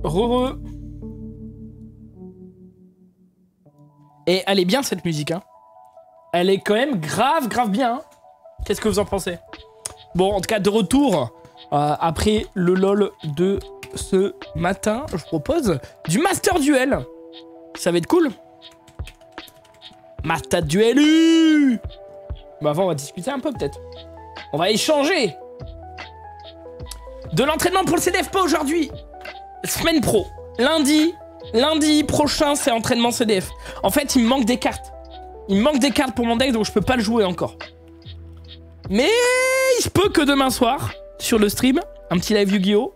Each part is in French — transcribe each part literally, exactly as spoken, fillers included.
Re. Et elle est bien cette musique, hein. Elle est quand même grave, grave bien. Hein. Qu'est-ce que vous en pensez? Bon, en tout cas, de retour, euh, après le LOL de ce matin, je vous propose du Master Duel. Ça va être cool. Master Duel. Bah avant, on va discuter un peu, peut-être. On va échanger. De l'entraînement pour le C D F, pas aujourd'hui. Semaine pro. Lundi, lundi prochain, c'est entraînement C D F. En fait, il me manque des cartes. Il me manque des cartes pour mon deck, donc je peux pas le jouer encore. Mais il se peut que demain soir, sur le stream, un petit live Yu-Gi-Oh!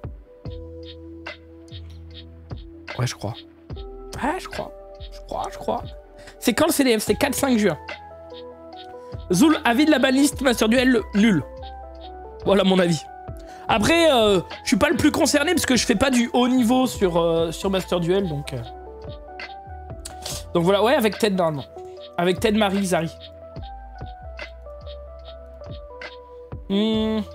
Ouais, je crois. Ouais, je crois. Je crois, je crois. C'est quand le C D F? C'est quatre cinq juin. Zoul, avis de la banliste Master Duel, nul. Voilà mon avis. Après, euh, je suis pas le plus concerné parce que je fais pas du haut niveau sur, euh, sur Master Duel, donc... Euh... Donc voilà, ouais, avec Ted normalement. Avec Ted, Marie, Zari. Hmm...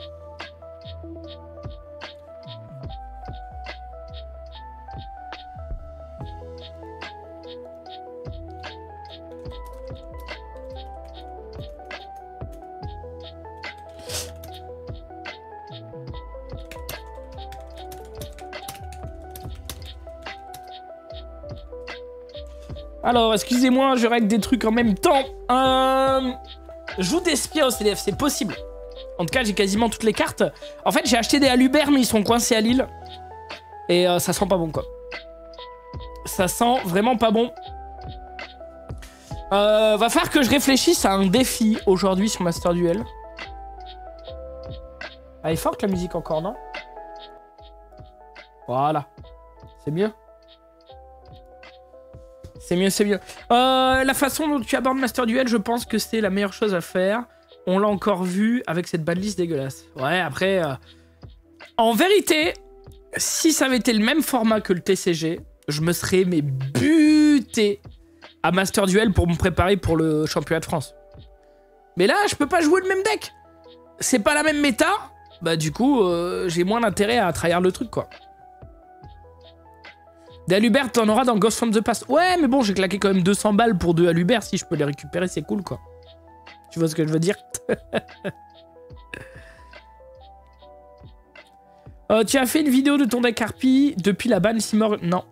Alors, excusez-moi, je règle des trucs en même temps. Euh... Joue des spies au C D F, c'est possible. En tout cas, j'ai quasiment toutes les cartes. En fait, j'ai acheté des Alubert, mais ils sont coincés à Lille. Et euh, ça sent pas bon, quoi. Ça sent vraiment pas bon. Euh, va falloir que je réfléchisse à un défi aujourd'hui sur Master Duel. Elle est forte, la musique, encore, non? Voilà. C'est mieux. C'est mieux, c'est mieux. Euh, la façon dont tu abordes Master Duel, je pense que c'est la meilleure chose à faire. On l'a encore vu avec cette bad list dégueulasse. Ouais, après... Euh... En vérité, si ça avait été le même format que le T C G, je me serais mais buté à Master Duel pour me préparer pour le championnat de France. Mais là, je peux pas jouer le même deck. C'est pas la même méta. Bah du coup, euh, j'ai moins d'intérêt à trahir le truc, quoi. Des Alubert, t'en auras dans Ghost from the Past. Ouais, mais bon, j'ai claqué quand même deux cents balles pour deux Alubert. Si je peux les récupérer, c'est cool, quoi. Tu vois ce que je veux dire? euh, Tu as fait une vidéo de ton deck Harpie depuis la ban Simor? Non.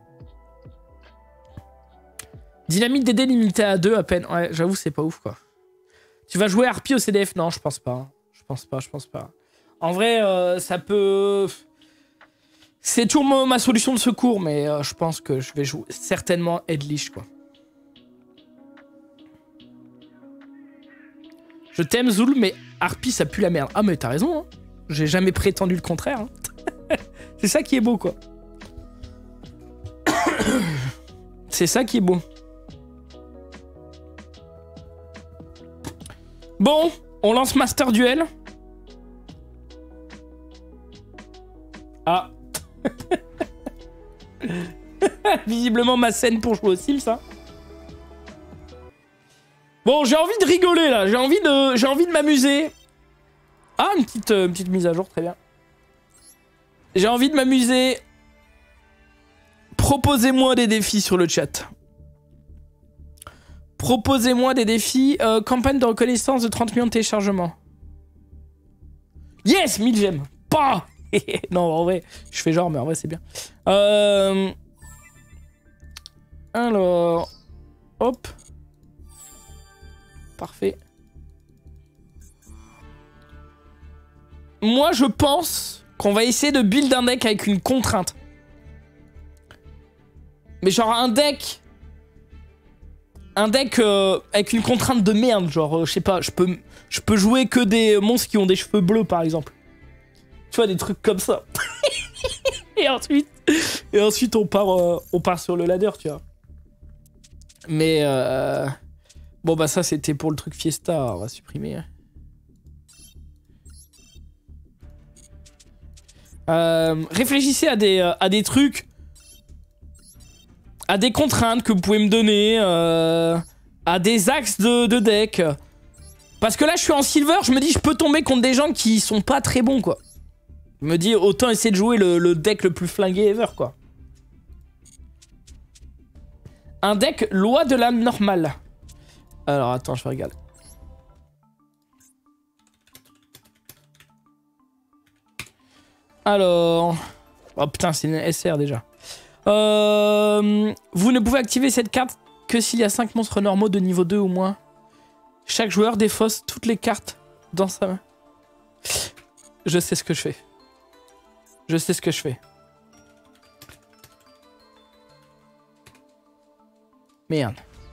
Dynamite D D limité à deux à peine. Ouais, j'avoue, c'est pas ouf, quoi. Tu vas jouer Harpie au C D F? Non, je pense pas. Je pense pas, je pense pas. En vrai, euh, ça peut... C'est toujours ma solution de secours, mais euh, je pense que je vais jouer certainement Edlich, quoi. Je t'aime, Zoul, mais Harpie, ça pue la merde. Ah, mais t'as raison, hein. J'ai jamais prétendu le contraire. Hein. C'est ça qui est beau, quoi. C'est ça qui est beau. Bon, on lance Master Duel. Ah. Visiblement ma scène pour jouer au Sims, ça. Bon, j'ai envie de rigoler, là. J'ai envie de, j'ai envie de m'amuser. Ah, une petite, euh, une petite mise à jour, très bien. J'ai envie de m'amuser. Proposez-moi des défis sur le chat. Proposez-moi des défis. Euh, campagne de reconnaissance de trente millions de téléchargements. Yes, mille gemmes. Pas. Non, en vrai, je fais genre, mais en vrai, c'est bien. Euh... Alors... Hop. Parfait. Moi, je pense qu'on va essayer de build un deck avec une contrainte. Mais genre un deck... Un deck euh, avec une contrainte de merde. Genre, euh, je sais pas, je peux, je peux jouer que des monstres qui ont des cheveux bleus, par exemple. Tu vois, des trucs comme ça. et ensuite, et ensuite on part, euh, on part sur le ladder, tu vois. Mais euh, bon bah ça c'était pour le truc Fiesta, on va supprimer. Hein. Euh, réfléchissez à des, euh, à des trucs, à des contraintes que vous pouvez me donner, euh, à des axes de, de deck. Parce que là je suis en silver, je me dis je peux tomber contre des gens qui sont pas très bons, quoi. Je me dis, autant essayer de jouer le, le deck le plus flingué ever, quoi. Un deck loi de la normale. Alors, attends, je vais regarder. Alors... Oh putain, c'est une S R déjà. Euh... Vous ne pouvez activer cette carte que s'il y a cinq monstres normaux de niveau deux ou moins. Chaque joueur défausse toutes les cartes dans sa main. Je sais ce que je fais. Je sais ce que je fais. Merde.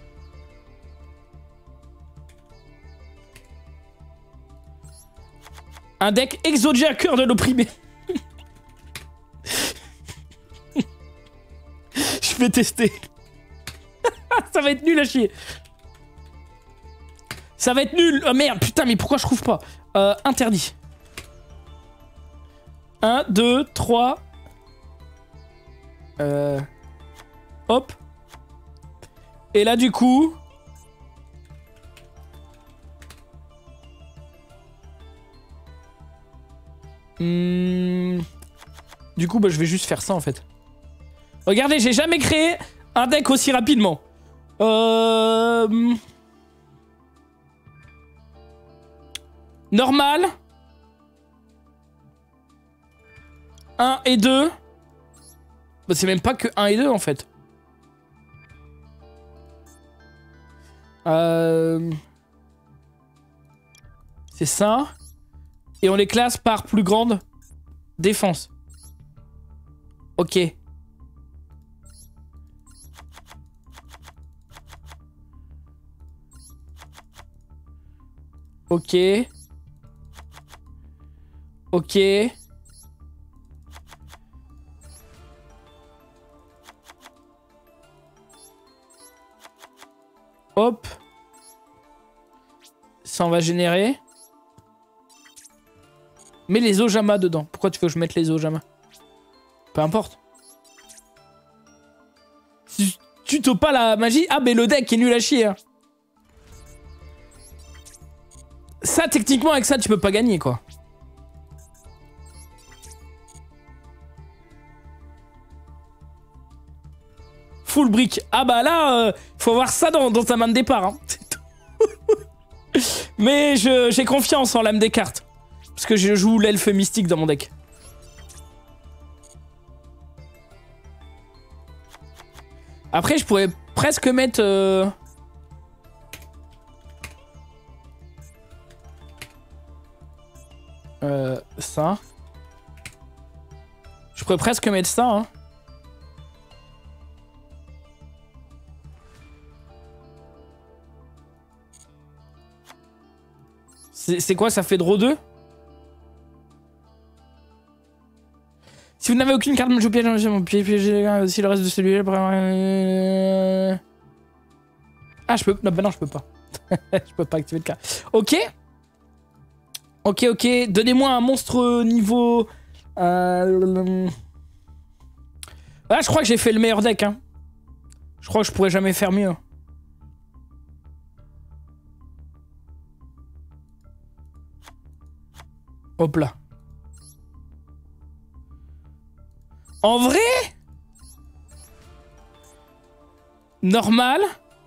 Un deck Exodia cœur de l'opprimé. Je vais tester. Ça va être nul à chier. Ça va être nul. Oh merde, putain, mais pourquoi je trouve pas euh, interdit. un, deux, trois. Euh... Hop. Et là, du coup... Hmm... Du coup, bah, je vais juste faire ça, en fait. Regardez, j'ai jamais créé un deck aussi rapidement. Euh... Normal. un et deux. Bah, c'est même pas que un et deux, en fait. Euh... C'est ça. Et on les classe par plus grande défense. Ok. Ok. Ok. Hop. Ça, on va générer. Mets les Ojama dedans. Pourquoi tu veux que je mette les Ojama? Peu importe. Si tu topes pas la magie... Ah, mais le deck est nul à chier. Hein. Ça, techniquement, avec ça, tu peux pas gagner, quoi. Full brick. Ah bah là, euh, faut avoir ça dans, dans ta main de départ. Hein. Mais j'ai confiance en l'âme des cartes. Parce que je joue l'elfe mystique dans mon deck. Après, je pourrais presque mettre... Euh... Euh, ça. Je pourrais presque mettre ça, hein. C'est quoi, ça fait draw deux? Si vous n'avez aucune carte, je piège mon pied, piège si le reste de celui-là. Ah, je peux. Non, bah non, je peux pas. Je peux pas activer le cas. Ok. Ok, ok. Donnez-moi un monstre niveau. Euh... Ah, je crois que j'ai fait le meilleur deck. Hein. Je crois que je pourrais jamais faire mieux. Hop là. En vrai? Normal.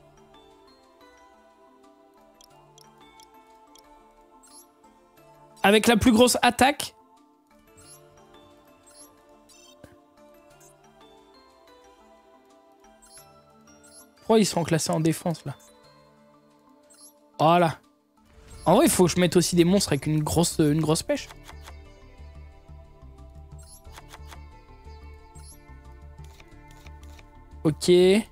Avec la plus grosse attaque. Pourquoi ils sont classés en défense là? Voilà. En vrai, il faut que je mette aussi des monstres avec une grosse, une grosse pêche. Ok.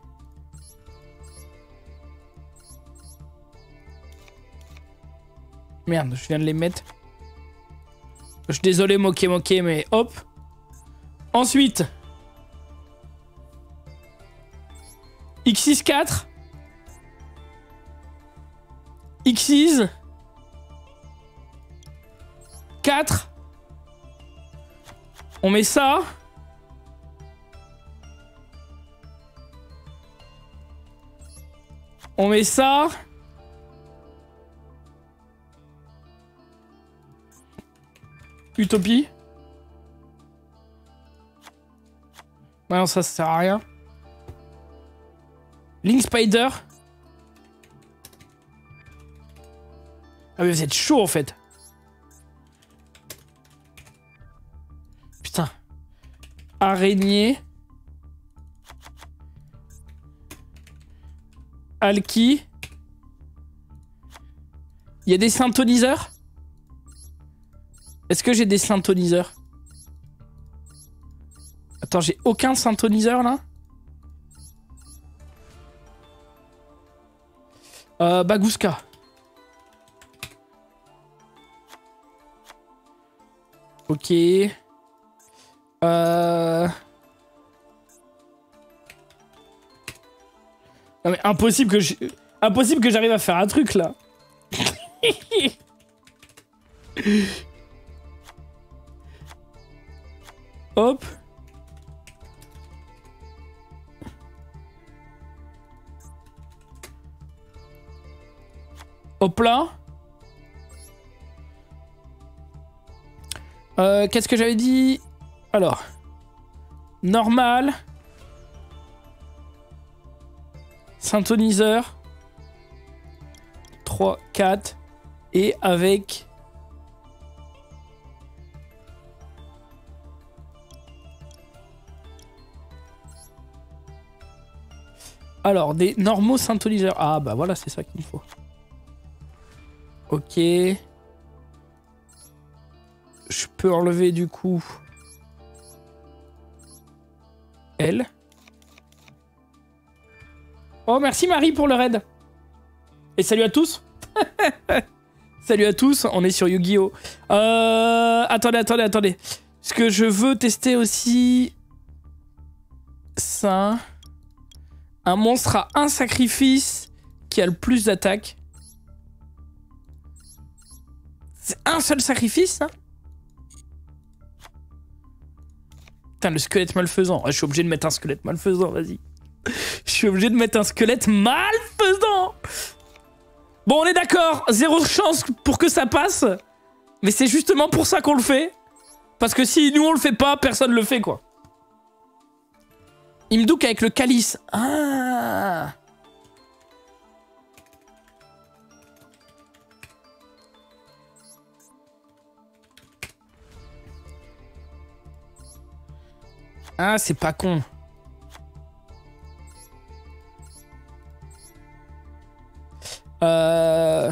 Merde, je viens de les mettre. Je suis désolé, moqué, moqué, mais hop. Ensuite. X six quatre. X six. quatre. On met ça. On met ça. Utopie. Ouais, non, ça, ça sert à rien. Link Spider. Ah mais vous êtes chaud en fait. Putain. Araignée. Alki. Il y a des synthoniseurs? Est-ce que j'ai des synthoniseurs? Attends, j'ai aucun synthoniseur là? Euh, Bagouska. Ok. Euh... Non mais impossible que je... Impossible que j'arrive à faire un truc là. Hop. Hop là. Euh, Qu'est-ce que j'avais dit? Alors. Normal. Synthoniseur. trois, quatre. Et avec... Alors, des normaux synthoniseurs. Ah bah voilà, c'est ça qu'il faut. Ok. Je peux enlever du coup... Elle. Oh, merci Marie pour le raid. Et salut à tous. Salut à tous, on est sur Yu-Gi-Oh! Euh... Attendez, attendez, attendez. Ce que je veux tester aussi... Ça... Un monstre à un sacrifice qui a le plus d'attaque. C'est un seul sacrifice, ça? Putain, le squelette malfaisant. Ah, je suis obligé de mettre un squelette malfaisant, vas-y. Je suis obligé de mettre un squelette malfaisant. Bon, on est d'accord. Zéro chance pour que ça passe. Mais c'est justement pour ça qu'on le fait. Parce que si nous on le fait pas, personne le fait, quoi. Imdouk avec le calice. Ah. Ah, c'est pas con. Euh...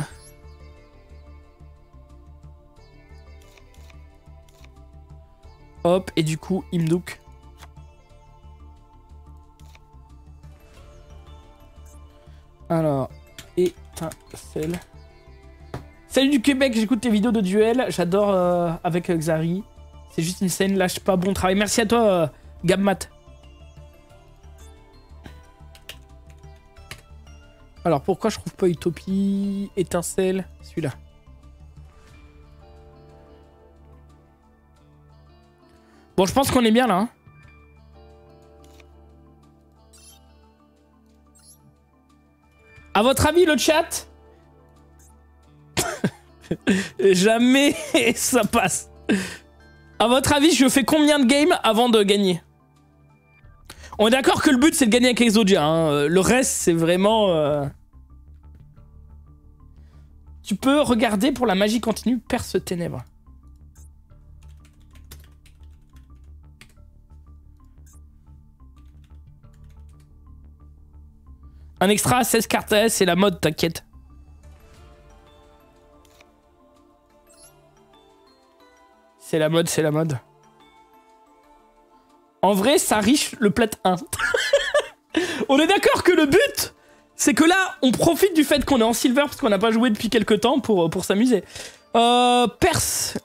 Hop, et du coup, Imdouk. Alors, étincelle. Salut du Québec, j'écoute tes vidéos de duel. J'adore euh, avec euh, Xari. C'est juste une scène, lâche pas, bon travail. Merci à toi, euh, Gabmat. Alors, pourquoi je trouve pas Utopie, étincelle, celui-là? Bon, je pense qu'on est bien là. Hein. À votre avis, le chat? Jamais ça passe. À votre avis, je fais combien de games avant de gagner? On est d'accord que le but, c'est de gagner avec Exodia. Hein. Le reste, c'est vraiment... Euh... Tu peux regarder pour la magie continue Perce Ténèbres. Un extra à seize cartes, c'est la mode, t'inquiète. C'est la mode, c'est la mode. En vrai, ça riche le plat un. On est d'accord que le but, c'est que là, on profite du fait qu'on est en silver parce qu'on n'a pas joué depuis quelques temps pour, pour s'amuser. Euh, Perse.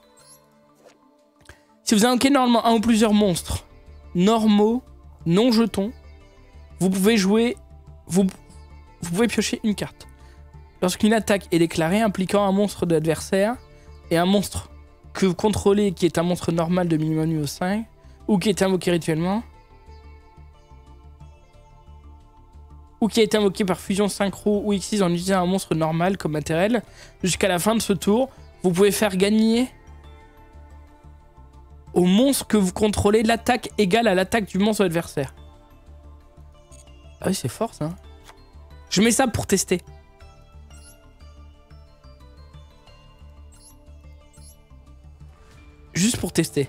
Si vous invoquez normalement un ou plusieurs monstres normaux, non jetons, vous pouvez jouer... Vous, vous pouvez piocher une carte. Lorsqu'une attaque est déclarée impliquant un monstre de l'adversaire et un monstre que vous contrôlez qui est un monstre normal de minimum niveau cinq ou qui est invoqué rituellement ou qui a été invoqué par fusion synchro ou X six en utilisant un monstre normal comme matériel, jusqu'à la fin de ce tour, vous pouvez faire gagner au monstre que vous contrôlez l'attaque égale à l'attaque du monstre adversaire. Ah oui, c'est fort ça. Je mets ça pour tester. Juste pour tester.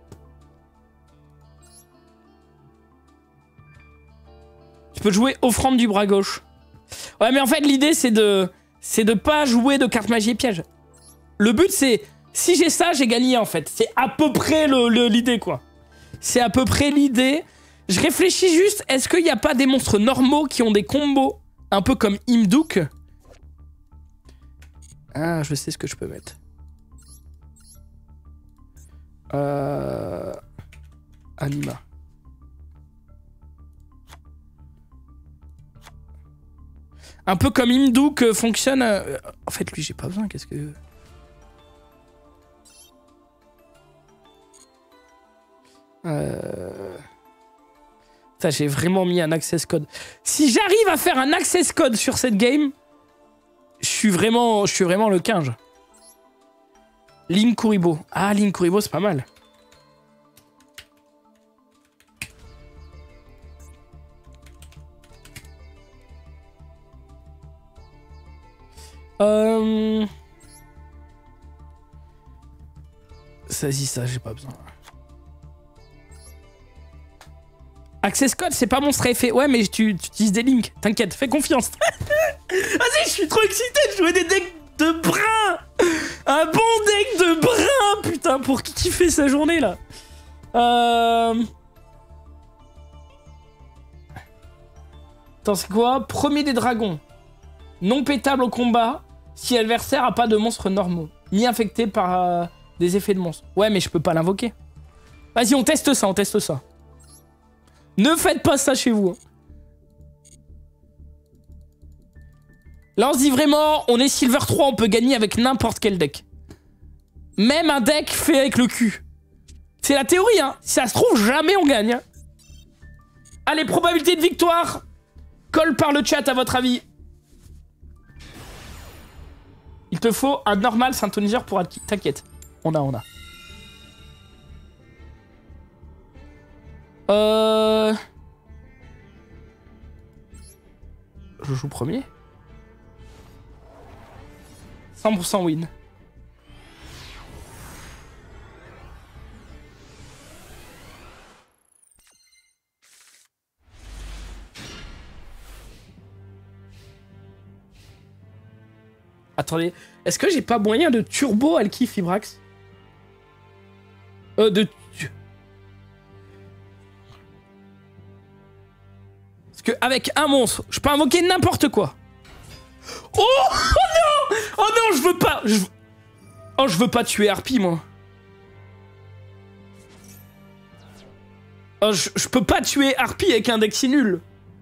Tu peux jouer offrande du bras gauche. Ouais, mais en fait, l'idée, c'est de... C'est de pas jouer de carte magie et piège. Le but, c'est... Si j'ai ça, j'ai gagné, en fait. C'est à peu près le, le, l'idée, quoi. C'est à peu près l'idée. Je réfléchis juste, est-ce qu'il n'y a pas des monstres normaux qui ont des combos un peu comme Imduk? Ah, je sais ce que je peux mettre. Euh... Anima. Un peu comme Imduk fonctionne... Euh... En fait, lui, j'ai pas besoin, qu'est-ce que... Euh... Ça, j'ai vraiment mis un access code. Si j'arrive à faire un access code sur cette game, je suis vraiment, je suis vraiment le quinze. Link Kuribo. Ah, Link Kuribo, c'est pas mal. Euh... Ça, si, ça, j'ai pas besoin. Access code, c'est pas monstre à effet. Ouais, mais tu, tu utilises des links. T'inquiète, fais confiance. Vas-y, je suis trop excité de jouer des decks de brun. Un bon deck de brun, putain, pour kiffer sa journée, là. Euh... Attends, c'est quoi? Premier des dragons. Non pétable au combat si l'adversaire a pas de monstres normaux. Ni infecté par euh, des effets de monstres. Ouais, mais je peux pas l'invoquer. Vas-y, on teste ça, on teste ça. Ne faites pas ça chez vous. Là, on se dit vraiment, on est Silver trois, on peut gagner avec n'importe quel deck. Même un deck fait avec le cul. C'est la théorie, hein. Si ça se trouve, jamais on gagne. Hein. Allez, probabilité de victoire. Colle par le chat, à votre avis. Il te faut un normal synthoniseur pour... T'inquiète. On a, on a. Euh... Je joue premier. cent pour cent win. Attendez, est-ce que j'ai pas moyen de turbo Alki Fibrax? Euh, de... Parce qu'avec un monstre, je peux invoquer n'importe quoi. Oh, oh non! Oh non, je veux pas... Je... Oh, je veux pas tuer Harpie, moi. Oh, je, je peux pas tuer Harpie avec un deck si nul.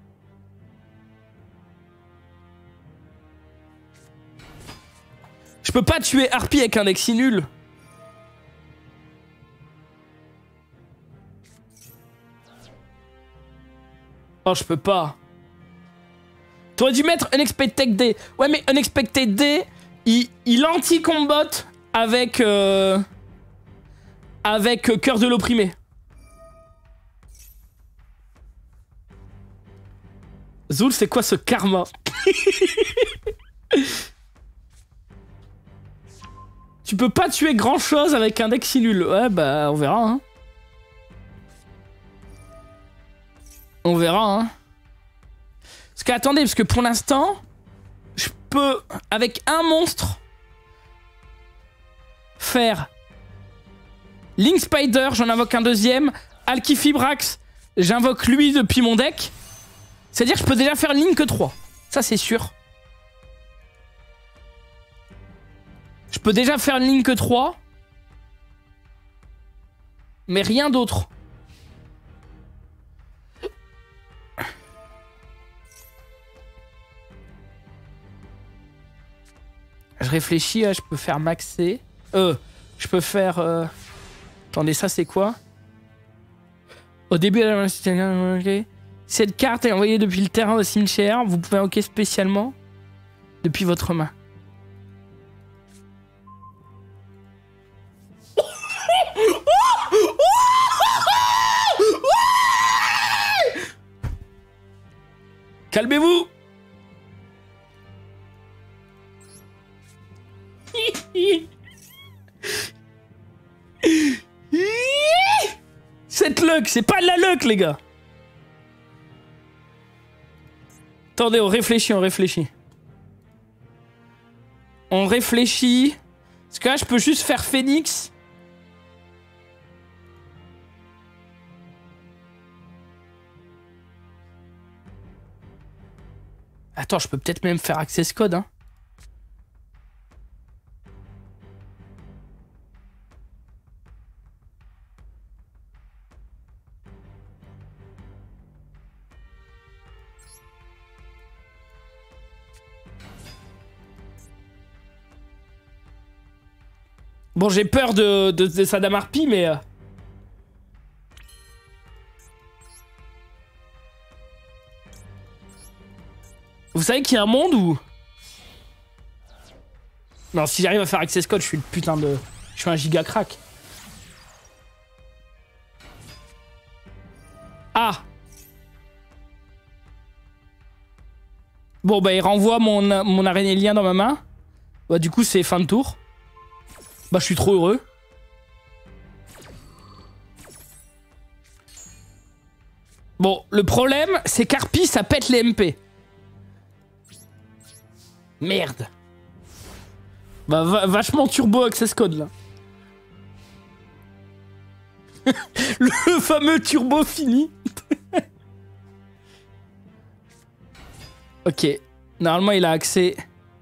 Je peux pas tuer Harpie avec un deck si nul. Oh, je peux pas. T'aurais dû mettre Unexpected Day. Ouais, mais Unexpected Day, il, il anti-combat avec... Euh, avec euh, Cœur de l'opprimé. Zul, c'est quoi ce karma? Tu peux pas tuer grand chose avec un deck si nul. Ouais, bah, on verra, hein. On verra, hein. Parce que, attendez, parce que pour l'instant, je peux, avec un monstre, faire Link Spider, j'en invoque un deuxième, Alki Fibrax, j'invoque lui depuis mon deck. C'est-à-dire que je peux déjà faire Link trois. Ça, c'est sûr. Je peux déjà faire Link trois. Mais rien d'autre. Je réfléchis, je peux faire maxer. Euh, je peux faire... Euh... Attendez, ça c'est quoi? Au début de la... Okay. Cette carte est envoyée depuis le terrain au cimetière. Vous pouvez invoquer spécialement depuis votre main. Calmez-vous. luck, c'est pas de la luck, les gars. Attendez, on réfléchit, on réfléchit. On réfléchit. Parce que là, je peux juste faire Phoenix. Attends, je peux peut-être même faire access code, hein. Bon, j'ai peur de, de, de Sadam Harpy, mais... Euh... Vous savez qu'il y a un monde où... Non, si j'arrive à faire access code, je suis le putain de... Je suis un giga crack. Ah. Bon, bah, il renvoie mon, mon araignée-lien dans ma main. Bah, du coup, c'est fin de tour. Bah, je suis trop heureux. Bon, le problème, c'est qu'Harpy, ça pète les M P. Merde. Bah, va vachement turbo access code, là. Le fameux turbo fini. Ok. Normalement, il a accès...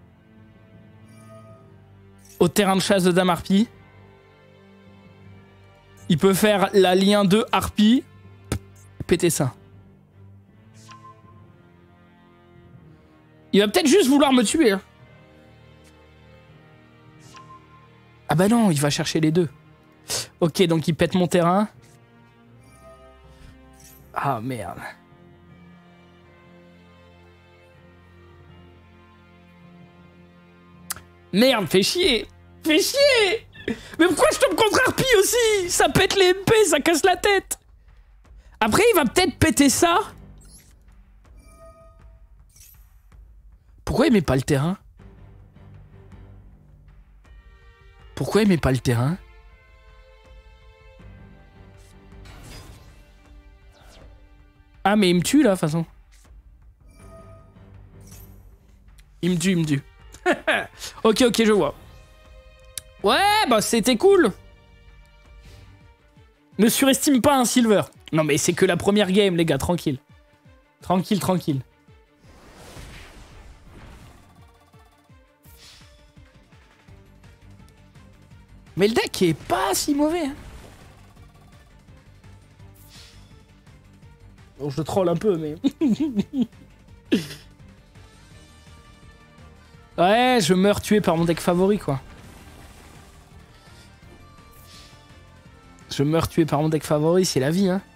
au terrain de chasse de Dame Harpy. Il peut faire la lien de Harpy. Péter ça. Il va peut-être juste vouloir me tuer. Hein. Ah bah non, il va chercher les deux. Ok, donc il pète mon terrain. Ah merde. Merde, fais chier. Fais chier. Mais pourquoi je tombe contre Harpy aussi? Ça pète les M P, ça casse la tête. Après, il va peut-être péter ça. Pourquoi il met pas le terrain? Pourquoi il met pas le terrain? Ah, mais il me tue, là, de toute façon. Il me tue, il me tue. Ok, ok, je vois. Ouais, bah, c'était cool. Ne surestime pas un silver. Non, mais c'est que la première game, les gars, tranquille. Tranquille, tranquille. Mais le deck est pas si mauvais. Hein. Bon, je troll un peu, mais... ouais, je meurs tué par mon deck favori, quoi. Je meurs tué par mon deck favori, c'est la vie, hein.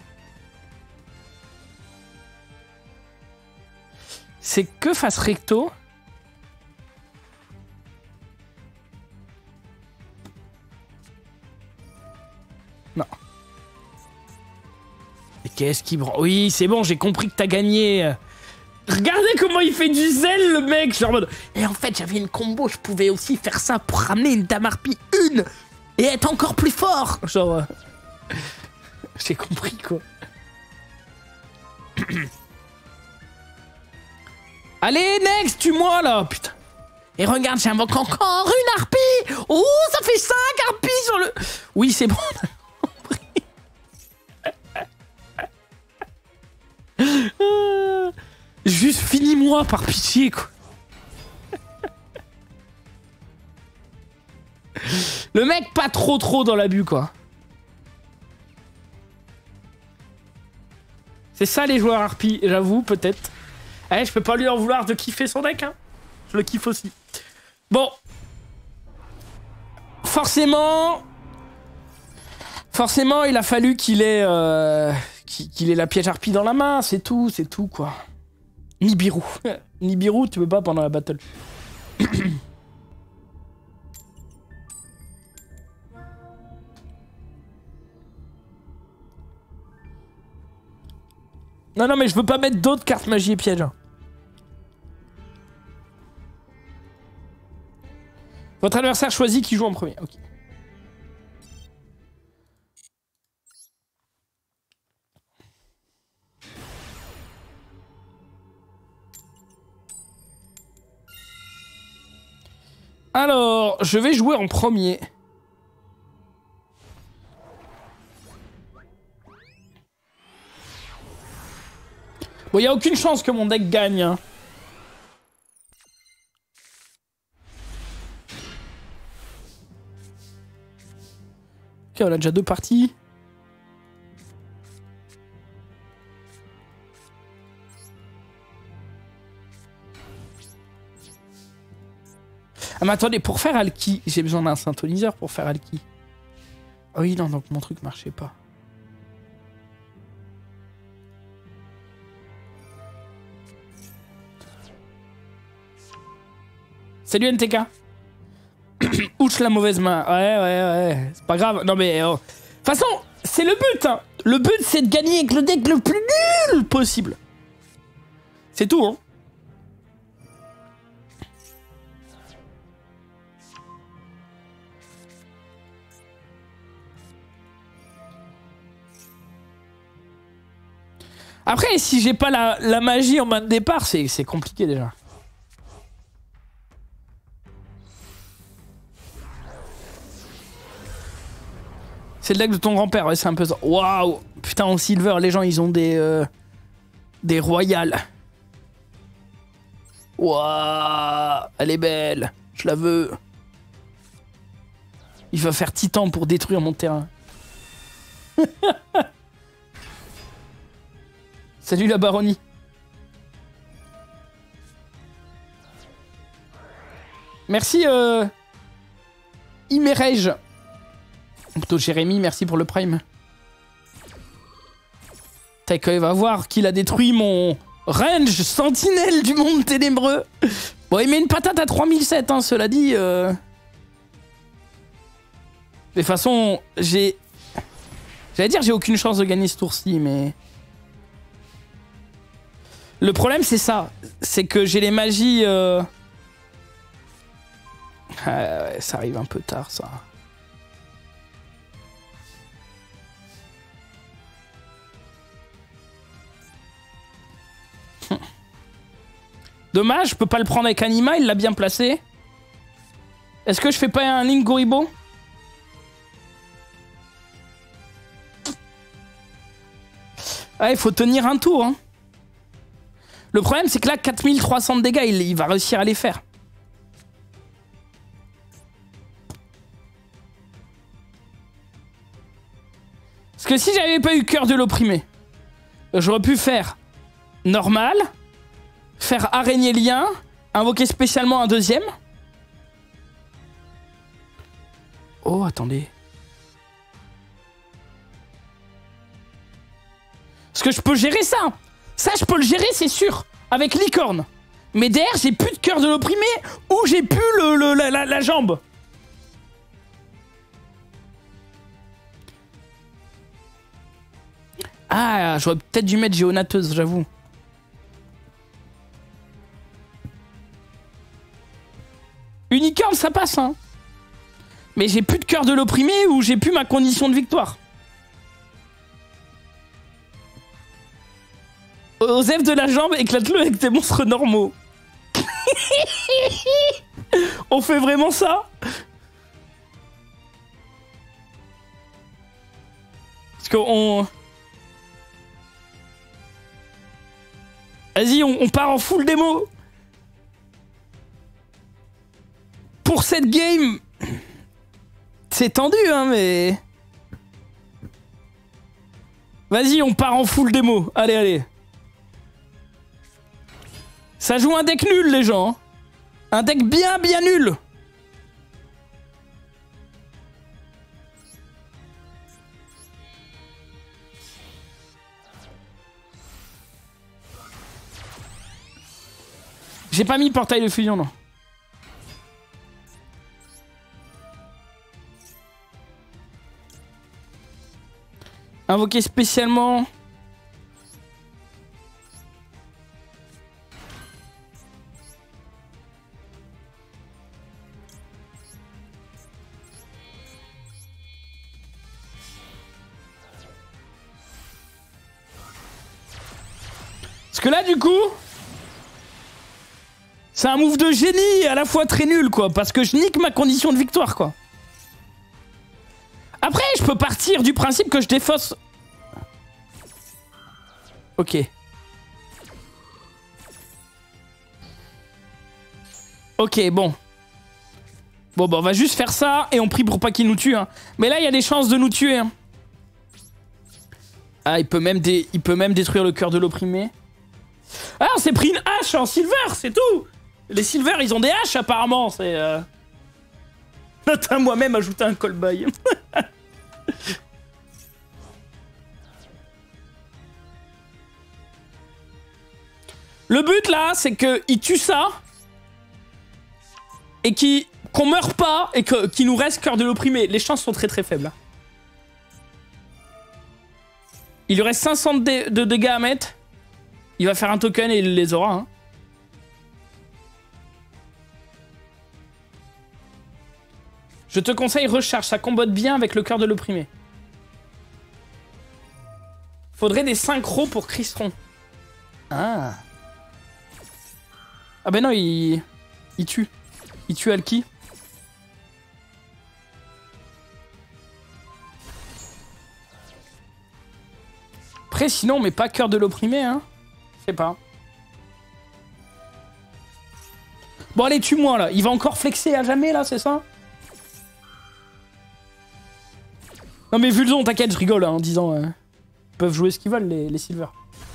C'est que face recto. Non. Mais qu'est-ce qui... Oui, c'est bon, j'ai compris que t'as gagné. Regardez comment il fait du zèle, le mec. Genre en mode... Et en fait, j'avais une combo, je pouvais aussi faire ça pour ramener une Dame Harpy une et être encore plus fort. Genre... Euh... j'ai compris, quoi. Allez, next, tue-moi, là, putain. Et regarde, j'invoque encore une harpie. Oh, ça fait cinq harpies sur le... Oui, c'est bon. Juste finis-moi, par pitié, quoi. Le mec, pas trop trop dans l'abus, quoi. C'est ça, les joueurs harpie, j'avoue, peut-être. Eh, je peux pas lui en vouloir de kiffer son deck, hein. Je le kiffe aussi. Bon. Forcément... Forcément, il a fallu qu'il ait... Euh, qu'il ait la piège harpie dans la main, c'est tout, c'est tout, quoi. Nibiru. Nibiru, tu peux pas pendant la battle. Non, non, mais je veux pas mettre d'autres cartes magie et piège. Votre adversaire choisit qui joue en premier. Ok. Alors, je vais jouer en premier. Bon, il n'y a aucune chance que mon deck gagne. Hein. Ok, on a déjà deux parties. Ah mais attendez, pour faire Alki, j'ai besoin d'un synthoniseur pour faire Alki. Ah oui, non, donc mon truc marchait pas. Salut N T K. Ouch la mauvaise main. Ouais, ouais, ouais. C'est pas grave. Non mais... Oh. De toute façon, c'est le but. Hein. Le but, c'est de gagner avec le deck le plus nul possible. C'est tout, hein. Après, si j'ai pas la, la magie en main de départ, c'est compliqué déjà. C'est le deck de ton grand-père, ouais, c'est un peu ça. Waouh! Putain, en silver, les gens, ils ont des... Euh, des royales. Waouh! Elle est belle. Je la veux. Il va faire titan pour détruire mon terrain. Salut la baronnie. Merci euh... Imerej. Plutôt Jérémy, merci pour le prime. Taika, il va voir qu'il a détruit mon range sentinelle du monde ténébreux. Bon, il met une patate à trois mille sept, hein, cela dit. Euh... De toute façon, j'ai... J'allais dire j'ai aucune chance de gagner ce tour-ci, mais... Le problème, c'est ça. C'est que j'ai les magies... Euh... Ah, ouais, ça arrive un peu tard, ça. Dommage, je peux pas le prendre avec Anima, il l'a bien placé. Est-ce que je fais pas un Link Goribo? Ah, il faut tenir un tour, hein. Le problème, c'est que là, quatre mille trois cents de dégâts, il, il va réussir à les faire. Parce que si j'avais pas eu cœur de l'opprimé, j'aurais pu faire normal, faire araignée lien, invoquer spécialement un deuxième. Oh, attendez. Parce que je peux gérer ça. Ça, je peux le gérer, c'est sûr. Avec licorne. Mais derrière, j'ai plus de cœur de l'opprimé ou j'ai plus le, le, la, la, la jambe. Ah, j'aurais peut-être dû mettre géonateuse, j'avoue. Unicorne, ça passe, hein. Mais j'ai plus de cœur de l'opprimé ou j'ai plus ma condition de victoire. Osef de la jambe, éclate-le avec tes monstres normaux. On fait vraiment ça? Parce qu'on... Vas-y, on, on part en full démo. Pour cette game... C'est tendu, hein, mais... Vas-y, on part en full démo. Allez, allez. Ça joue un deck nul, les gens. Un deck bien, bien nul. J'ai pas mis portail de fusion, non. Invoqué spécialement... Parce que là, du coup... C'est un move de génie à la fois très nul, quoi, parce que je nique ma condition de victoire, quoi. Après, je peux partir du principe que je défausse... Ok. Ok, bon. Bon, bah, on va juste faire ça, et on prie pour pas qu'il nous tue, hein. Mais là, il y a des chances de nous tuer, hein. Ah, il peut même, dé... il peut même détruire le cœur de l'opprimé. Ah, on s'est pris une hache en silver, c'est tout. Les silver, ils ont des haches, apparemment, c'est... Euh... Note à moi-même ajouter un call-by. Le but, là, c'est qu'il tue ça, et qu'il... qu'on meure pas, et que... qu'il nous reste cœur de l'opprimé. Les chances sont très très faibles. Il lui reste cinq cents de, dé... de dégâts à mettre. Il va faire un token et il les aura, hein. Je te conseille recharge, ça combote bien avec le cœur de l'opprimé. Faudrait des synchros pour Cristron. Ah. Ah ben non, il... Il tue. Il tue Alki. Après, sinon, mais pas cœur de l'opprimé, hein. Je sais pas. Bon, allez, tue-moi, là. Il va encore flexer à jamais, là, c'est ça? Non mais Vulzon, t'inquiète, je rigole hein, en disant... Euh, ils peuvent jouer ce qu'ils veulent, les, les Silver.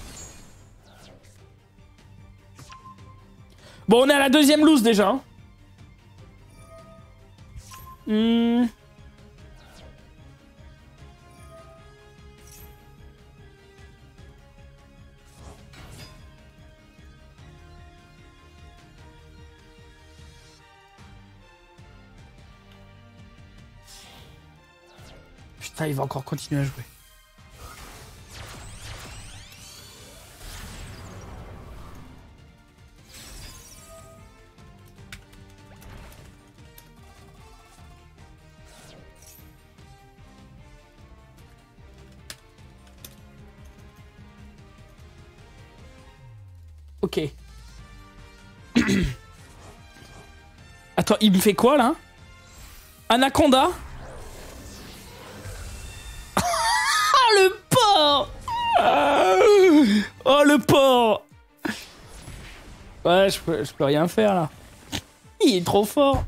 Bon, on est à la deuxième loose, déjà. Hein. Hmm. Putain, il va encore continuer à jouer. Ok. Attends, il me fait quoi là? Anaconda? Le porc! Oh le porc! Ouais, je peux, je peux rien faire là. Il est trop fort.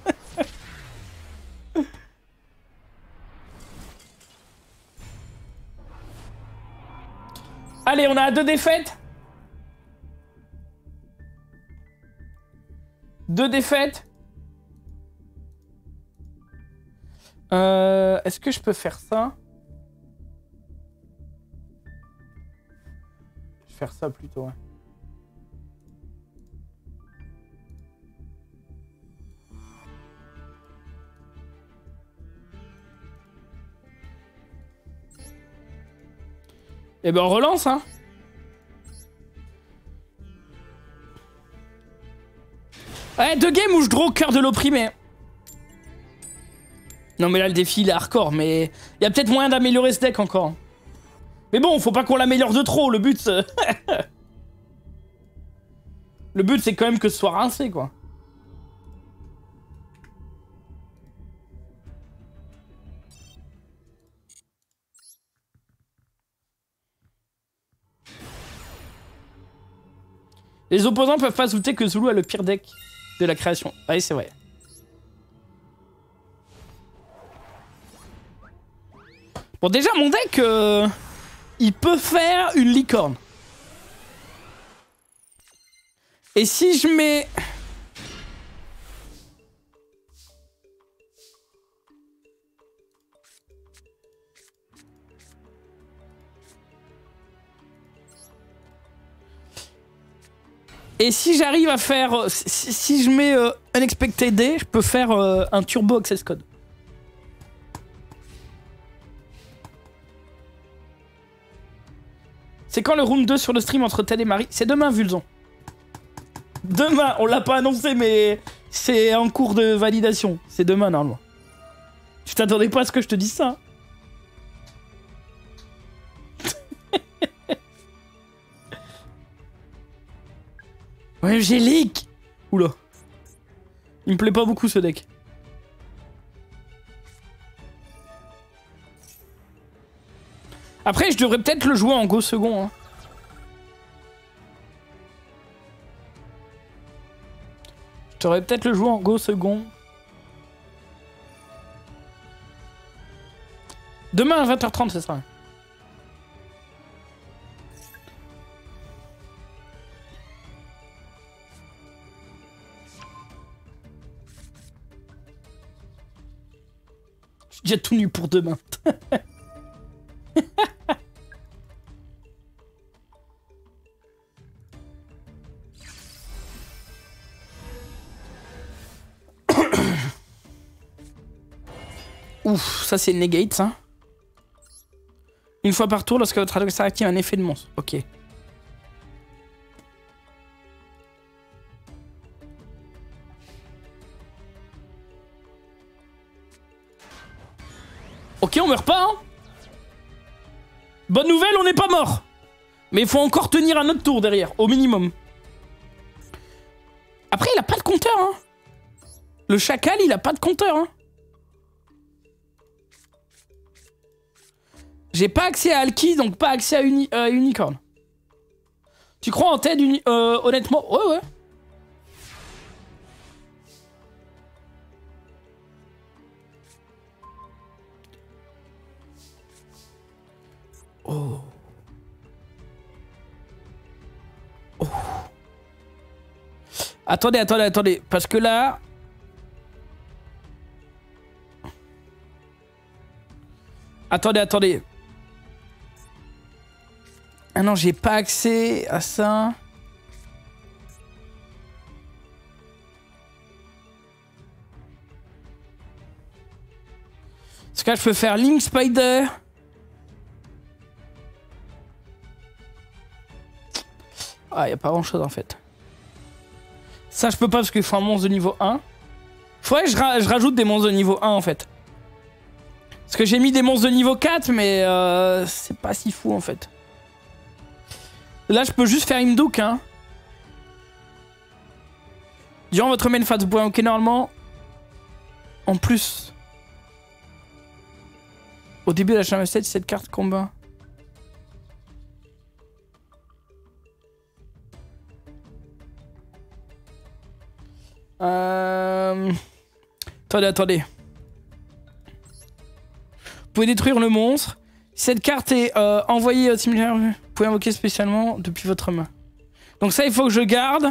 Allez, on a deux défaites. Deux défaites. Euh, Est-ce que je peux faire ça? Faire ça plutôt, ouais. Eh ben on relance, hein. Ouais, deux games où je draw cœur de l'opprimé. Non mais là le défi il est hardcore, mais il y a peut-être moyen d'améliorer ce deck encore. Mais bon, faut pas qu'on l'améliore de trop, le but... Le but, c'est quand même que ce soit rincé, quoi. Les opposants peuvent pas se douter que Zulu a le pire deck de la création. Ouais, c'est vrai. Bon, déjà, mon deck... Euh... Il peut faire une licorne. Et si je mets... Et si j'arrive à faire... Si, si je mets euh, Unexpected Day, je peux faire euh, un Turbo Access Code. C'est quand le room deux sur le stream entre Ted et Marie? C'est demain, Vulzon. Demain, on l'a pas annoncé, mais c'est en cours de validation. C'est demain, normalement. Tu t'attendais pas à ce que je te dise ça? Ouais, Angélique. Oula. Il me plaît pas beaucoup ce deck. Après, je devrais peut-être le jouer en go second. Hein. Je devrais peut-être le jouer en go second. Demain à vingt heures trente, c'est ça. Je suis déjà tout nu pour demain. Ouf, ça c'est negate, ça. Une fois par tour, lorsque votre adversaire active un effet de monstre. Ok. Ok, on meurt pas, hein. Bonne nouvelle, on n'est pas mort. Mais il faut encore tenir un autre tour derrière, au minimum. Après, il a pas de compteur, hein. Le chacal, il a pas de compteur, hein. J'ai pas accès à Alki, donc pas accès à uni euh, Unicorn. Tu crois en tête, uni euh, honnêtement? Ouais, ouais. Oh. Oh. Attendez, attendez, attendez. Parce que là... Attendez, attendez. Ah non, j'ai pas accès à ça. Parce que là, je peux faire Link Spider. Ah, y a pas grand chose en fait. Ça, je peux pas parce qu'il faut un monstre de niveau un. Faudrait que je, ra je rajoute des monstres de niveau un en fait. Parce que j'ai mis des monstres de niveau quatre, mais euh, c'est pas si fou en fait. Là, je peux juste faire Imduk, hein. Durant votre main phase, vous pouvez invoquer normalement. En plus. Au début de la chambre sept, cette carte combat. Euh... Attendez, attendez. Vous pouvez détruire le monstre. Cette carte est euh, envoyée au cimetière. Vous pouvez invoquer spécialement depuis votre main. Donc ça, il faut que je garde.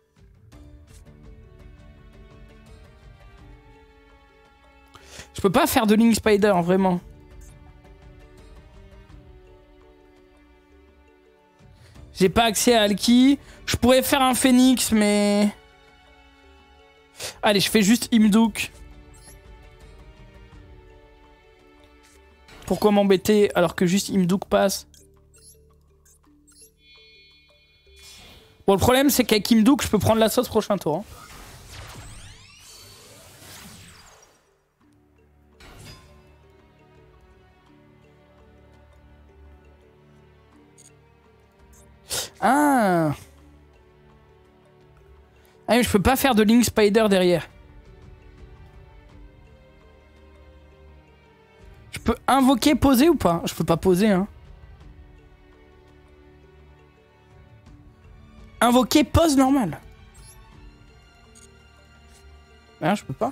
Je peux pas faire de Link Spider, vraiment. J'ai pas accès à Alki. Je pourrais faire un Phoenix, mais... Allez, je fais juste Imduk. Pourquoi m'embêter alors que juste Imduk passe? Bon, le problème, c'est qu'avec Imduk, je peux prendre la sauce prochain tour. Hein. Ah. Ah mais je peux pas faire de Link Spider derrière. Je peux invoquer, poser ou pas? Je peux pas poser, hein. Invoquer, pose normal. Ah, je peux pas.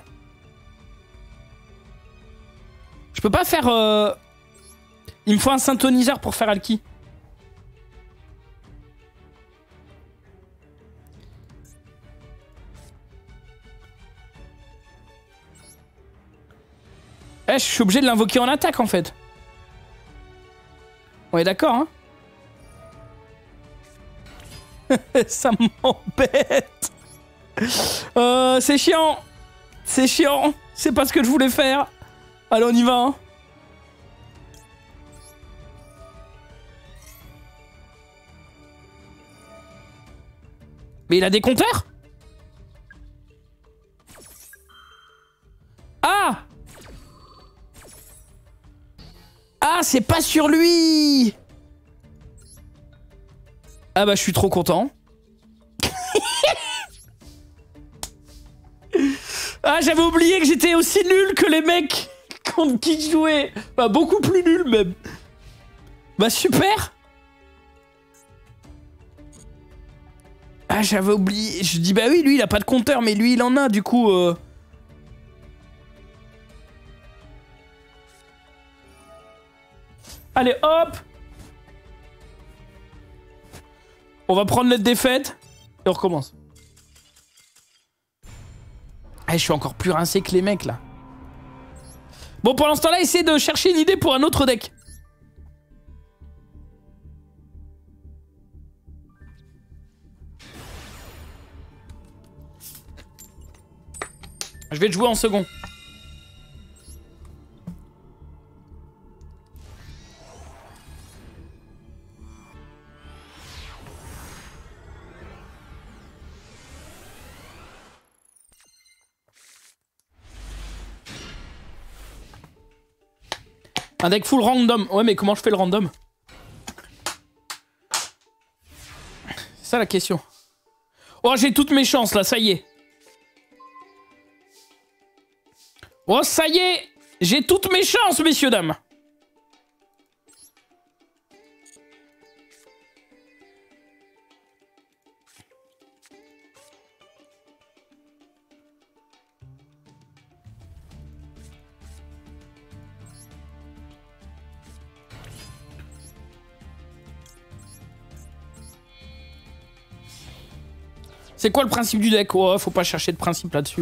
Je peux pas faire... Euh... Il me faut un synthoniseur pour faire Alki. Eh, je suis obligé de l'invoquer en attaque en fait. On est d'accord, hein? Ça m'embête. Euh, c'est chiant. C'est chiant. C'est pas ce que je voulais faire. Allez, on y va. Hein. Mais il a des compteurs? Ah! Ah, c'est pas sur lui! Ah bah, je suis trop content. Ah, j'avais oublié que j'étais aussi nul que les mecs contre qui je jouais. Bah, beaucoup plus nul même. Bah, super. Ah, j'avais oublié. Je dis, bah oui, lui, il a pas de compteur, mais lui, il en a, du coup... Euh... Allez, hop. On va prendre notre défaite et on recommence. Ah, je suis encore plus rincé que les mecs, là. Bon, pour l'instant-là, essayez de chercher une idée pour un autre deck. Je vais te jouer en second. Un deck full random. Ouais, mais comment je fais le random? C'est ça la question. Oh, j'ai toutes mes chances là, ça y est. Oh, ça y est. J'ai toutes mes chances, messieurs, dames. C'est quoi le principe du deck? Oh, faut pas chercher de principe là-dessus.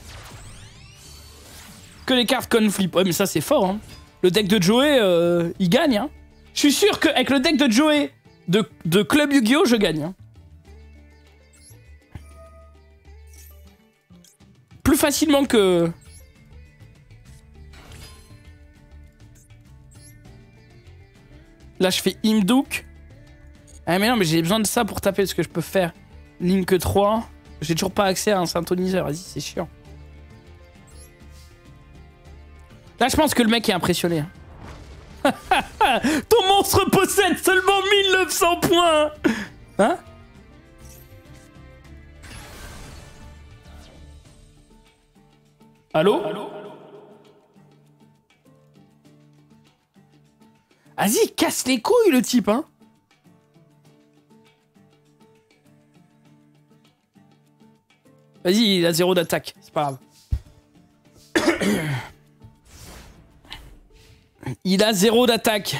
Que les cartes conflip. Ouais, mais ça, c'est fort, hein. Le deck de Joey, euh, il gagne, hein. Je suis sûr qu'avec le deck de Joey de, de Club Yu-Gi-Oh, je gagne, hein. Plus facilement que... Là, je fais Imduk. Ah, mais non, mais j'ai besoin de ça pour taper, ce que je peux faire. Link trois. J'ai toujours pas accès à un synthoniseur. Vas-y, c'est chiant. Là, je pense que le mec est impressionné. Ton monstre possède seulement mille neuf cents points. Hein? Allô? Allô? Vas-y, casse les couilles, le type, hein? Vas-y, il a zéro d'attaque, c'est pas grave. Il a zéro d'attaque.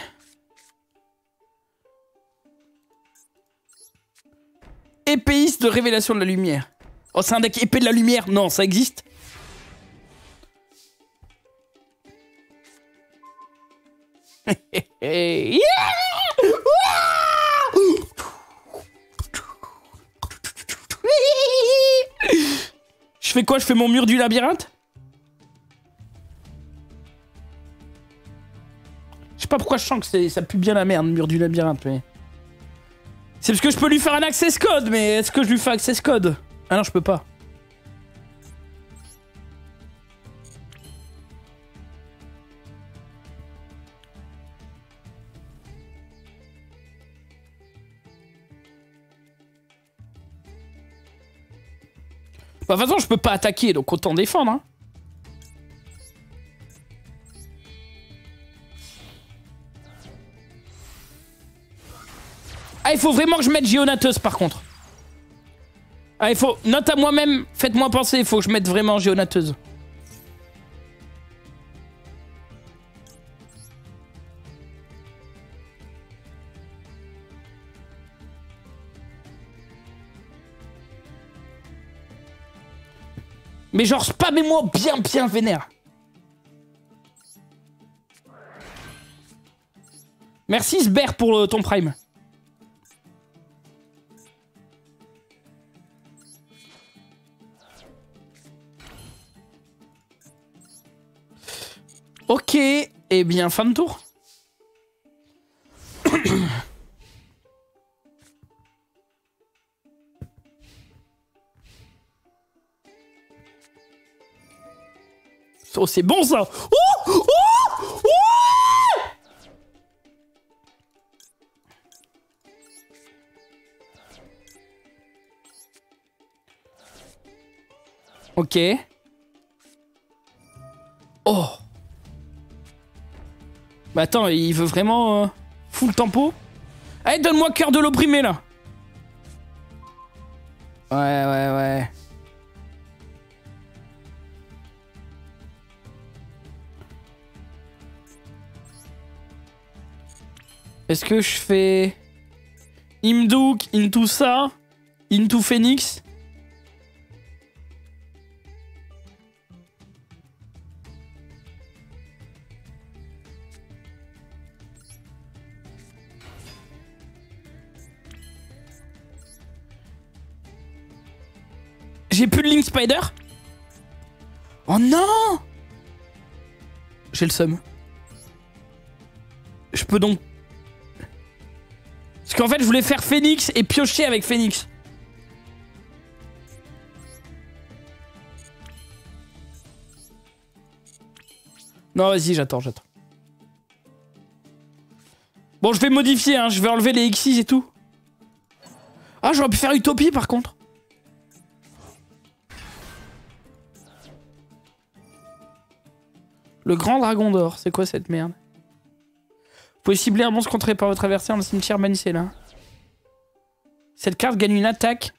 Épéiste de révélation de la lumière. Oh, c'est un deck épée de la lumière? Non, ça existe? Yeah! Je fais quoi? Je fais mon mur du labyrinthe? Je sais pas pourquoi je sens que ça pue bien la merde, le mur du labyrinthe, mais... C'est parce que je peux lui faire un access code, mais est-ce que je lui fais access code? Ah non, je peux pas. Bah, de toute façon, je peux pas attaquer, donc autant défendre, hein. Ah, il faut vraiment que je mette Géonateuse, par contre. Ah, il faut... Note à moi-même, faites-moi penser, il faut que je mette vraiment Géonateuse. Mais genre, spammez-moi bien, bien vénère. Merci, Sber, pour euh, ton prime. Ok, eh bien, fin de tour. Oh, c'est bon ça. Oh, oh, oh. Ok. Oh. Bah attends, il veut vraiment... Euh, full tempo. Allez, donne-moi cœur de l'opprimé, là. Ouais, ouais, ouais. Est-ce que je fais... Imduk, into ça, into Phoenix? J'ai plus de Link Spider? Oh non! J'ai le seum. Je peux donc... Parce qu'en fait, je voulais faire Phoenix et piocher avec Phoenix. Non, vas-y, j'attends, j'attends. Bon, je vais modifier, hein. Je vais enlever les Xyz et tout. Ah, j'aurais pu faire Utopie, par contre. Le grand dragon d'or, c'est quoi cette merde? Vous pouvez cibler un monstre contré par votre adversaire dans le cimetière, bannissez-la. Cette carte gagne une attaque.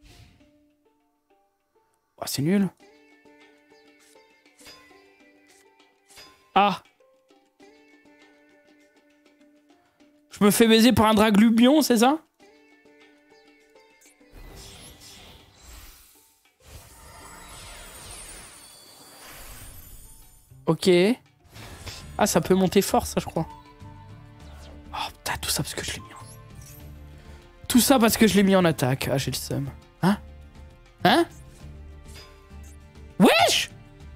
Oh, c'est nul. Ah. Je me fais baiser par un draglubion, c'est ça? Ok. Ah, ça peut monter fort, ça, je crois. Oh, putain, tout ça parce que je l'ai mis en... Tout ça parce que je l'ai mis en attaque. Ah, j'ai le seum. Hein? Hein? Wesh!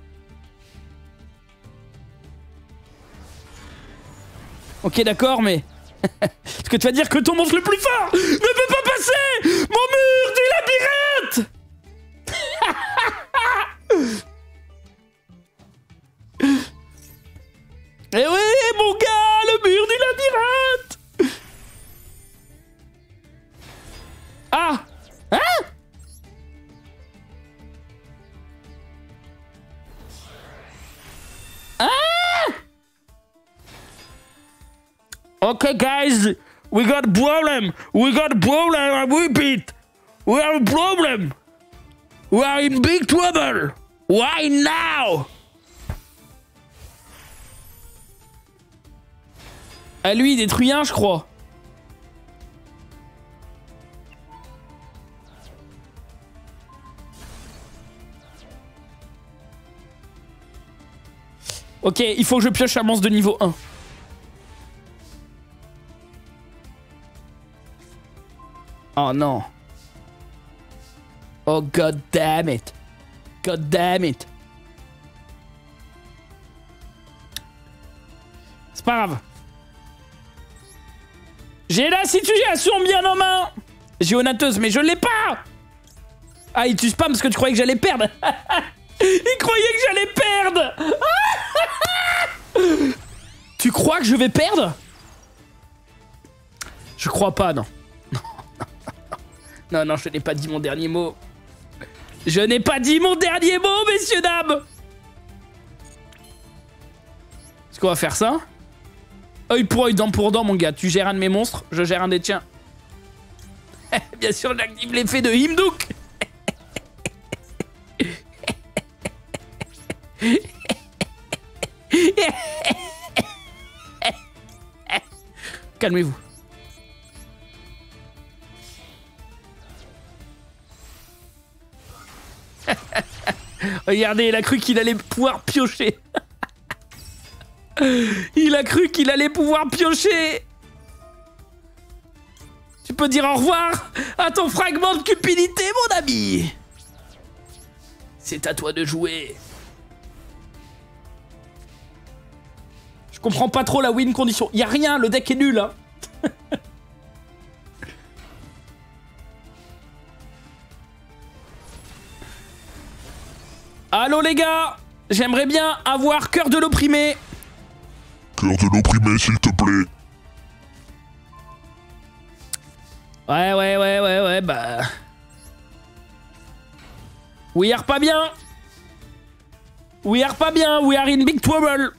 Ok, d'accord, mais... Est-ce que tu vas dire que ton monstre le plus fort ne peut pas passer mon mur du labyrinthe? Eh oui, mon gars, le mur du labyrinthe. Ah. Hein? Ah. Okay, guys, we got a problem. We got a problem, I repeat. We have a problem. We are in big trouble. Why now? Ah, lui, il détruit un, je crois. Ok, il faut que je pioche un monstre de niveau un. Oh non. Oh god damn it. God damn it. C'est pas grave. J'ai la situation bien en main. Géonateuse, mais je l'ai pas. Ah, il tue spam parce que tu croyais que j'allais perdre. Il croyait que j'allais perdre. Tu crois que je vais perdre? Je crois pas, non. Non, non, je n'ai pas dit mon dernier mot. Je n'ai pas dit mon dernier mot, messieurs, dames. Est-ce qu'on va faire ça? Œil pour œil, dent pour dent, mon gars. Tu gères un de mes monstres, je gère un des tiens. Bien sûr, j'active l'effet de Imduk. Calmez-vous. Regardez, il a cru qu'il allait pouvoir piocher. Il a cru qu'il allait pouvoir piocher. Tu peux dire au revoir à ton fragment de cupidité, mon ami. C'est à toi de jouer. Je comprends pas trop la win condition. Y a rien, le deck est nul, hein. Allô les gars, j'aimerais bien avoir cœur de l'opprimé. Cœur de l'opprimé, s'il te plaît. Ouais, ouais, ouais, ouais, ouais, bah... Ouillard pas bien. We are pas bien, we are in big trouble.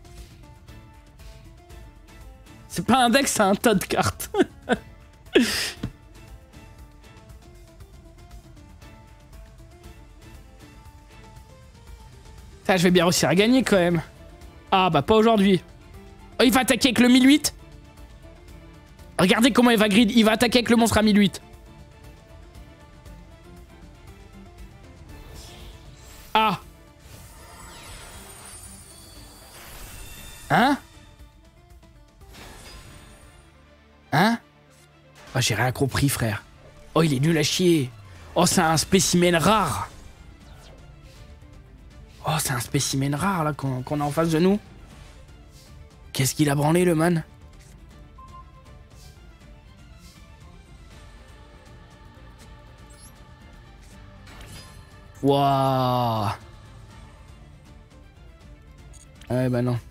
C'est pas un deck, c'est un tas de cartes. Ça, je vais bien réussir à gagner quand même. Ah bah pas aujourd'hui. Oh, il va attaquer avec le mille huit. Regardez comment il va grid. Il va attaquer avec le monstre à mille huit. Ah. Hein? Hein? Oh, j'ai rien compris, frère. Oh, il est nul à chier. Oh, c'est un spécimen rare. Oh, c'est un spécimen rare, là, qu'on qu'on a en face de nous. Qu'est-ce qu'il a branlé, le man? Waouh. Ouais, bah non.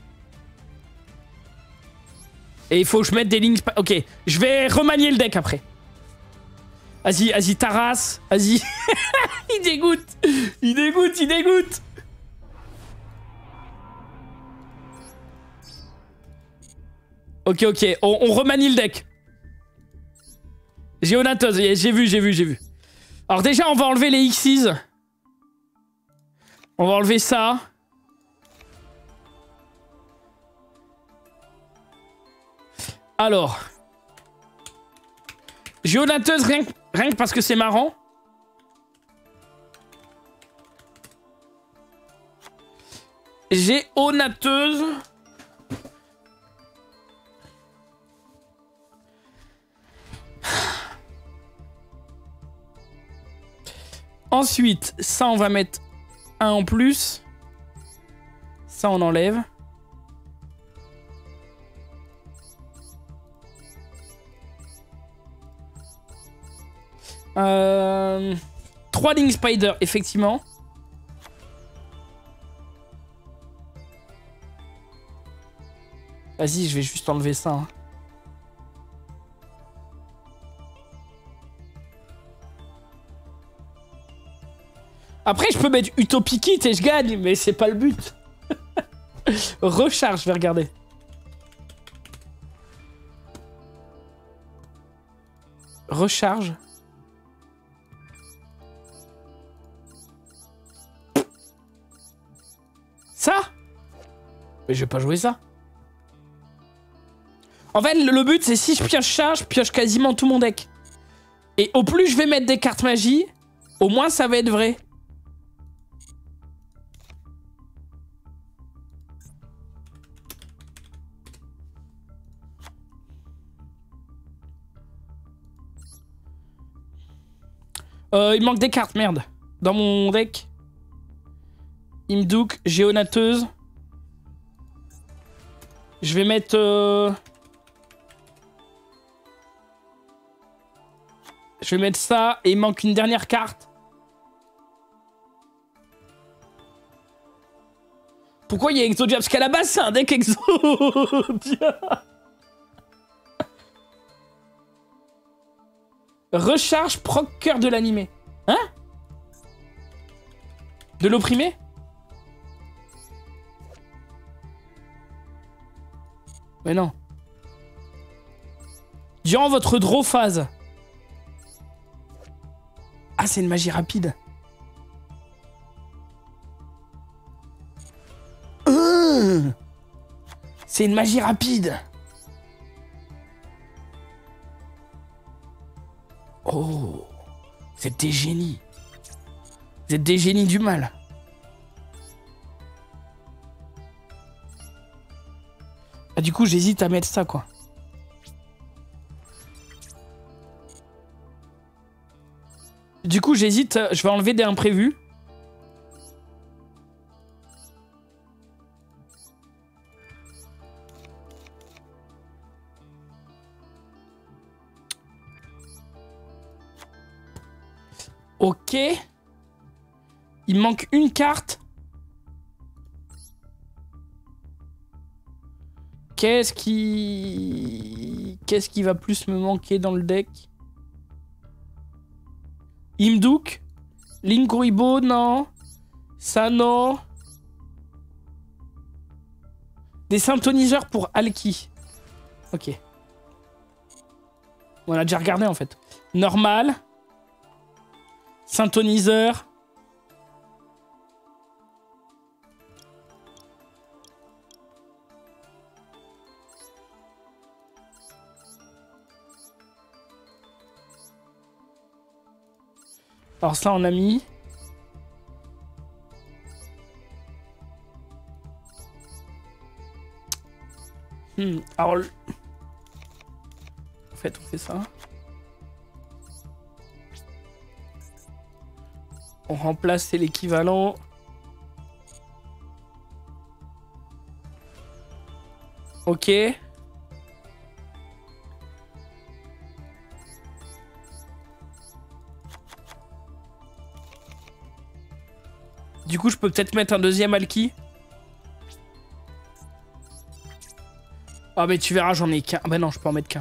Et il faut que je mette des lignes... Ok, je vais remanier le deck après. Vas-y, vas-y, Taras. Vas-y. Il dégoûte. Il dégoûte, il dégoûte. Ok, ok, on, on remanie le deck. Géonatos, j'ai vu, j'ai vu, j'ai vu. Alors déjà, on va enlever les Xyz. On va enlever ça. Alors. Géonateuse, rien, rien que parce que c'est marrant. Géonateuse. Ensuite, ça, on va mettre un en plus. Ça, on enlève. Euh... trois Link Spider, effectivement. Vas-y, je vais juste enlever ça. Hein. Après, je peux mettre Utopie Kit et je gagne, mais c'est pas le but. Recharge, je vais regarder. Recharge. Ça? Mais je vais pas jouer ça. En fait, le but, c'est si je pioche ça, je pioche quasiment tout mon deck. Et au plus je vais mettre des cartes magie, au moins ça va être vrai. Euh, il manque des cartes, merde. Dans mon deck. Imduk, Géonateuse. Je vais mettre... Euh... Je vais mettre ça, et il manque une dernière carte. Pourquoi il y a Exodia? Parce qu'à la base, c'est un deck Exodia. Recharge proc cœur de l'animé. Hein? De l'opprimé? Mais non. Durant votre draw phase. Ah, c'est une magie rapide. Euh c'est une magie rapide. Oh, vous êtes des génies. Vous êtes des génies du mal. Ah, du coup, j'hésite à mettre ça, quoi. Du coup, j'hésite. Je vais enlever des imprévus. Ok. Il manque une carte. Qu'est-ce qui... Qu'est-ce qui va plus me manquer dans le deck? Imduk? Linkuribo, non. Ça, non. Des synthoniseurs pour Alki. Ok. On a déjà regardé en fait. Normal. Synthoniseur. Alors ça on a mis. Hmm. Alors... En fait on fait ça. On remplace, c'est l'équivalent. Ok. Du coup, je peux peut-être mettre un deuxième Alki. Ah, mais tu verras, j'en ai qu'un. Ah, bah non, je peux en mettre qu'un.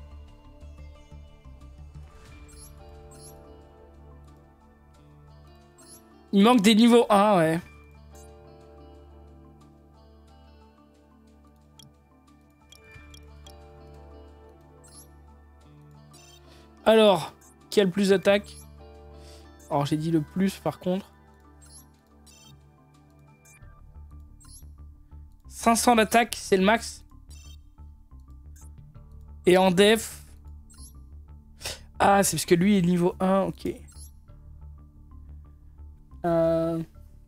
Il manque des niveaux un, ouais. Alors, qui a le plus d'attaque? Alors, j'ai dit le plus, par contre. cinq cents d'attaque, c'est le max. Et en def... Ah, c'est parce que lui est niveau un, ok. Euh...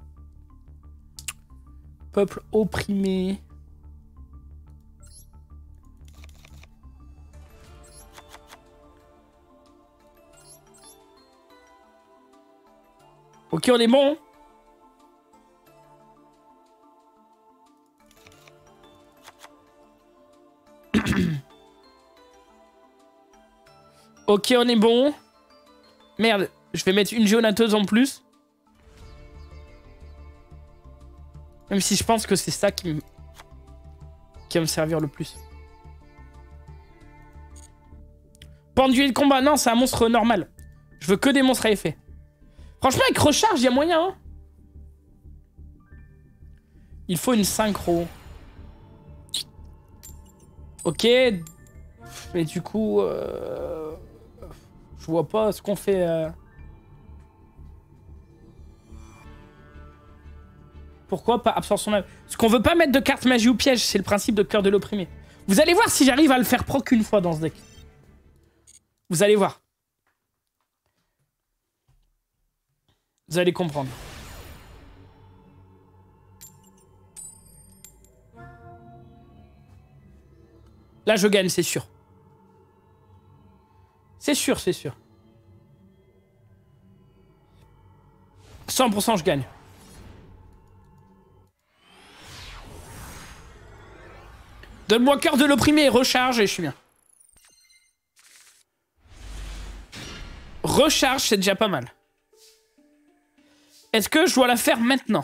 Peuple opprimé. Ok, on est bon. Ok, on est bon. Merde, je vais mettre une géonateuse en plus. Même si je pense que c'est ça qui, me... qui va me servir le plus. Pendule de combat, non, c'est un monstre normal. Je veux que des monstres à effet. Franchement, avec recharge, il y a moyen. Hein. Il faut une synchro. Ok. Mais du coup... Euh... Je vois pas ce qu'on fait... Euh... Pourquoi pas absorption magie? Parce qu'on veut pas mettre de carte magie ou piège, c'est le principe de cœur de l'opprimé. Vous allez voir si j'arrive à le faire proc une fois dans ce deck. Vous allez voir. Vous allez comprendre. Là, je gagne, c'est sûr. C'est sûr, c'est sûr. cent pour cent, je gagne. Donne-moi cœur de l'opprimé, recharge et je suis bien. Recharge, c'est déjà pas mal. Est-ce que je dois la faire maintenant?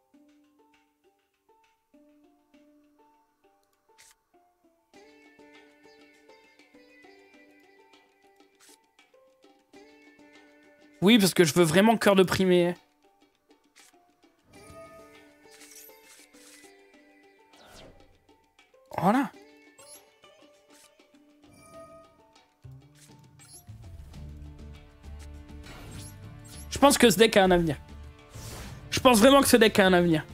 Oui, parce que je veux vraiment cœur d'opprimé. Voilà. Je pense que ce deck a un avenir. Je pense vraiment que ce deck a un avenir.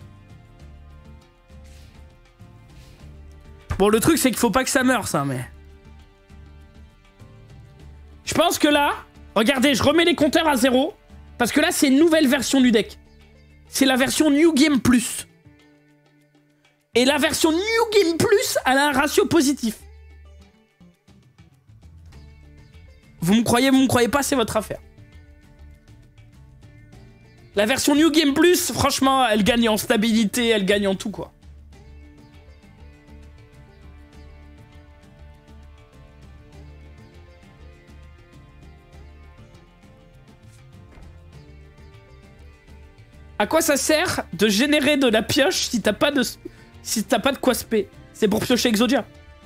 Bon, le truc, c'est qu'il faut pas que ça meure, ça, mais... Je pense que là... Regardez, je remets les compteurs à zéro. Parce que là, c'est une nouvelle version du deck. C'est la version New Game Plus. Et la version New Game Plus, elle a un ratio positif. Vous me croyez, vous me croyez pas, c'est votre affaire. La version New Game Plus, franchement, elle gagne en stabilité, elle gagne en tout, quoi. À quoi ça sert de générer de la pioche si t'as pas de... Si t'as pas de quoi spé? C'est pour piocher Exodia.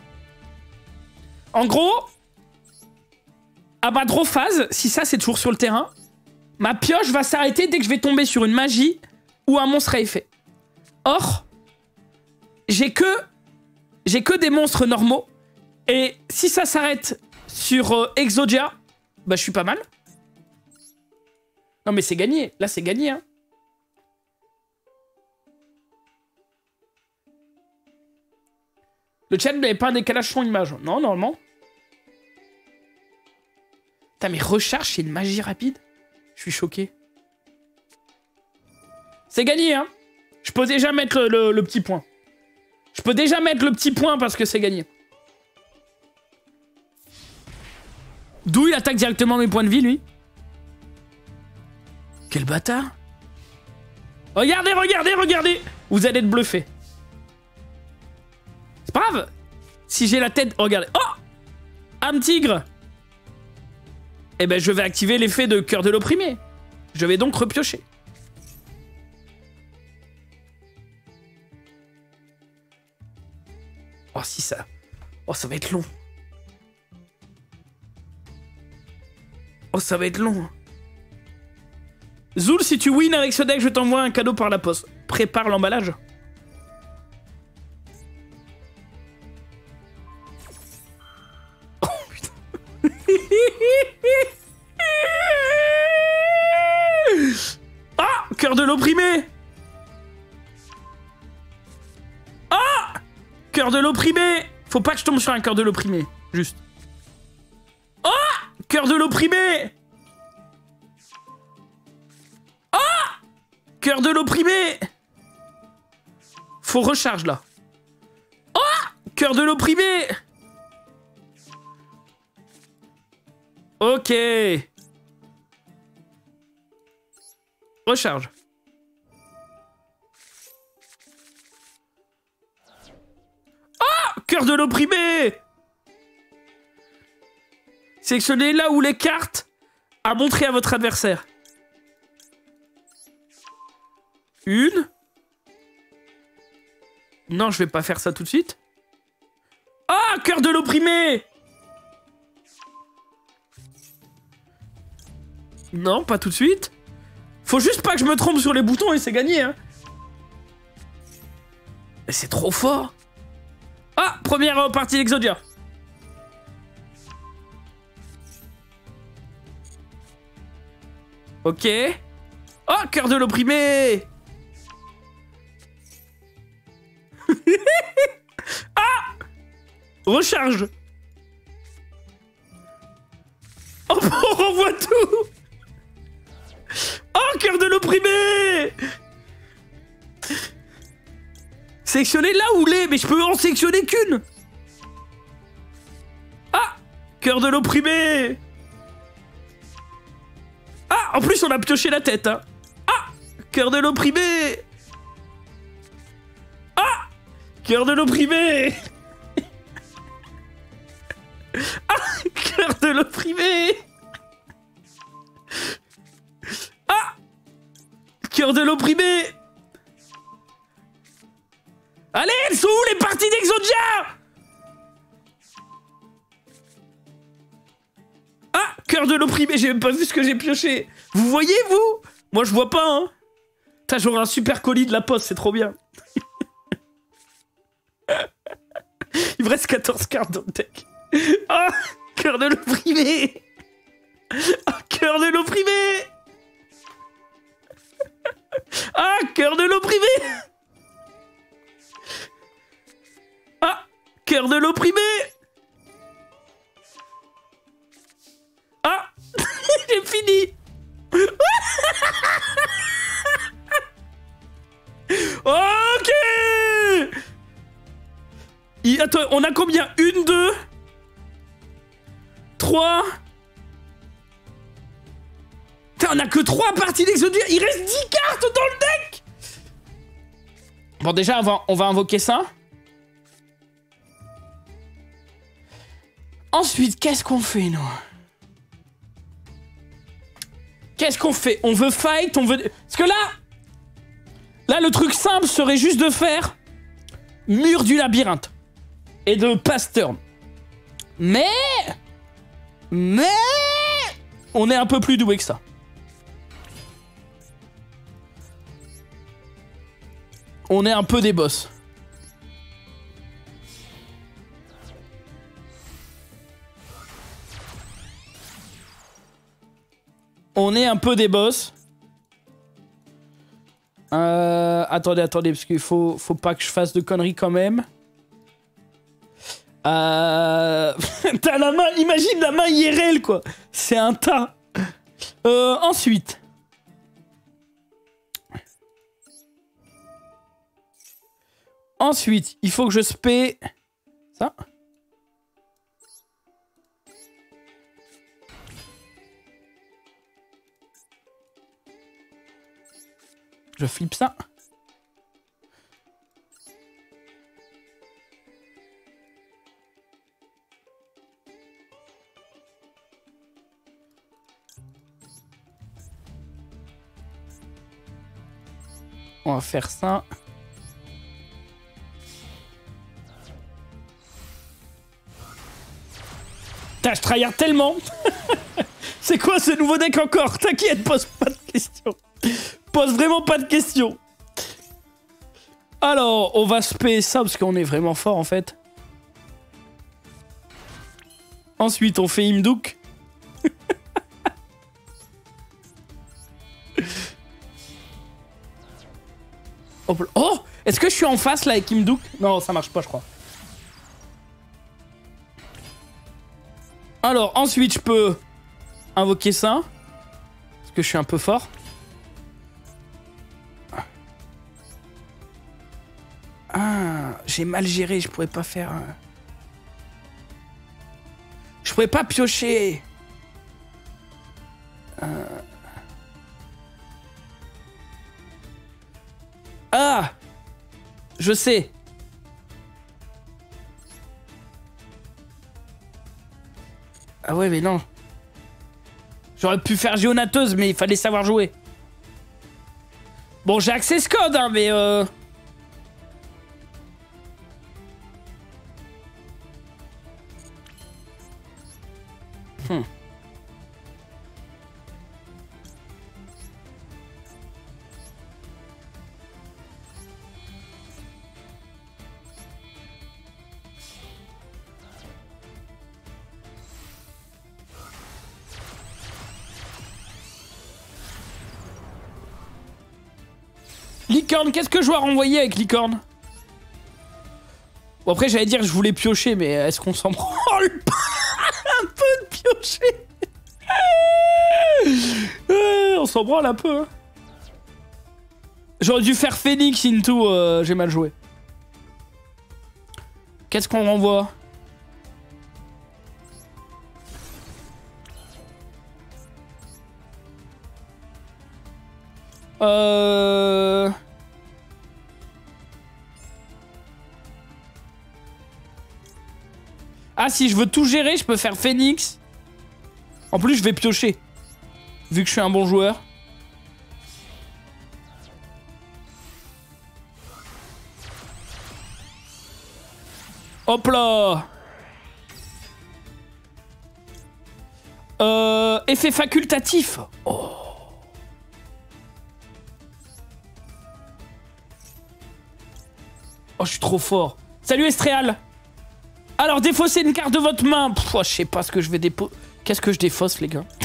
En gros, à ma draw phase, si ça c'est toujours sur le terrain, ma pioche va s'arrêter dès que je vais tomber sur une magie ou un monstre à effet. Or, j'ai que... J'ai que des monstres normaux. Et si ça s'arrête sur euh, Exodia, bah je suis pas mal. Non mais c'est gagné. Là c'est gagné, hein. Le chat n'avait pas un décalage son image. Non, normalement. Putain, mais recharge, c'est une magie rapide. Je suis choqué. C'est gagné, hein. Je peux déjà mettre le, le, le petit point. Je peux déjà mettre le petit point parce que c'est gagné. D'où il attaque directement mes points de vie, lui. Quel bâtard. Regardez, regardez, regardez. Vous allez être bluffé. C'est pas grave. Si j'ai la tête... Regardez. Oh, âme tigre. Eh ben, je vais activer l'effet de cœur de l'opprimé. Je vais donc repiocher. Oh, si ça... Oh, ça va être long. Oh, ça va être long. Zoul, si tu win avec ce deck, je t'envoie un cadeau par la poste. Prépare l'emballage. Oh, putain. Ah, cœur de l'opprimé. Ah, cœur de l'opprimé. Faut pas que je tombe sur un cœur de l'opprimé. Juste. Ah, cœur de l'opprimé. Ah, cœur de l'opprimé. Faut recharge là. Ah, cœur de l'opprimé. Ok. Recharge. Ah, cœur de l'opprimé. Sélectionnez là où les cartes à montrer à votre adversaire. Une. Non, je vais pas faire ça tout de suite. Ah, cœur de l'opprimé. Non, pas tout de suite. Faut juste pas que je me trompe sur les boutons et c'est gagné, hein. Mais c'est trop fort. Ah, première euh, partie d'Exodia. Ok. Oh, cœur de l'opprimé. Ah, recharge. Oh, on renvoie tout. Oh, cœur de l'opprimé. Sélectionnez là où les, mais je peux en sélectionner qu'une. Ah, cœur de l'opprimé. Ah, en plus on a pioché la tête, hein. Ah, cœur de l'opprimé. Ah, cœur de l'opprimé. Ah, cœur de l'opprimé. Ah, cœur de l'opprimé. Allez, elles sont où les parties d'Exodia? Ah, cœur de l'opprimé, j'ai même pas vu ce que j'ai pioché. Vous voyez, vous? Moi, je vois pas, hein. Putain, j'aurai un super colis de la poste, c'est trop bien. Il me reste quatorze cartes dans le deck. Ah, cœur de l'opprimé. Ah, cœur de l'opprimé. Ah, cœur de l'opprimé. Ah, cœur de l'opprimé. Ah, j'ai fini. Ok. Il, attends, on a combien? Une, deux, trois. Putain, on a que trois parties d'Exodia. Il reste dix cartes dans le deck. Bon, déjà, on va, on va invoquer ça. Ensuite, qu'est-ce qu'on fait, nous? Qu'est-ce qu'on fait? On veut fight, on veut... Parce que là... Là, le truc simple serait juste de faire... Mur du labyrinthe. Et de pass turn. Mais... Mais... On est un peu plus doué que ça. On est un peu des boss. On est un peu des boss. Euh, attendez, attendez, parce qu'il faut, faut pas que je fasse de conneries quand même. Euh... T'as la main, imagine la main I R L, quoi. C'est un tas. Euh, ensuite. Ensuite, il faut que je spé... Ça. Je flippe ça. On va faire ça. Putain, je tryhard tellement. C'est quoi ce nouveau deck encore? T'inquiète, pose pas de questions. Pose vraiment pas de questions. Alors, on va spé ça parce qu'on est vraiment fort en fait. Ensuite, on fait Imduk. Oh, est-ce que je suis en face là avec Imduk? Non, ça marche pas, je crois. Alors, ensuite, je peux invoquer ça. Parce que je suis un peu fort. Ah, j'ai mal géré, je pourrais pas faire... Je pourrais pas piocher. Euh... Ah, je sais. Ah ouais, mais non. J'aurais pu faire géonateuse, mais il fallait savoir jouer. Bon, j'ai access code, hein, mais... Euh... Hmm. Licorne, qu'est-ce que je dois renvoyer avec Licorne? Bon, après, j'allais dire que je voulais piocher, mais est-ce qu'on s'en branle pas un peu de piocher? euh, On s'en branle un peu. Hein. J'aurais dû faire Phoenix into... Euh, j'ai mal joué. Qu'est-ce qu'on renvoie? Euh... Ah, si je veux tout gérer, je peux faire Phoenix. En plus, je vais piocher. Vu que je suis un bon joueur. Hop là. Euh... Effet facultatif. Oh. Oh, je suis trop fort. Salut Estréal. Alors, défaussez une carte de votre main. Pff, oh, je sais pas ce que je vais dépo... Qu'est-ce que je défausse, les gars?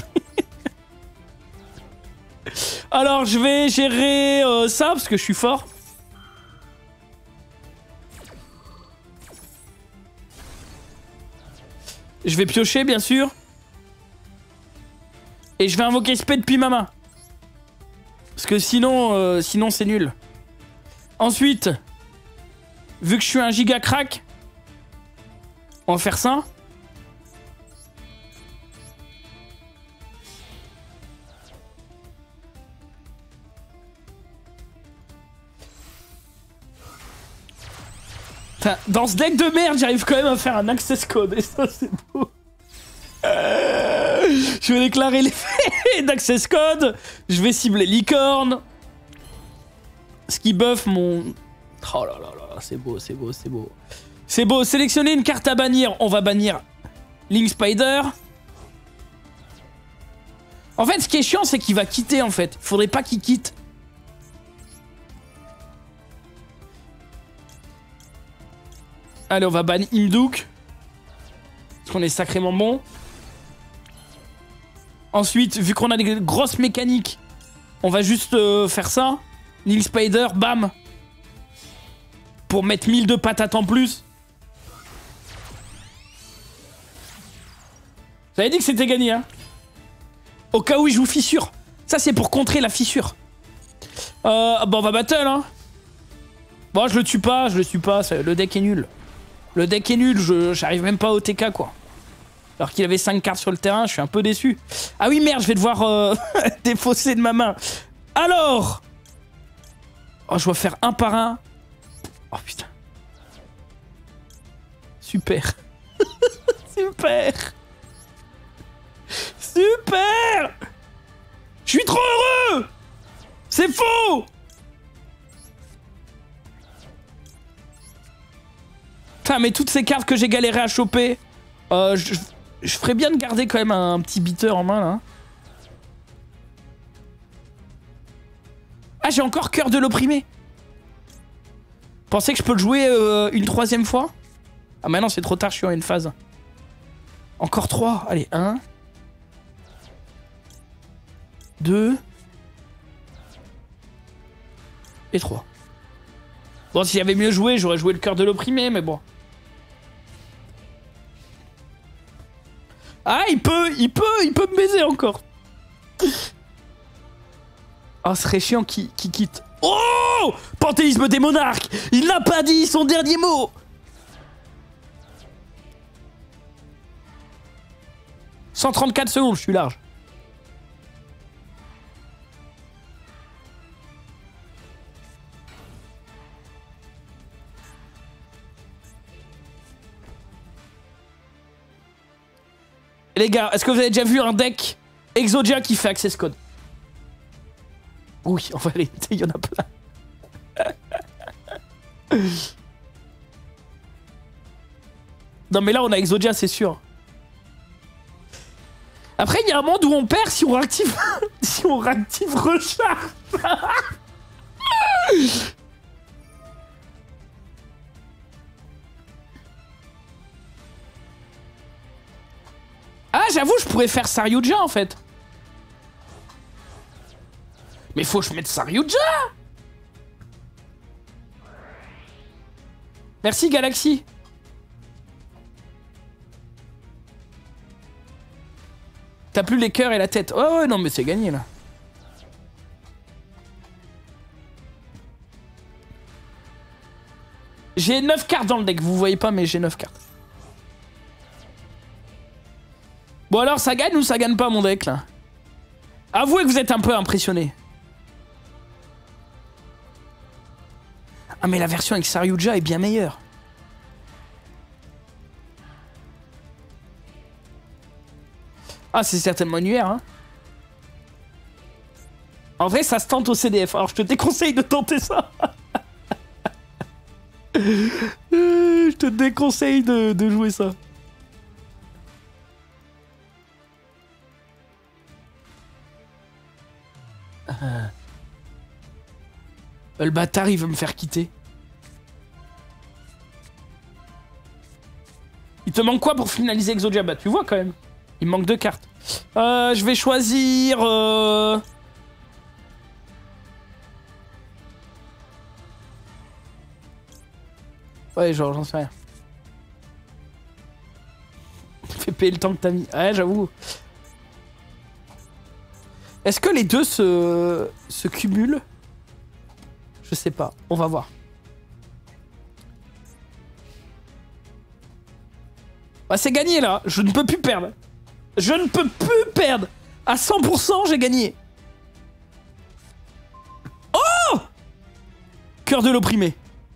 Alors, je vais gérer euh, ça, parce que je suis fort. Je vais piocher, bien sûr. Et je vais invoquer spé depuis ma main. Parce que sinon, euh, sinon c'est nul. Ensuite, vu que je suis un giga crack, on va faire ça. Enfin, dans ce deck de merde, j'arrive quand même à faire un access code. Et ça, c'est beau. Euh, je vais déclarer l'effet d'access code. Je vais cibler licorne. Ce qui buff mon... Oh là là là, c'est beau, c'est beau, c'est beau. C'est beau, sélectionner une carte à bannir. On va bannir Link Spider. En fait, ce qui est chiant, c'est qu'il va quitter, en fait. Faudrait pas qu'il quitte. Allez, on va ban Imduk. Parce qu'on est sacrément bon. Ensuite, vu qu'on a des grosses mécaniques, on va juste euh, faire ça. Neil Spider, bam. Pour mettre mille de patates en plus. J'avais dit que c'était gagné, hein. Au cas où il joue fissure. Ça, c'est pour contrer la fissure. Euh, bon, on va battle, hein. Bon, je le tue pas, je le tue pas. Le deck est nul. Le deck est nul, je j'arrive même pas au T K, quoi. Alors qu'il avait cinq cartes sur le terrain, je suis un peu déçu. Ah oui, merde, je vais devoir euh, défausser de ma main. Alors... Oh, je dois faire un par un. Oh, putain. Super. Super. Super. Je suis trop heureux. C'est faux. Putain, mais toutes ces cartes que j'ai galéré à choper, euh, je, je ferais bien de garder quand même un, un petit beater en main, là. Ah, j'ai encore cœur de l'opprimé. Pensez que je peux le jouer euh, une troisième fois? Ah, maintenant c'est trop tard, je suis en une phase. Encore trois. Allez, un. Deux. Et trois. Bon, s'il y avait mieux joué, j'aurais joué le cœur de l'opprimé, mais bon. Ah, il peut, il peut, il peut me baiser encore. Oh, ce serait chiant qui, qui quitte. Oh! Panthéisme des monarques! Il n'a pas dit son dernier mot! cent trente-quatre secondes, je suis large. Les gars, est-ce que vous avez déjà vu un deck Exodia qui fait Access Code? Oui, enfin, il y en a plein. Non, mais là, on a Exodia, c'est sûr. Après, il y a un monde où on perd si on réactive... si on réactive recharge. Ah, j'avoue, je pourrais faire Saryuja, en fait. Mais faut que je mette Saryuja. Merci, Galaxy. T'as plus les cœurs et la tête. Oh ouais, non, mais c'est gagné, là. J'ai neuf cartes dans le deck. Vous voyez pas, mais j'ai neuf cartes. Bon, alors, ça gagne ou ça gagne pas, mon deck, là? Avouez que vous êtes un peu impressionné. Ah, mais la version avec Saryuja est bien meilleure. Ah, c'est certainement annuaire, hein. En vrai, ça se tente au C D F. Alors, je te déconseille de tenter ça. Je te déconseille de, de jouer ça. Le bâtard, il veut me faire quitter. Il te manque quoi pour finaliser Exodia? Bah, tu vois quand même. Il me manque deux cartes. Euh, je vais choisir... Euh... Ouais, genre, j'en sais rien. Fais payer le temps que t'as mis. Ouais, j'avoue. Est-ce que les deux se... se cumulent? Je sais pas. On va voir. Bah, c'est gagné, là. Je ne peux plus perdre. Je ne peux plus perdre. À cent pour cent, j'ai gagné. Oh! Cœur de l'opprimé.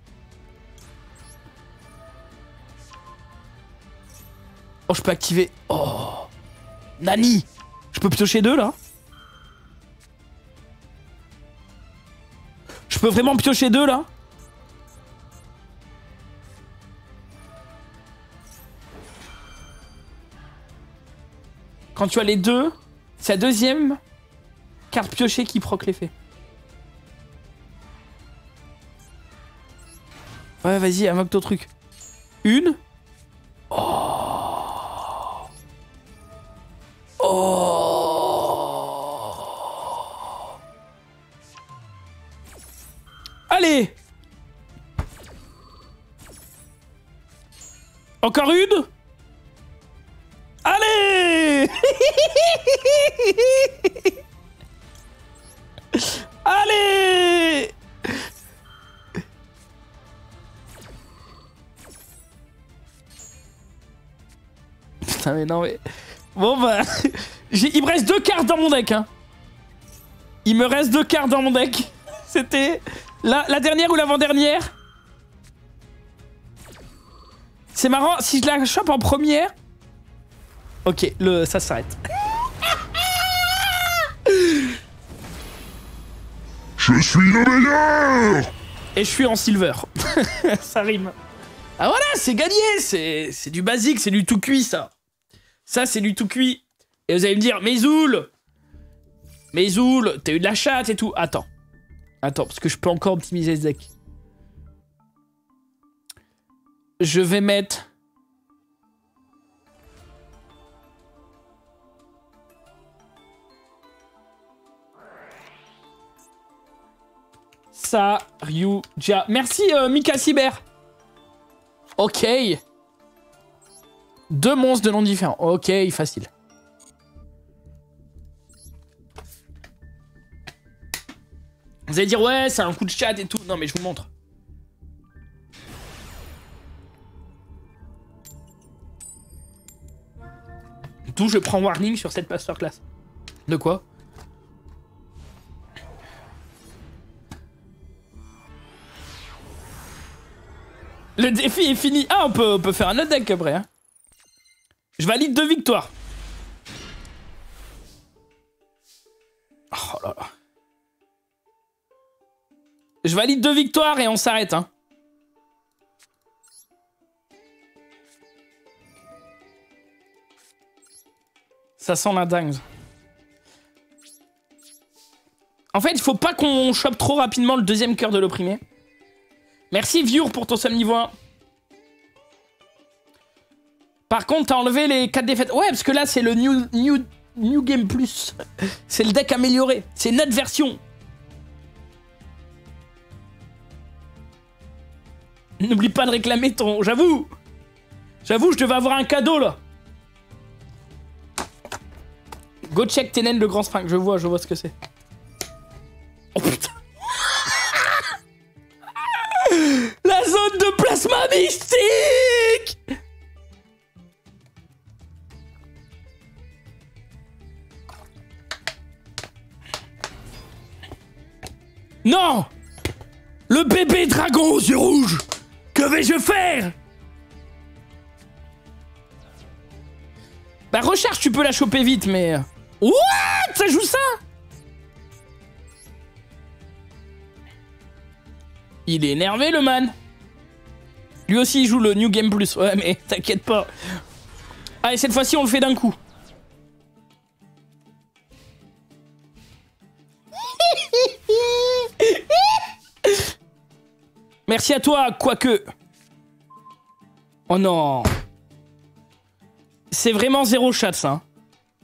Oh, je peux activer... Oh! Nani! Je peux piocher deux, là? Je peux vraiment piocher deux, là? Quand tu as les deux, c'est la deuxième carte piochée qui proc l'effet. Ouais, vas-y, invoque ton truc. Une. Oh. Oh. Encore une? Allez. Allez. Putain mais non mais... Bon bah... Il me reste deux cartes dans mon deck hein. Il me reste deux cartes dans mon deck. C'était la, la dernière ou l'avant-dernière. C'est marrant, si je la chope en première... Ok, le, ça s'arrête. Je suis le meilleur. Et je suis en silver. Ça rime. Ah voilà, c'est gagné. C'est du basique, c'est du tout cuit ça. Ça c'est du tout cuit. Et vous allez me dire, mais Zoul, mais Zoul, t'as eu de la chatte et tout. Attends. Attends, parce que je peux encore optimiser ce deck. Je vais mettre... Saryuja. Merci euh, Mika Cyber. Ok. Deux monstres de noms différents. Ok, facile. Vous allez dire, ouais, c'est un coup de chat et tout. Non, mais je vous montre. D'où je prends warning sur cette masterclass. De quoi? Le défi est fini. Ah, on peut, on peut faire un autre deck après. Hein. Je valide deux victoires. Oh là là. Je valide deux victoires et on s'arrête. Hein. Ça sent la dingue. En fait, il faut pas qu'on chope trop rapidement le deuxième cœur de l'opprimé. Merci Viour pour ton sub niveau un. Par contre, t'as enlevé les quatre défaites. Ouais, parce que là, c'est le New, new, new Game Plus. C'est le deck amélioré. C'est notre version. N'oublie pas de réclamer ton... J'avoue. J'avoue, je devais avoir un cadeau, là. Go check Tenen le grand sphinx. Je vois, je vois ce que c'est. Oh putain. La zone de plasma mystique. Non. Le bébé dragon aux yeux rouges. Que vais-je faire? Bah recharge, tu peux la choper vite, mais... What? Ça joue ça? Il est énervé, le man. Lui aussi, il joue le New Game Plus. Ouais, mais t'inquiète pas. Allez, cette fois-ci, on le fait d'un coup. Merci à toi, quoique. Oh non. C'est vraiment zéro chat, ça. Hein.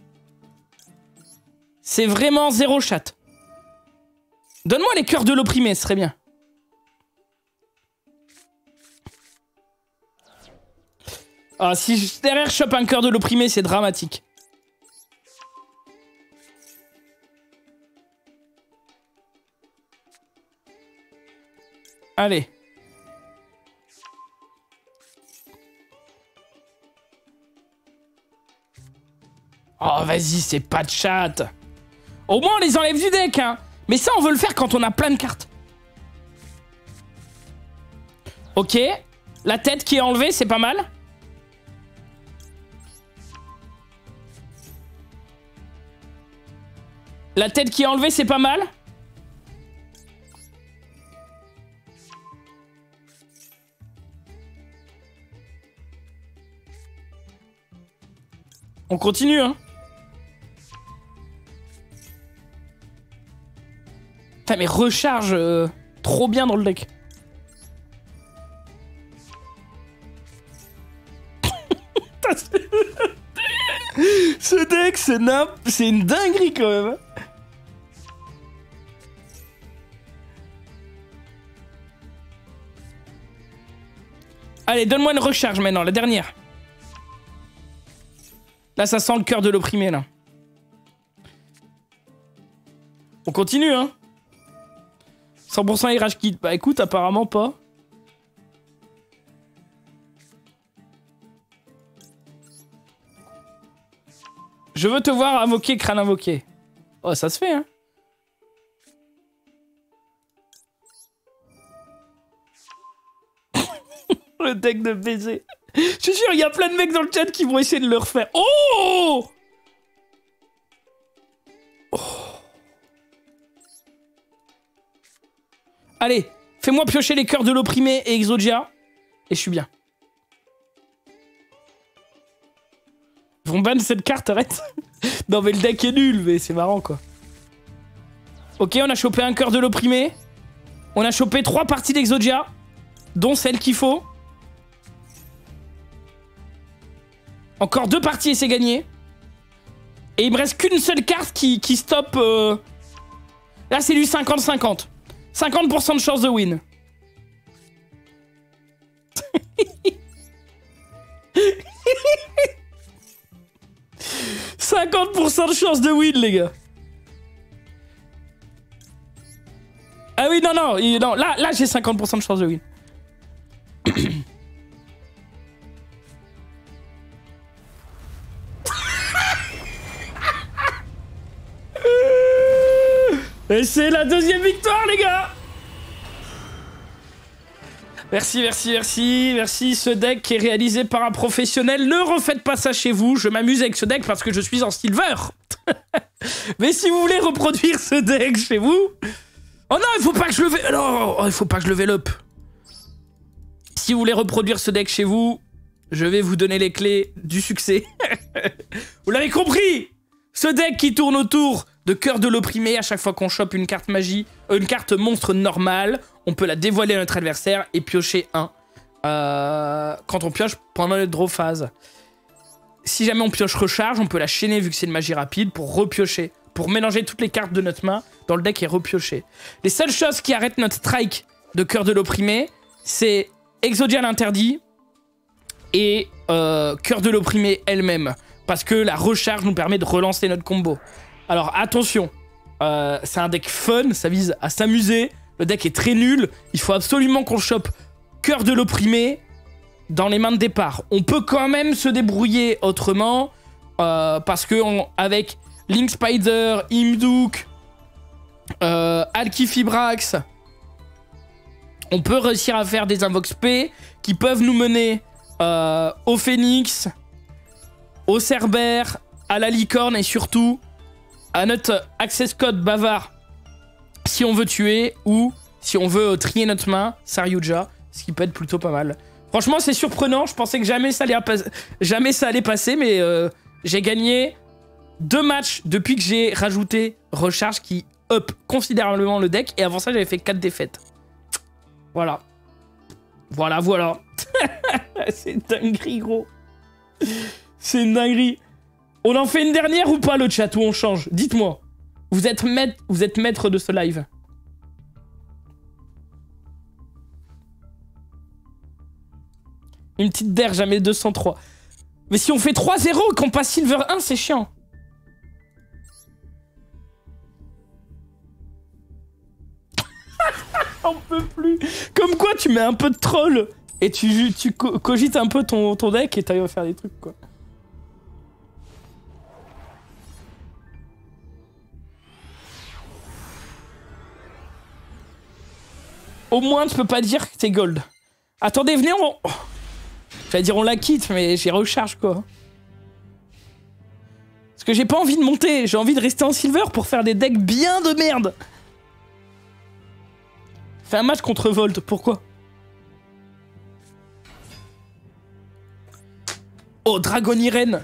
C'est vraiment zéro chat. Donne-moi les cœurs de l'opprimé, ce serait bien. Ah, si je, derrière je chope un cœur de l'opprimé, c'est dramatique. Allez. Oh, vas-y, c'est pas de chat. Au moins, on les enlève du deck, hein. Mais ça, on veut le faire quand on a plein de cartes. Ok. La tête qui est enlevée, c'est pas mal. La tête qui est enlevée, c'est pas mal. On continue, hein. Putain, mais recharge euh, trop bien dans le deck. Ce deck, c'est nap... c'est une dinguerie quand même. Allez, donne-moi une recharge maintenant, la dernière. Là, ça sent le cœur de l'opprimé, là. On continue, hein. cent pour cent Rage Kit. Bah écoute, apparemment pas. Je veux te voir invoquer, crâne invoqué. Oh, ça se fait, hein. Le deck de baiser. Je suis sûr, il y a plein de mecs dans le chat qui vont essayer de le refaire. Oh, oh. Allez, fais-moi piocher les cœurs de l'opprimé et Exodia. Et je suis bien. Ils vont ban cette carte, arrête. Non mais le deck est nul, mais c'est marrant quoi. Ok, on a chopé un cœur de l'opprimé. On a chopé trois parties d'Exodia, dont celle qu'il faut. Encore deux parties et c'est gagné. Et il me reste qu'une seule carte qui, qui stoppe... Euh... Là, c'est du cinquante cinquante. cinquante pour cent de chance de win. cinquante pour cent de chance de win, les gars. Ah oui, non, non. non là, là j'ai cinquante pour cent de chance de win. Et c'est la deuxième victoire, les gars. Merci, merci, merci, merci. Ce deck qui est réalisé par un professionnel. Ne refaites pas ça chez vous. Je m'amuse avec ce deck parce que je suis en silver. Mais si vous voulez reproduire ce deck chez vous... Oh non, il faut pas que je le... Non, oh, il faut pas que je le level-up. Si vous voulez reproduire ce deck chez vous, je vais vous donner les clés du succès. Vous l'avez compris. Ce deck qui tourne autour de cœur de l'opprimé, à chaque fois qu'on chope une carte magie, euh, une carte monstre normale, on peut la dévoiler à notre adversaire et piocher un. Euh, quand on pioche pendant notre draw phase. Si jamais on pioche recharge, on peut la chaîner vu que c'est une magie rapide pour repiocher. Pour mélanger toutes les cartes de notre main dans le deck et repiocher. Les seules choses qui arrêtent notre strike de cœur de l'opprimé, c'est Exodia l'interdit et euh, cœur de l'opprimé elle-même. Parce que la recharge nous permet de relancer notre combo. Alors attention, euh, c'est un deck fun, ça vise à s'amuser. Le deck est très nul, il faut absolument qu'on chope cœur de l'opprimé dans les mains de départ. On peut quand même se débrouiller autrement, euh, parce que on, avec Link Spider, Imduk, euh, Alkifibrax, on peut réussir à faire des Invox P qui peuvent nous mener euh, au Phoenix, au Cerbère, à la licorne et surtout à notre access code bavard si on veut tuer ou si on veut trier notre main, Saryuja, ce qui peut être plutôt pas mal. Franchement, c'est surprenant. Je pensais que jamais ça allait, jamais ça allait passer, mais euh, j'ai gagné deux matchs depuis que j'ai rajouté recharge qui up considérablement le deck. Et avant ça, j'avais fait quatre défaites. Voilà. Voilà, voilà. C'est une dinguerie, gros. C'est une dinguerie. On en fait une dernière ou pas, le chat, où on change? Dites-moi. Vous êtes maître, vous êtes maître de ce live. Une petite der, jamais deux cent trois. Mais si on fait trois zéro et qu'on passe Silver un, c'est chiant. On peut plus. Comme quoi, tu mets un peu de troll et tu, tu co cogites un peu ton, ton deck et t'arrives à faire des trucs, quoi. Au moins, tu peux pas dire que t'es gold. Attendez, venez, on... Oh. J'allais dire on la quitte, mais j'ai recharge, quoi. Parce que j'ai pas envie de monter, j'ai envie de rester en silver pour faire des decks bien de merde. Fais un match contre Volt, pourquoi? Oh, Dragon Irene.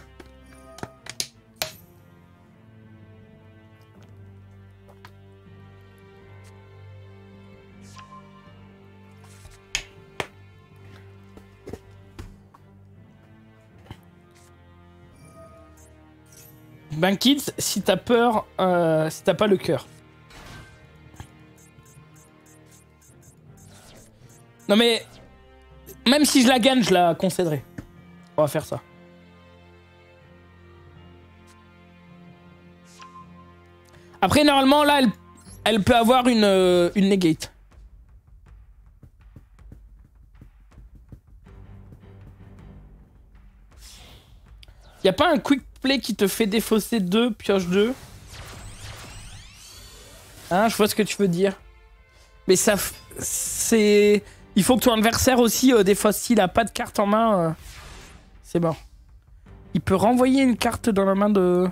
Ben kids, si t'as peur, euh, si t'as pas le cœur. Non mais, Même si je la gagne, je la concéderai. On va faire ça. Après, normalement, là, elle, elle peut avoir une, euh, une negate. Y'a pas un quick play qui te fait défausser deux, pioche deux? Hein, je vois ce que tu veux dire. Mais ça... c'est... Il faut que ton adversaire aussi, euh, des fois, s'il a pas de carte en main, euh, c'est bon. Il peut renvoyer une carte dans la main de...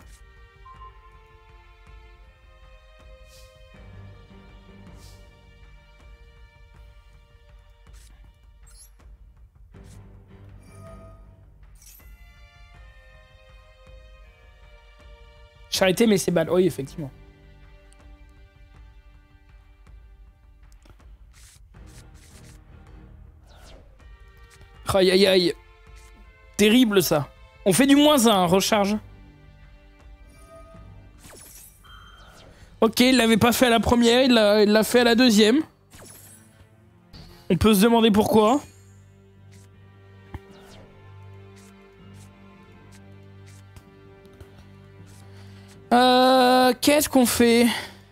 Charité, mais c'est bad. Oui, effectivement. Aïe aïe aïe. Terrible ça. On fait du moins un, recharge. Ok, il l'avait pas fait à la première, il l'a fait à la deuxième. On peut se demander pourquoi. Euh, qu'est-ce qu'on fait?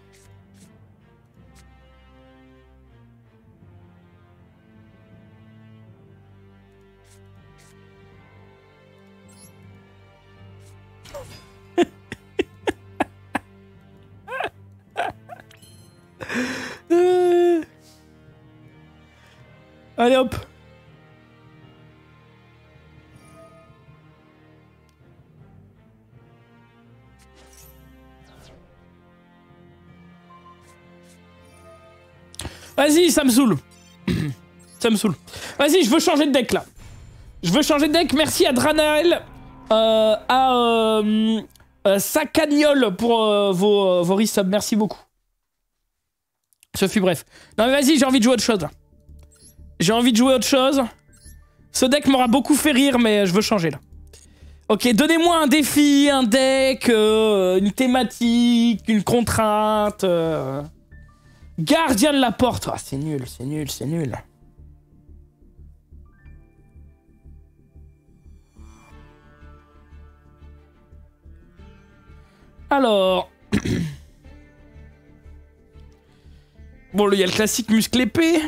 euh... Allez hop. Vas-y, ça me saoule. Ça me saoule. Vas-y, je veux changer de deck là. Je veux changer de deck. Merci à Dranael, euh, à euh, euh, Sacagnol pour euh, vos, vos resubs. Merci beaucoup. Ce fut bref. Non mais vas-y, j'ai envie de jouer autre chose. J'ai envie de jouer autre chose. Ce deck m'aura beaucoup fait rire, mais je veux changer là. Ok, donnez-moi un défi, un deck, euh, une thématique, une contrainte. Euh... Gardien de la porte. Ah, c'est nul, c'est nul, c'est nul. Alors... bon, il y a le classique muscle épée.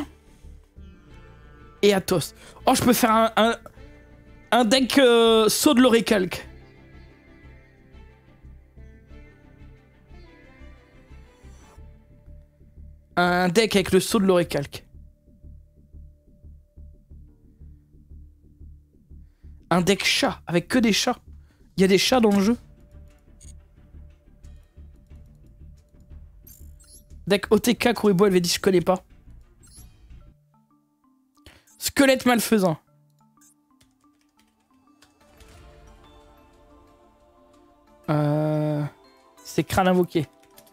Et Athos. Oh, je peux faire un, un, un deck euh, saut de l'oricalque. Un deck avec le saut de l'oricalque. Un deck chat, avec que des chats. Il y a des chats dans le jeu. Deck O T K, Kuribo, elle avait dit je connais pas. Squelette malfaisant. Euh... C'est crâne invoqué.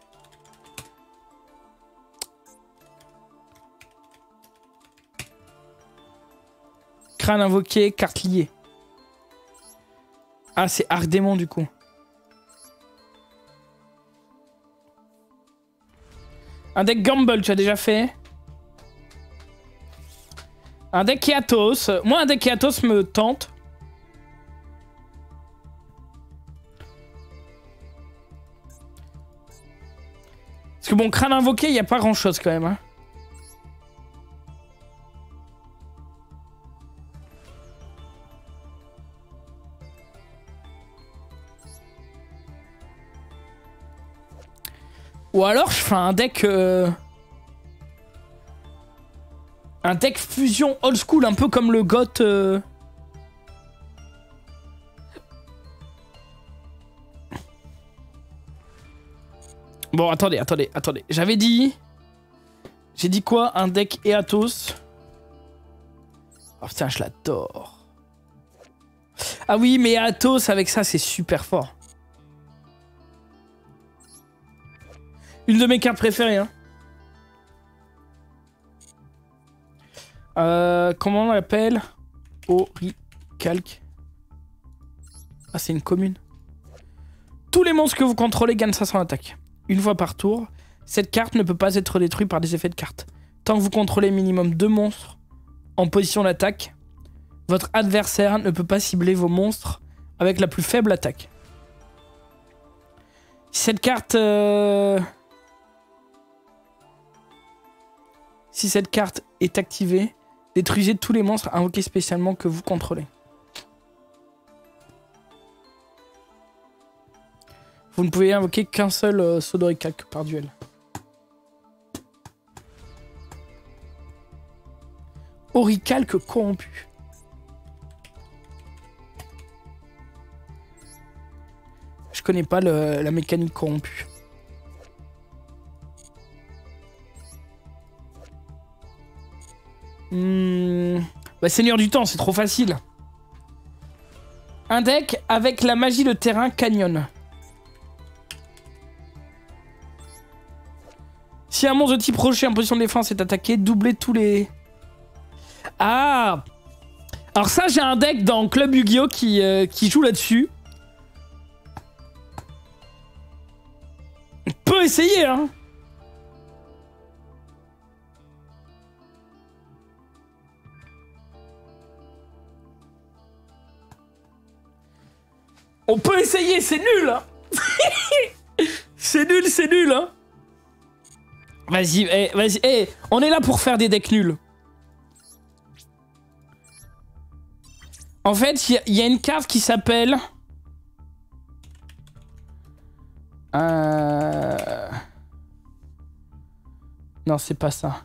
Crâne invoqué, carte liée. Ah, c'est Arc-Démon du coup. Un deck Gamble, tu as déjà fait. Un deck Athos. Moi, un deck Athos me tente. Parce que bon, crâne invoqué, il n'y a pas grand chose quand même. Hein. Ou alors je fais un deck... Euh... Un deck fusion old school, un peu comme le Goth... Euh... Bon, attendez, attendez, attendez. J'avais dit... J'ai dit quoi? Un deck Eatos. Oh putain, je l'adore. Ah oui, mais Eatos, avec ça, c'est super fort. Une de mes cartes préférées, hein. Euh, comment on l'appelle? Oricalque. Ah, c'est une commune. Tous les monstres que vous contrôlez gagnent cinq cents attaques. Une fois par tour. Cette carte ne peut pas être détruite par des effets de carte. Tant que vous contrôlez minimum deux monstres en position d'attaque, Votre adversaire ne peut pas cibler vos monstres avec la plus faible attaque. Si cette carte... Euh... Si cette carte est activée, détruisez tous les monstres invoqués spécialement que vous contrôlez. Vous ne pouvez invoquer qu'un seul euh, Sodoricalque par duel. Oricalque corrompu. Je connais pas le, la mécanique corrompue. Hmm. Bah, Seigneur du Temps, c'est trop facile. Un deck avec la magie de terrain Canyon. Si un monstre de type rocher en position de défense est attaqué, doublez tous les... Ah! Alors ça, j'ai un deck dans Club Yu-Gi-Oh! qui, euh, qui joue là-dessus. On peut essayer, hein! On peut essayer, c'est nul, hein. C'est nul, c'est nul, hein. Vas-y, eh, vas-y, eh, on est là pour faire des decks nuls. En fait, il y, y a une carte qui s'appelle... Euh... Non, c'est pas ça.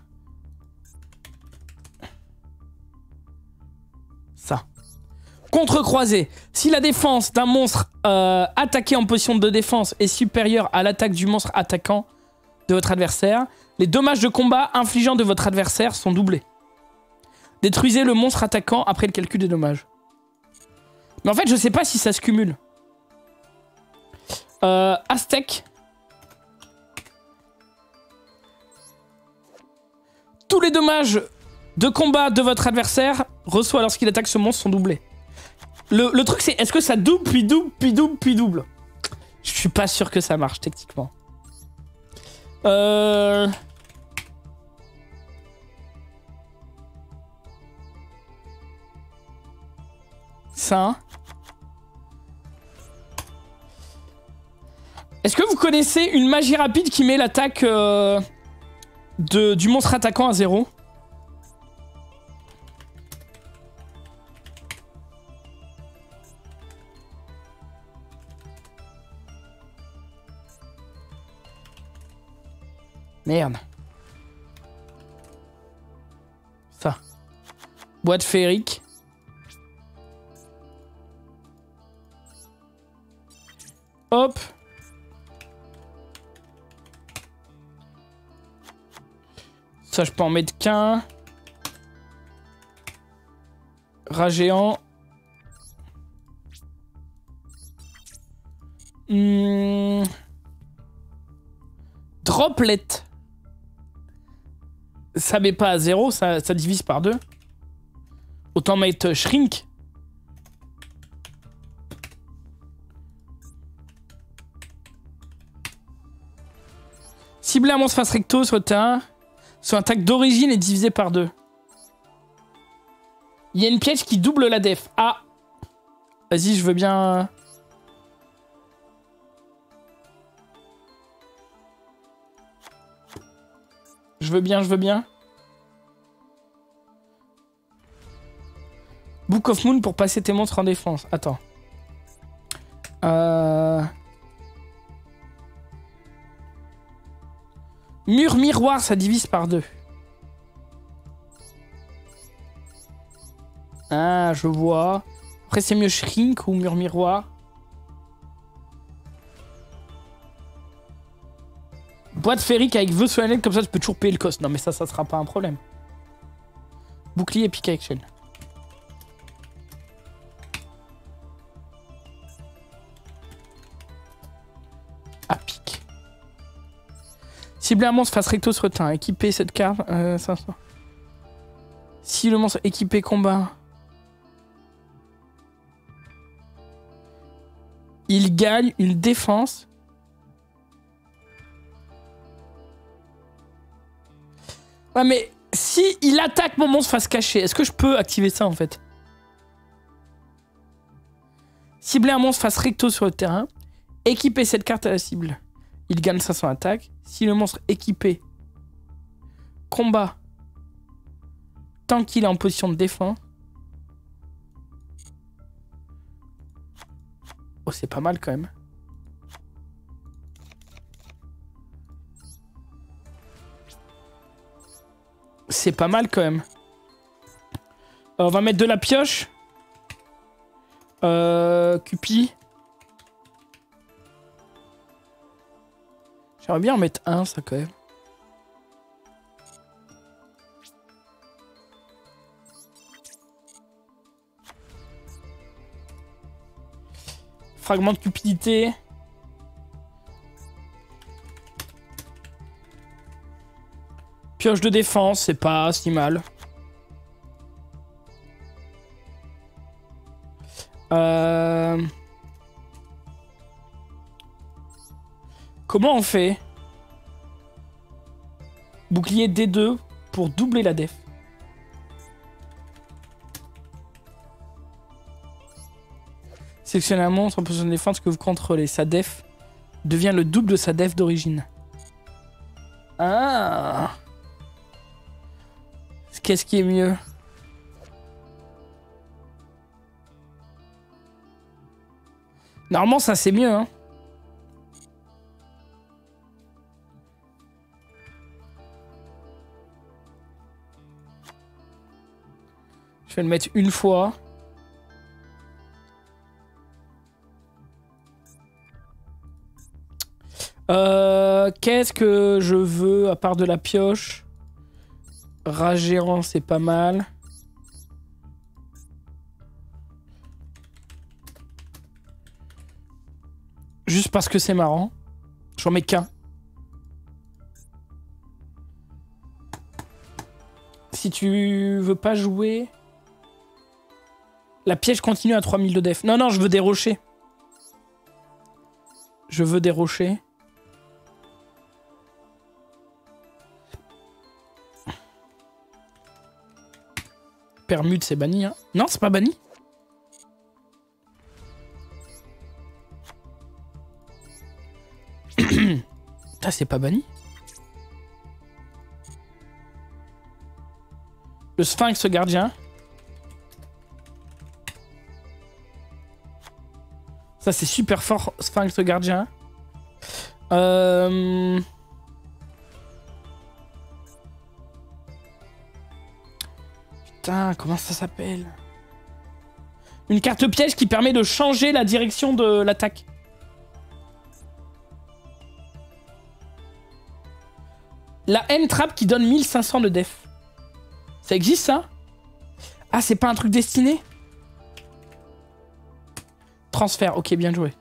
Ça. Contre-croisé. Si la défense d'un monstre euh, attaqué en position de défense est supérieure à l'attaque du monstre attaquant de votre adversaire, les dommages de combat infligeants de votre adversaire sont doublés. Détruisez le monstre attaquant après le calcul des dommages. Mais en fait, je sais pas si ça se cumule. Euh, Aztec. Tous les dommages de combat de votre adversaire reçoit lorsqu'il attaque ce monstre sont doublés. Le, le truc, c'est est-ce que ça double, puis double, puis double, puis double? Je suis pas sûr que ça marche, techniquement. Euh... Ça. Est-ce que vous connaissez une magie rapide qui met l'attaque euh, de du monstre attaquant à zéro? Merde. Ça. Boîte féerique. Hop. Ça, je peux en mettre qu'un. Rat géant. Hmm. Droplet. Ça met pas à zéro, ça, ça divise par deux. Autant mettre Shrink. Cibler un monstre face recto sur le terrain. Son attaque d'origine est divisée par deux. Il y a une piège qui double la def. Ah. Vas-y, je veux bien... Je veux bien, je veux bien. Book of Moon pour passer tes monstres en défense. Attends. Euh... Mur miroir, ça divise par deux. Ah, je vois. Après, c'est mieux Shrink ou mur miroir. Boîte féerique avec vœux solennels, comme ça tu peux toujours payer le cost. Non mais ça, ça sera pas un problème. Bouclier pick action. Ah, pique. Cibler un monstre face recto sur le terrain. Équiper cette carte. Euh, ça, ça. Si le monstre équipé combat... Il gagne une défense... Ouais, mais si il attaque mon monstre face cachée, est-ce que je peux activer ça en fait? Cibler un monstre face recto sur le terrain. Équiper cette carte à la cible. Il gagne cinq cents attaques. Si le monstre équipé combat tant qu'il est en position de défense. Oh, c'est pas mal quand même. C'est pas mal quand même. Euh, on va mettre de la pioche. Euh, Cupi. J'aimerais bien en mettre un, ça quand même. Fragment de cupidité. Pioche de défense, c'est pas si mal. Euh... Comment on fait? Bouclier D deux pour doubler la def. Sélectionnez un monstre en position de défense que vous contrôlez. Sa def devient le double de sa def d'origine. Ah! Qu'est-ce qui est mieux? Normalement, ça c'est mieux, hein. Je vais le mettre une fois. Euh, Qu'est-ce que je veux à part de la pioche? Rage errant, c'est pas mal. Juste parce que c'est marrant. J'en mets qu'un. Si tu veux pas jouer... La piège continue à trois mille de def. Non, non, je veux des rochers. Je veux des rochers. Permute, c'est banni, hein. Non, c'est pas banni. Ça, c'est pas banni. Le sphinx gardien. Ça, c'est super fort, sphinx gardien. Euh... Putain, comment ça s'appelle? Une carte piège qui permet de changer la direction de l'attaque. La N-Trap qui donne mille cinq cents de def. Ça existe, ça? Ah, c'est pas un truc destiné? Transfert, ok, bien joué.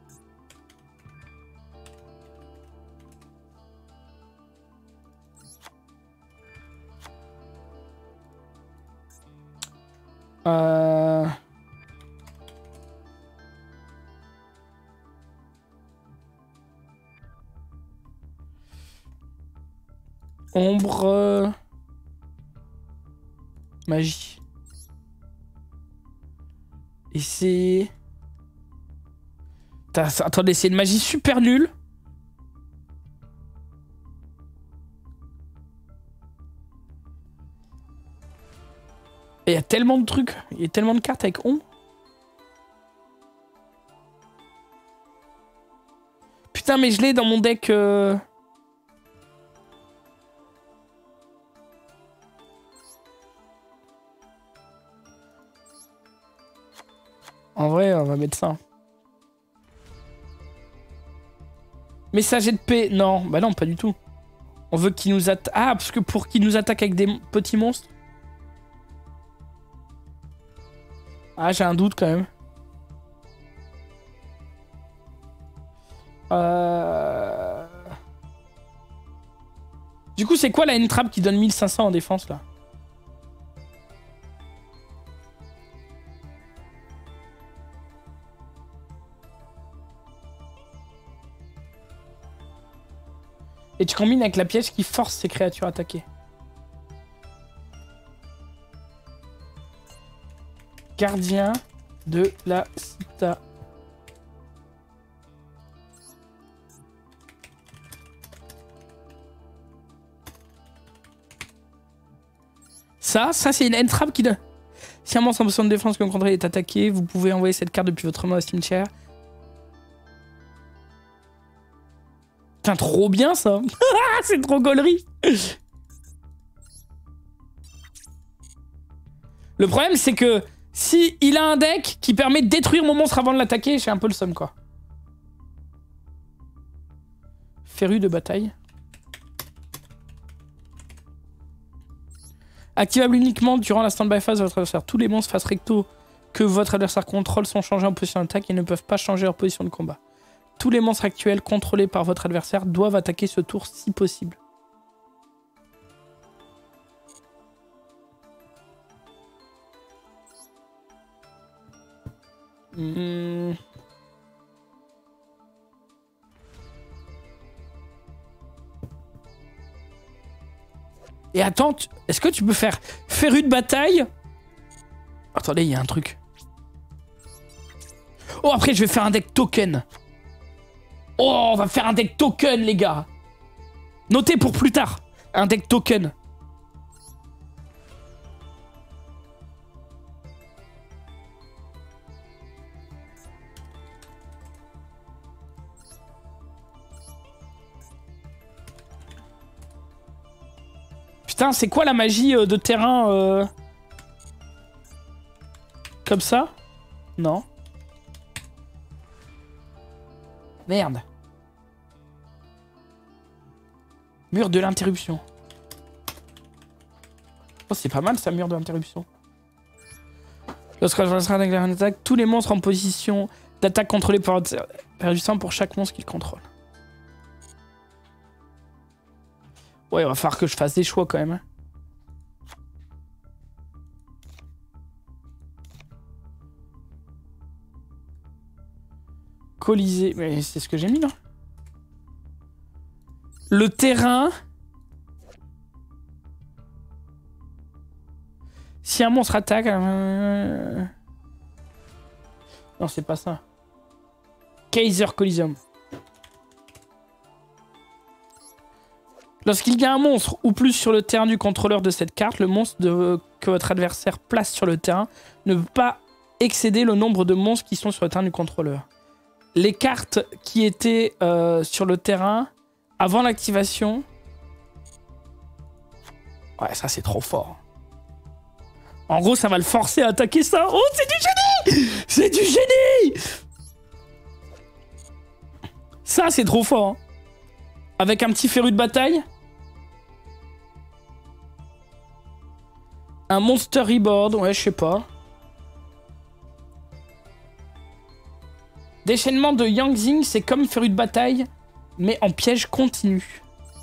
Euh... Ombre... Magie. Et c'est... Attendez, c'est une magie super nulle. Et il y a tellement de trucs. Il y a tellement de cartes avec ombre. Putain, mais je l'ai dans mon deck... Euh... En vrai, on va mettre ça. Messager de paix. Non, bah non, pas du tout. On veut qu'il nous attaque... Ah, parce que pour qu'il nous attaque avec des petits monstres. Ah, j'ai un doute quand même. Euh... Du coup, c'est quoi la N-Trap qui donne mille cinq cents en défense, là? Et tu combines avec la piège qui force ces créatures attaquées. Gardien de la citadelle. ça. Ça, c'est une entrave qui donne... Si un monstre en position de défense que vous contrôlez est attaqué, vous pouvez envoyer cette carte depuis votre main au cimetière. Putain, trop bien ça. C'est trop gaulerie. Le problème, c'est que si il a un deck qui permet de détruire mon monstre avant de l'attaquer, j'ai un peu le seum, quoi. Féru de bataille. Activable uniquement durant la stand-by phase de votre adversaire. Tous les monstres face recto que votre adversaire contrôle sont changés en position d'attaque et ne peuvent pas changer leur position de combat. Tous les monstres actuels contrôlés par votre adversaire doivent attaquer ce tour si possible. Mmh. Et attends, tu... est-ce que tu peux faire féru de bataille? Attendez, il y a un truc. Oh, après, je vais faire un deck token. Oh, on va faire un deck token, les gars. Notez pour plus tard. Un deck token. Putain, c'est quoi la magie euh, de terrain euh... Comme ça? Non. Merde. Mur de l'interruption. Oh, c'est pas mal ça, mur de l'interruption. Lorsque l'adversaire déclare une attaque, tous les monstres en position d'attaque contrôlés par perdent du sang pour chaque monstre qu'il contrôle. Ouais, il va falloir que je fasse des choix quand même. Hein. Colisée, mais c'est ce que j'ai mis là. Le terrain. Si un monstre attaque... Euh... Non, c'est pas ça. Kaiser Coliseum. Lorsqu'il y a un monstre ou plus sur le terrain du contrôleur de cette carte, le monstre de... que votre adversaire place sur le terrain ne peut pas excéder le nombre de monstres qui sont sur le terrain du contrôleur. Les cartes qui étaient euh, sur le terrain avant l'activation... Ouais, ça c'est trop fort. En gros, ça va le forcer à attaquer ça. Oh, c'est du génie! C'est du génie! Ça, c'est trop fort. Hein. Avec un petit féru de bataille. Un monster reboard, ouais, je sais pas. Déchaînement de Yangzing, c'est comme féru de bataille, mais en piège continu.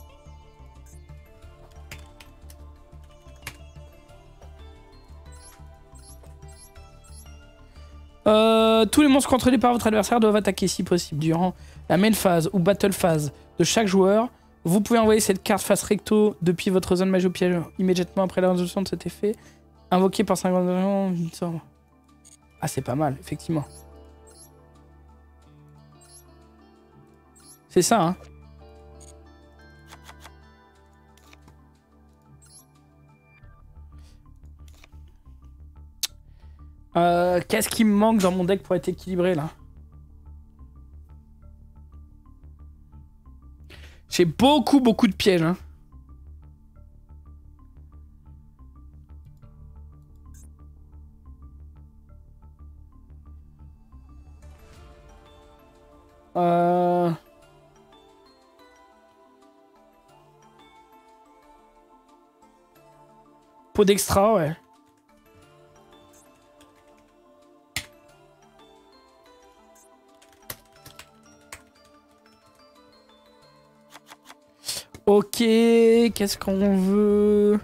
Euh, tous les monstres contrôlés par votre adversaire doivent attaquer si possible. Durant la main phase ou battle phase de chaque joueur, vous pouvez envoyer cette carte face recto depuis votre zone magie au piège immédiatement après la résolution de cet effet. Invoqué par cinquante... Ah, c'est pas mal, effectivement. C'est ça, hein. Euh, Qu'est-ce qui me manque dans mon deck pour être équilibré, là? J'ai beaucoup, beaucoup de pièges, hein. Euh... Pot d'extra, ouais. Ok, qu'est-ce qu'on veut?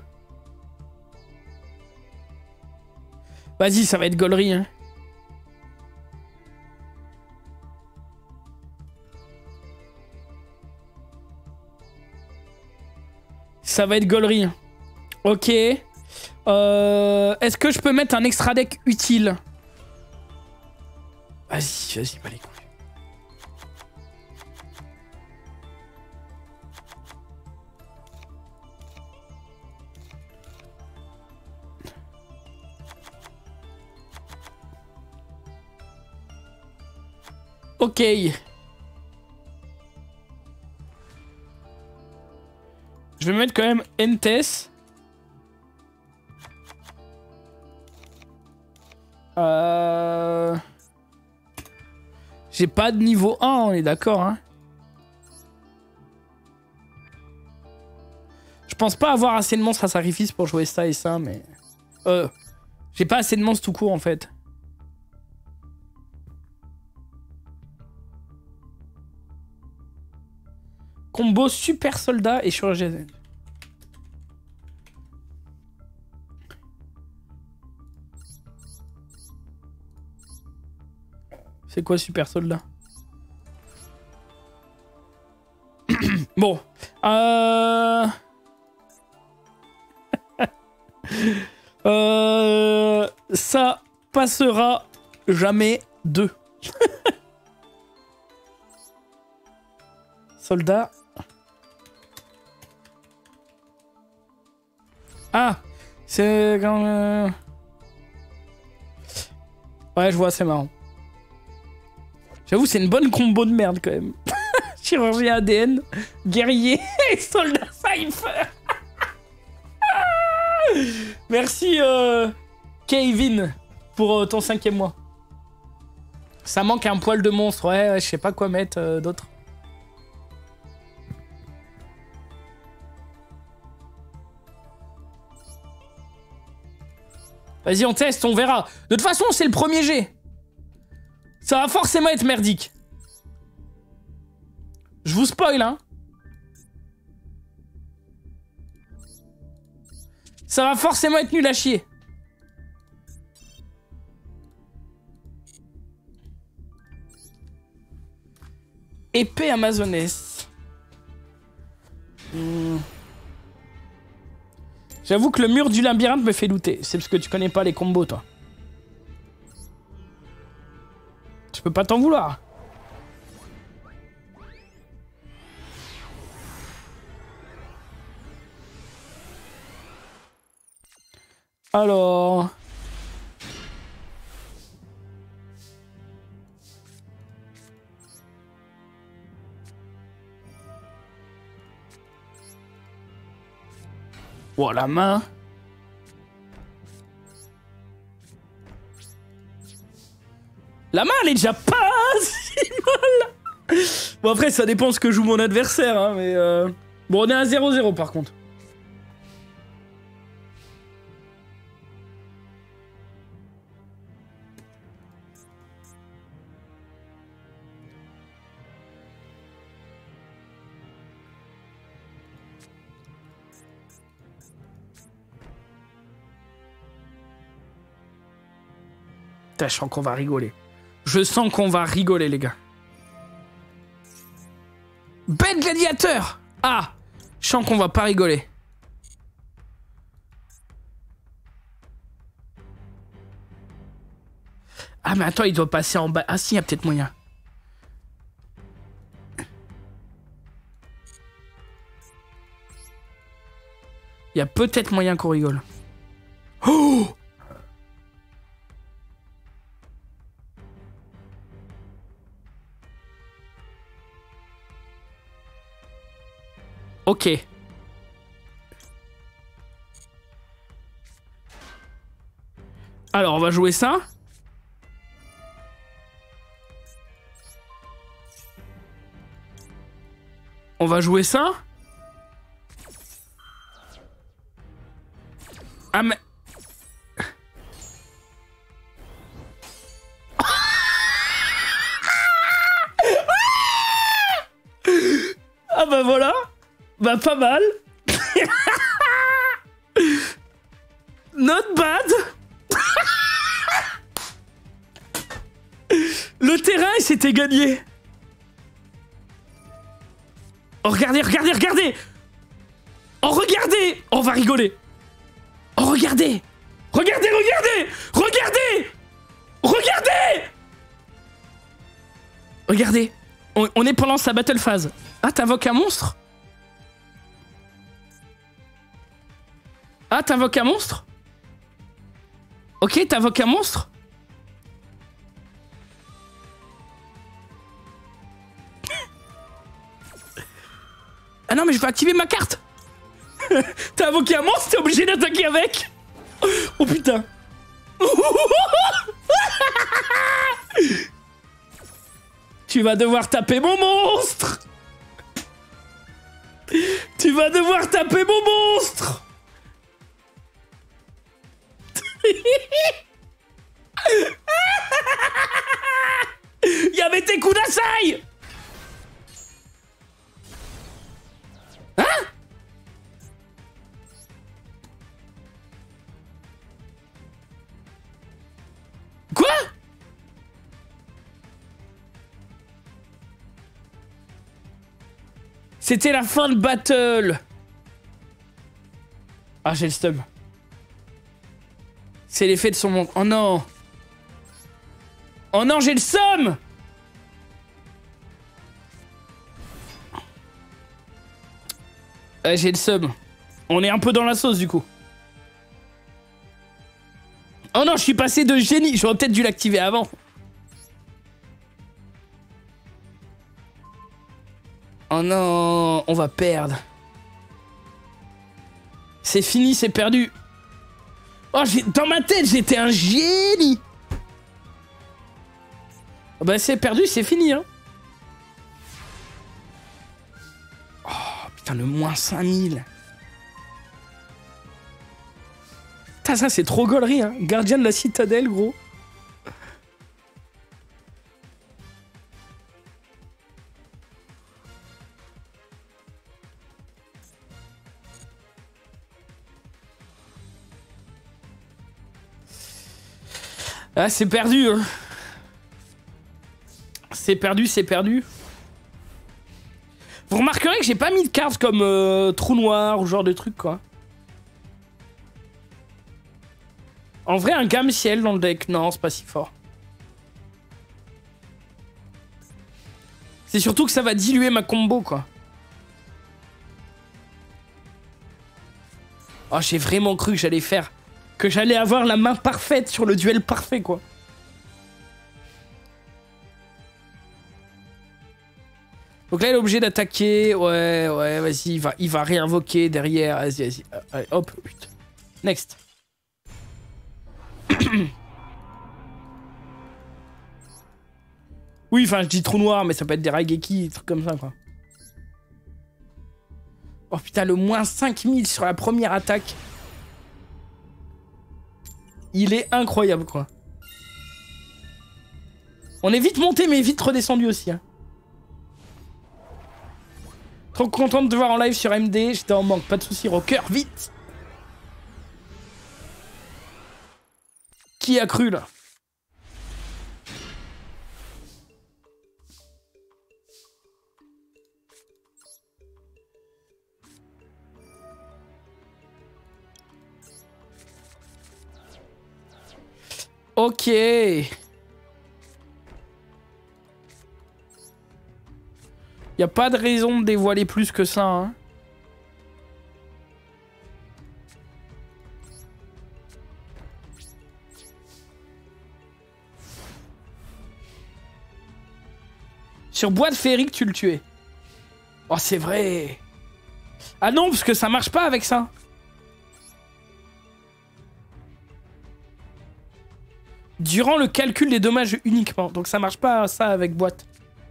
Vas-y, ça va être gaulerie, hein. Ça va être gaulerie. Ok. Euh, Est-ce que je peux mettre un extra deck utile? Vas-y, vas-y, pas les couilles. Ok. Je vais mettre quand même Entes. Euh... J'ai pas de niveau un, on est d'accord, hein. Je pense pas avoir assez de monstres à sacrifice pour jouer ça et ça, mais... Euh... J'ai pas assez de monstres tout court, en fait. Combo super soldat et chirurgien. C'est quoi super soldat? Bon. Euh... euh... Ça passera jamais deux. Soldat. Ah, c'est quand même... Ouais, je vois, c'est marrant. J'avoue, c'est une bonne combo de merde quand même. Chirurgien A D N, guerrier et soldat Cypher. Merci euh, Kevin pour euh, ton cinquième mois. Ça manque un poil de monstre, ouais, ouais je sais pas quoi mettre euh, d'autre. Vas-y, on teste, on verra. De toute façon, c'est le premier jet. Ça va forcément être merdique. Je vous spoil, hein. Ça va forcément être nul à chier. Épée amazonesse. Hmm. J'avoue que le mur du labyrinthe me fait douter. C'est parce que tu connais pas les combos, toi. Je peux pas t'en vouloir. Alors... Oh, la main. La main, elle est déjà pas si mal. Bon, après, ça dépend ce que joue mon adversaire, hein, mais... Euh... Bon, on est à zéro zéro, par contre. Putain, je sens qu'on va rigoler. Je sens qu'on va rigoler, les gars. Bête gladiateur! Ah! Je sens qu'on va pas rigoler. Ah, mais attends, il doit passer en bas. Ah, si, il y a peut-être moyen. Il y a peut-être moyen qu'on rigole. Oh! Ok. Alors, on va jouer ça. On va jouer ça. Ah, mais... Ah bah voilà. Bah pas mal. Not bad. Le terrain, il s'était gagné. Oh, regardez, regardez, regardez. Oh, regardez. On va rigoler. Oh, regardez. Regardez, regardez. Regardez. Regardez. Regardez. On, on est pendant sa battle phase. Ah, t'invoques un monstre? Ah, t'invoques un monstre? Ok, t'invoques un monstre? Ah non, mais je vais activer ma carte. T'as invoqué un monstre, t'es obligé d'attaquer avec. Oh putain. Tu vas devoir taper mon monstre. Tu vas devoir taper mon monstre. Y'avait tes coups d'assaille. Hein? Quoi? C'était la fin de battle. Ah, j'ai le stum. C'est l'effet de son monde. Oh non. Oh non, j'ai le seum. Euh, j'ai le seum. On est un peu dans la sauce du coup. Oh non, je suis passé de génie. J'aurais peut-être dû l'activer avant. Oh non, on va perdre. C'est fini, c'est perdu. Oh, dans ma tête, j'étais un génie. Oh bah c'est perdu, c'est fini, hein. Oh, putain, le moins cinq mille. Putain, ça, c'est trop gaulerie, hein. Gardien de la citadelle, gros. Ah, c'est perdu, hein. C'est perdu, c'est perdu. Vous remarquerez que j'ai pas mis de cartes comme euh, trou noir ou genre de truc, quoi. En vrai, un gamme ciel dans le deck, non, c'est pas si fort. C'est surtout que ça va diluer ma combo, quoi. Oh, j'ai vraiment cru que j'allais faire... Que j'allais avoir la main parfaite sur le duel parfait, quoi. Donc là, il est obligé d'attaquer. Ouais, ouais, vas-y, il va, il va réinvoquer derrière. Vas-y, vas-y. Allez, hop, putain. Next. Oui, enfin, je dis trou noir, mais ça peut être des Raigeki, des trucs comme ça, quoi. Oh putain, le moins cinq mille sur la première attaque. Il est incroyable, quoi. On est vite monté, mais vite redescendu aussi, hein. Trop content de te voir en live sur M D. J'étais en manque, pas de soucis, rocker, vite. Qui a cru, là? Ok. Y a pas de raison de dévoiler plus que ça, hein. Sur boîte féerique, tu le tuais. Oh, c'est vrai. Ah non, parce que ça marche pas avec ça. Durant le calcul des dommages uniquement. Donc ça marche pas ça avec boîte.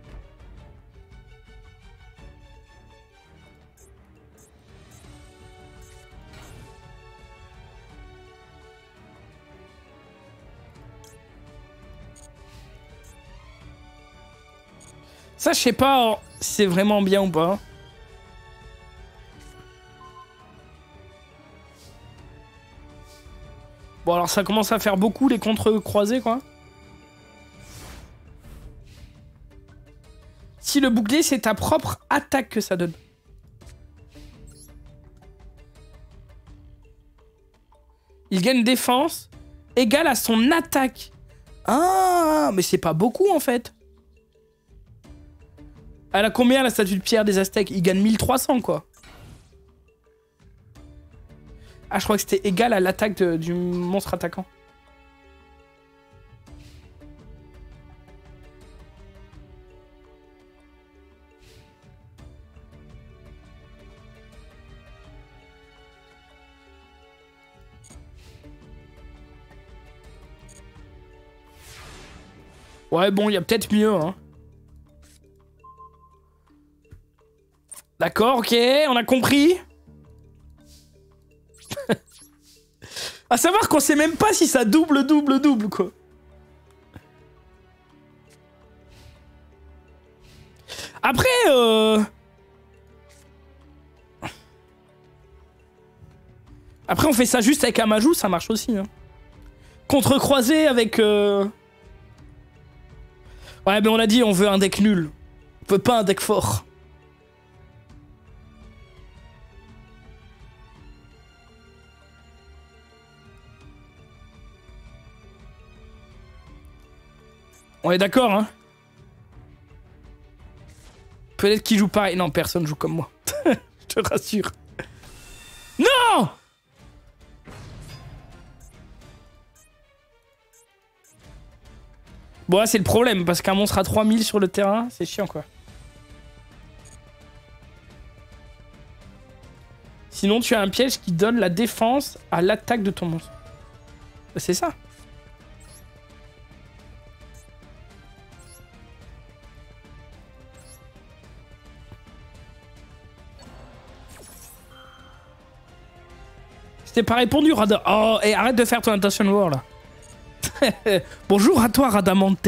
Ça, je sais pas si c'est vraiment bien ou pas. Bon, alors ça commence à faire beaucoup les contre-croisés, quoi. Si le bouclier, c'est ta propre attaque que ça donne. Il gagne défense égale à son attaque. Ah, mais c'est pas beaucoup, en fait. Elle a combien, la statue de pierre des Aztèques? Il gagne mille trois cents, quoi. Ah, je crois que c'était égal à l'attaque du monstre attaquant. Ouais, bon, il y a peut-être mieux, hein. D'accord, ok, on a compris. À savoir qu'on sait même pas si ça double, double, double, quoi. Après, euh... Après, on fait ça juste avec Amajou, ça marche aussi, hein. Contre-croisé avec... Euh... Ouais, mais on a dit, on veut un deck nul. On veut pas un deck fort. On est d'accord, hein? Peut-être qu'il joue pareil. Non, personne joue comme moi. Je te rassure. Non! Bon, là, c'est le problème, parce qu'un monstre à trois mille sur le terrain, c'est chiant, quoi. Sinon, tu as un piège qui donne la défense à l'attaque de ton monstre. C'est ça. T'es pas répondu, Rada. Oh, et arrête de faire ton Intention War, là. Bonjour à toi, Radamante.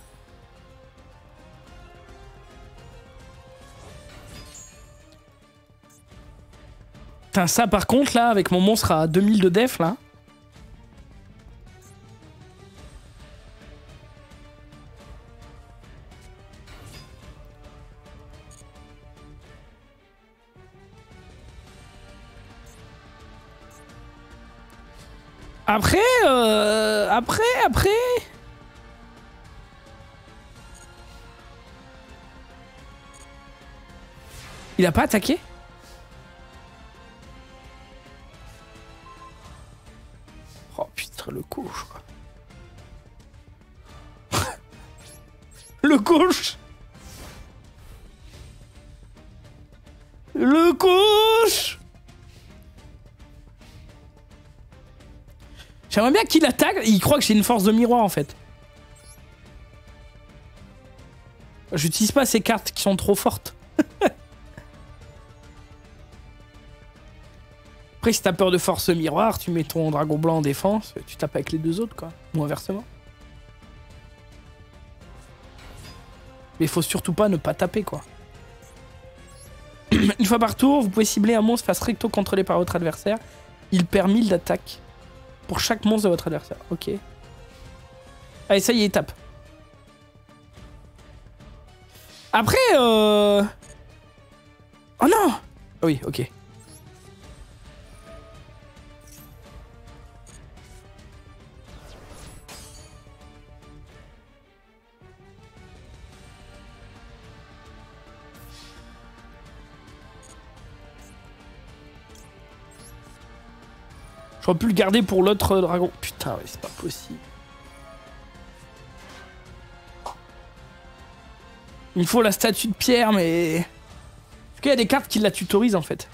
Putain, ça, par contre, là, avec mon monstre à deux mille de def, là. Après, euh, après, après... Il a pas attaqué? Oh putain, le gauche, quoi. Le gauche. Le gauche. J'aimerais bien qu'il attaque. Il croit que j'ai une force de miroir en fait. J'utilise pas ces cartes qui sont trop fortes. Après, si t'as peur de force miroir, tu mets ton dragon blanc en défense, tu tapes avec les deux autres, quoi. Ou inversement. Mais il faut surtout pas ne pas taper, quoi. Une fois par tour, vous pouvez cibler un monstre face recto contrôlé par votre adversaire. Il perd mille d'attaque pour chaque monstre de votre adversaire. Ok. Allez, ça y est, tape. Après, euh... oh non! Oui, ok. J'aurais pu le garder pour l'autre dragon. Putain, ouais, c'est pas possible. Il faut la statue de pierre, mais... En tout cas, il y a des cartes qui la tutorisent, en fait.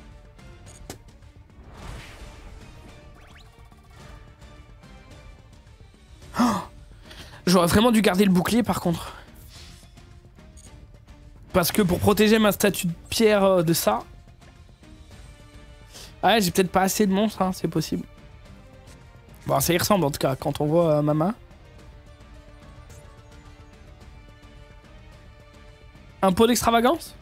Oh, j'aurais vraiment dû garder le bouclier, par contre. Parce que pour protéger ma statue de pierre de ça... Ouais, j'ai peut-être pas assez de monstres, hein, c'est possible. Bon, ça y ressemble, en tout cas, quand on voit euh, ma main. Un pot d'extravagance?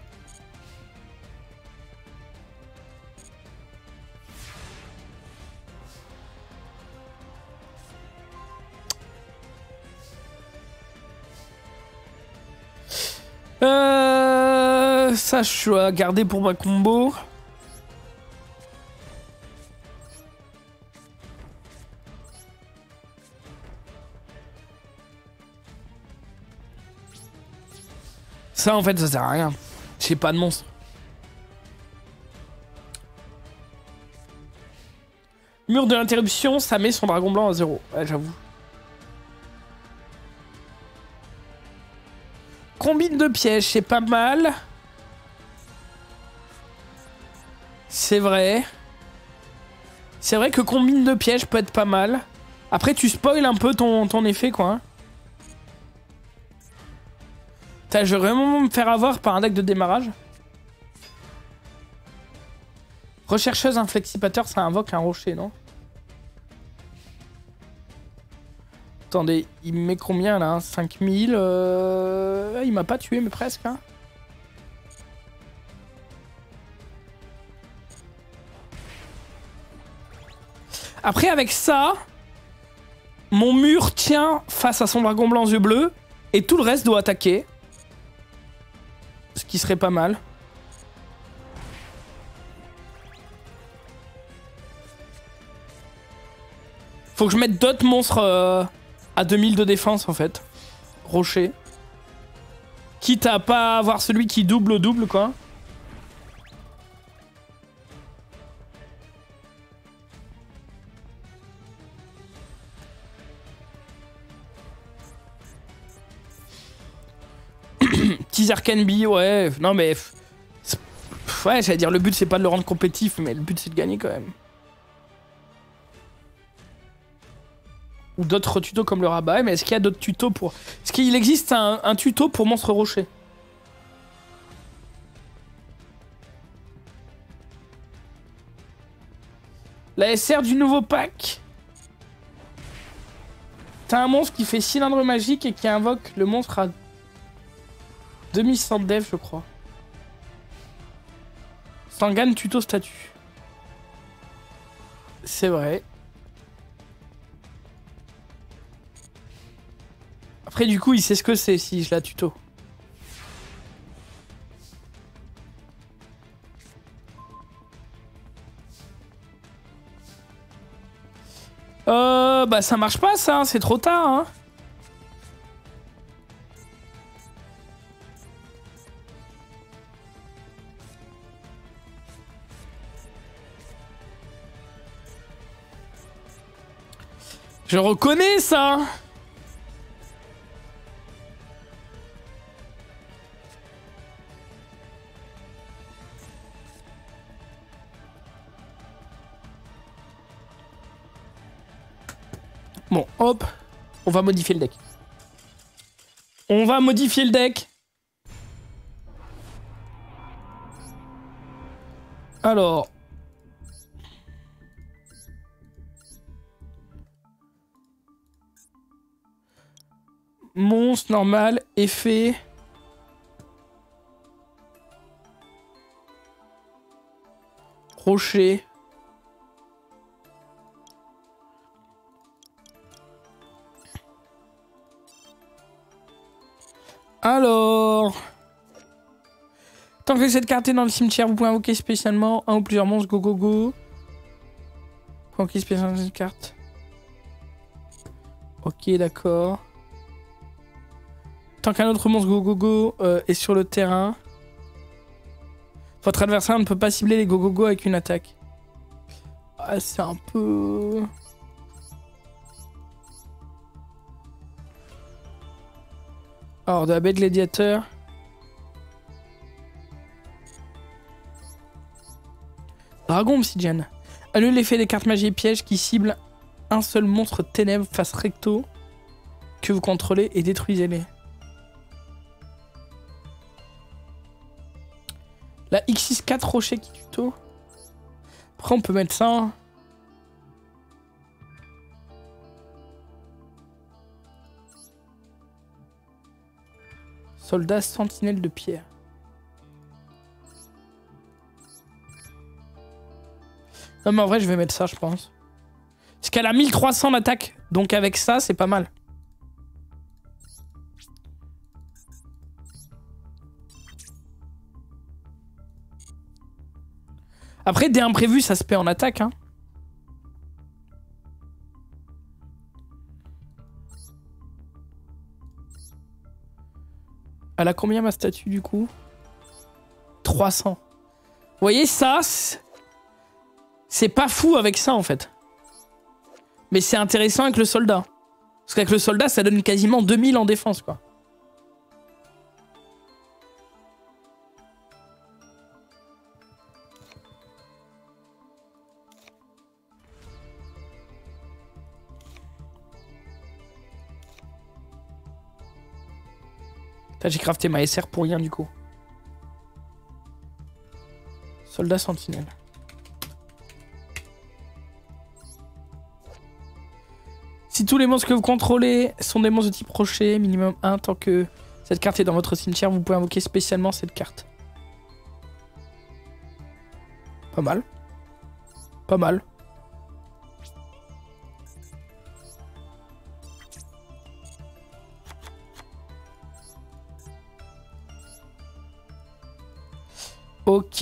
Euh... Ça, je dois garder pour ma combo. Ça, en fait, ça sert à rien. J'ai pas de monstre. Mur de l'interruption, ça met son dragon blanc à zéro. Ouais, j'avoue. Combine de pièges, c'est pas mal. C'est vrai. C'est vrai que combine de pièges peut être pas mal. Après, tu spoil un peu ton, ton effet, quoi. Putain, je vais vraiment me faire avoir par un deck de démarrage. Rechercheuse inflexipateur, ça invoque un rocher, non? Attendez, il me met combien là? cinq mille euh... Il m'a pas tué, mais presque. Hein. Après, avec ça, mon mur tient face à son dragon blanc yeux bleus et tout le reste doit attaquer. Ce qui serait pas mal. Faut que je mette d'autres monstres euh, à deux mille de défense en fait. Rocher. Quitte à pas avoir celui qui double au double quoi. Teaser can be, ouais. Non mais... Ouais, j'allais dire le but c'est pas de le rendre compétitif, mais le but c'est de gagner quand même. Ou d'autres tutos comme le rabat, mais est-ce qu'il y a d'autres tutos pour... Est-ce qu'il existe un, un tuto pour monstre rocher? La S R du nouveau pack. T'as un monstre qui fait cylindre magique et qui invoque le monstre à demi-cent dev, je crois. Sangan tuto statut. C'est vrai. Après, du coup, il sait ce que c'est si je la tuto. Euh, bah ça marche pas ça, hein, c'est trop tard. Hein. Je reconnais ça. Bon, hop, on va modifier le deck. On va modifier le deck. Alors. Monstre normal, effet. Rocher. Alors... Tant que cette carte est dans le cimetière, vous pouvez invoquer spécialement un ou plusieurs monstres go go go. Vous pouvez invoquer spécialement cette carte. Ok, d'accord. Tant qu'un autre monstre go go go euh, est sur le terrain, votre adversaire ne peut pas cibler les go go go avec une attaque. Ah, c'est un peu... Alors, de la baie de gladiateur. Dragon obsidienne. Annule l'effet des cartes magie et pièges qui ciblent un seul monstre ténèbres face recto que vous contrôlez et détruisez-les. La X six quatre rocher qui tuto. Après, on peut mettre ça. Hein. Soldat sentinelle de pierre. Non mais en vrai je vais mettre ça je pense. Parce qu'elle a mille trois cents d'attaque. Donc avec ça c'est pas mal. Après des imprévus ça se paie en attaque hein. Elle a combien ma statue du coup? trois cents. Vous voyez ça? C'est pas fou avec ça en fait. Mais c'est intéressant avec le soldat. Parce qu'avec le soldat ça donne quasiment deux mille en défense quoi. J'ai crafté ma S R pour rien du coup. Soldat sentinelle. Si tous les monstres que vous contrôlez sont des monstres de type rocher, minimum un, tant que cette carte est dans votre cimetière, vous pouvez invoquer spécialement cette carte. Pas mal. Pas mal. Ok.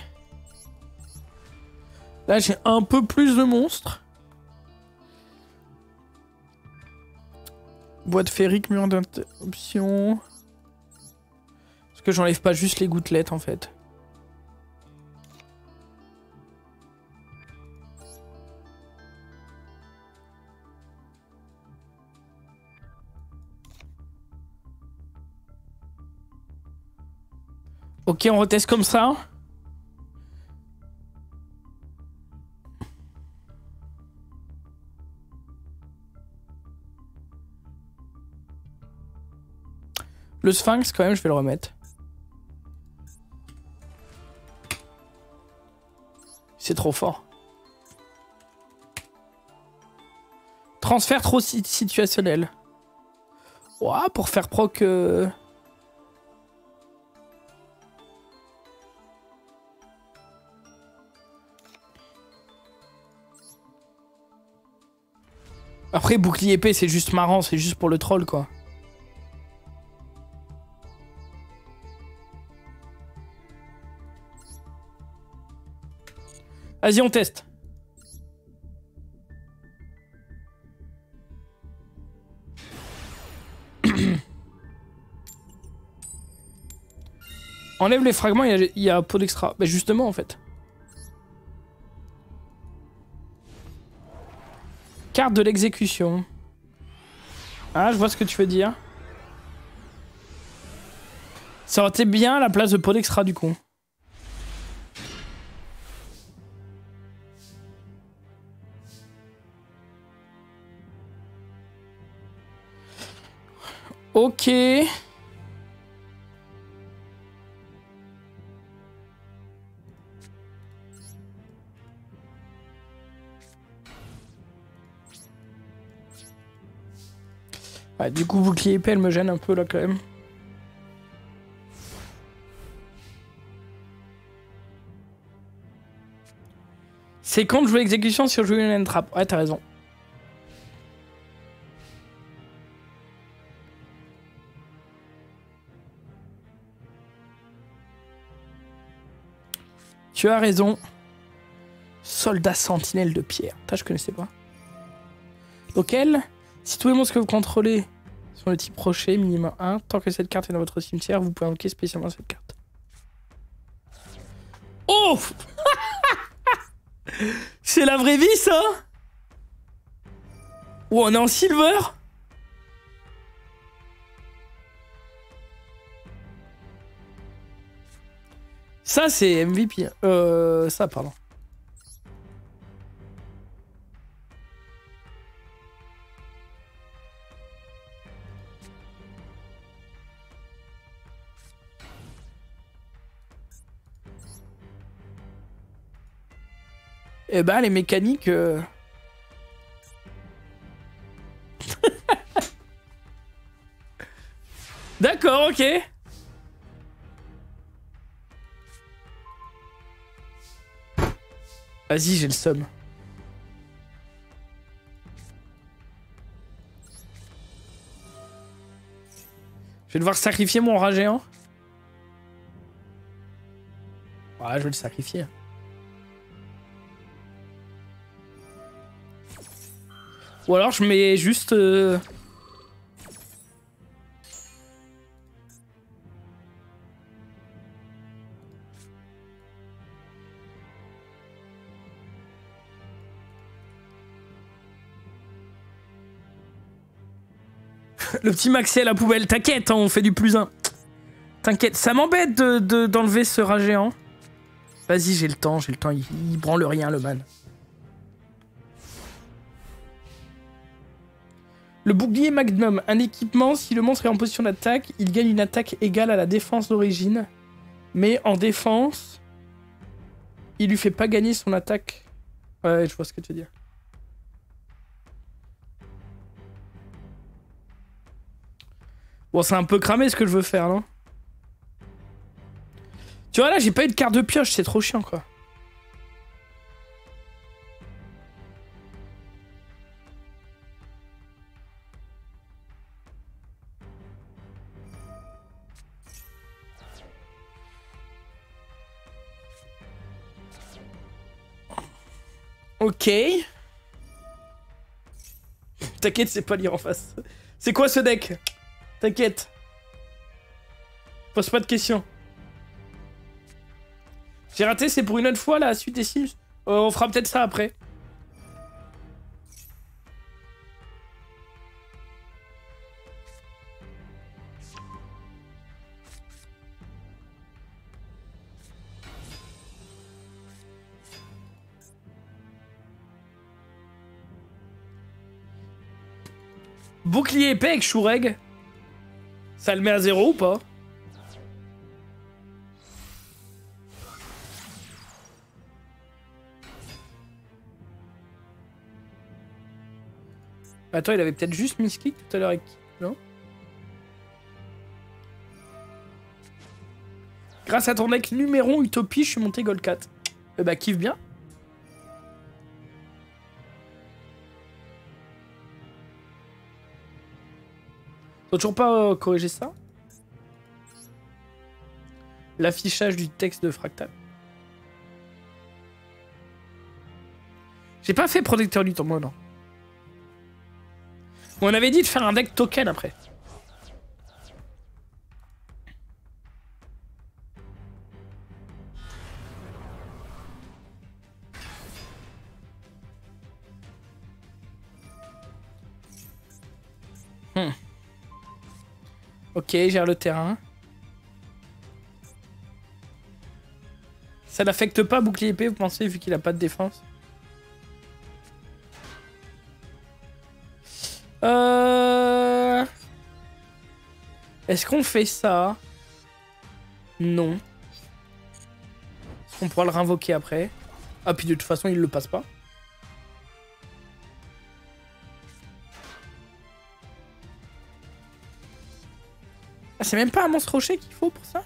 Là, j'ai un peu plus de monstres. Boîte féerique, mur d'interruption. Parce que j'enlève pas juste les gouttelettes, en fait. Ok, on reteste comme ça. Le Sphinx, quand même, je vais le remettre. C'est trop fort. Transfert trop situationnel. Ouah, pour faire proc... Euh... Après, bouclier épée, c'est juste marrant, c'est juste pour le troll, quoi. Vas-y, on teste. Enlève les fragments, il y a, il y a pot d'extra. Bah justement, en fait. Carte de l'exécution. Ah, je vois ce que tu veux dire. Ça aurait été bien la place de pot d'extra, du coup. Ok. Ouais, du coup, bouclier épée, elle me gêne un peu là quand même. C'est quand de jouer exécution sur jouer une trap. Ouais, t'as raison. Tu as raison. Soldat sentinelle de pierre. Putain, je connaissais pas. Auquel, si tous les monstres que vous contrôlez sont de type rocher, minimum un, tant que cette carte est dans votre cimetière, vous pouvez invoquer spécialement cette carte. Oh c'est la vraie vie, ça. Oh, on est en silver. Ça, c'est M V P. Euh, ça, pardon. Eh ben, les mécaniques... Euh... D'accord, ok. Vas-y, j'ai le seum. Je vais devoir sacrifier mon rat géant. Ouais, je vais le sacrifier. Ou alors je mets juste... Euh... Le petit Maxi à la poubelle, t'inquiète, hein, on fait du plus un. T'inquiète, ça m'embête de, de, d'enlever ce rat géant. Vas-y, j'ai le temps, j'ai le temps, il, il branle rien, le man. Le bouclier Magnum, un équipement, si le monstre est en position d'attaque, il gagne une attaque égale à la défense d'origine. Mais en défense, il lui fait pas gagner son attaque. Ouais, je vois ce que tu veux dire. Bon, c'est un peu cramé ce que je veux faire, non? Tu vois, là, j'ai pas eu de carte de pioche, c'est trop chiant, quoi. Ok. T'inquiète, c'est pas lire en face. C'est quoi ce deck? T'inquiète. Pose pas de questions. J'ai raté, c'est pour une autre fois la suite des Sims. Euh, on fera peut-être ça après. Bouclier épais avec Shureg. Ça le met à zéro ou pas? Attends, il avait peut-être juste miskick tout à l'heure avec... Non? Grâce à ton deck numéro Utopie, je suis monté Gold quatre. Eh bah, kiffe bien. Faut toujours pas euh, corriger ça. L'affichage du texte de Fractal. J'ai pas fait protecteur du temps, moi, non. On avait dit de faire un deck token après. Hmm. Ok, gère le terrain. Ça n'affecte pas bouclier épée, vous pensez, vu qu'il a pas de défense? Euh... Est-ce qu'on fait ça? Non. Est-ce qu'on pourra le réinvoquer après? Ah, puis de toute façon, il le passe pas. Ah, c'est même pas un monstre rocher qu'il faut pour ça?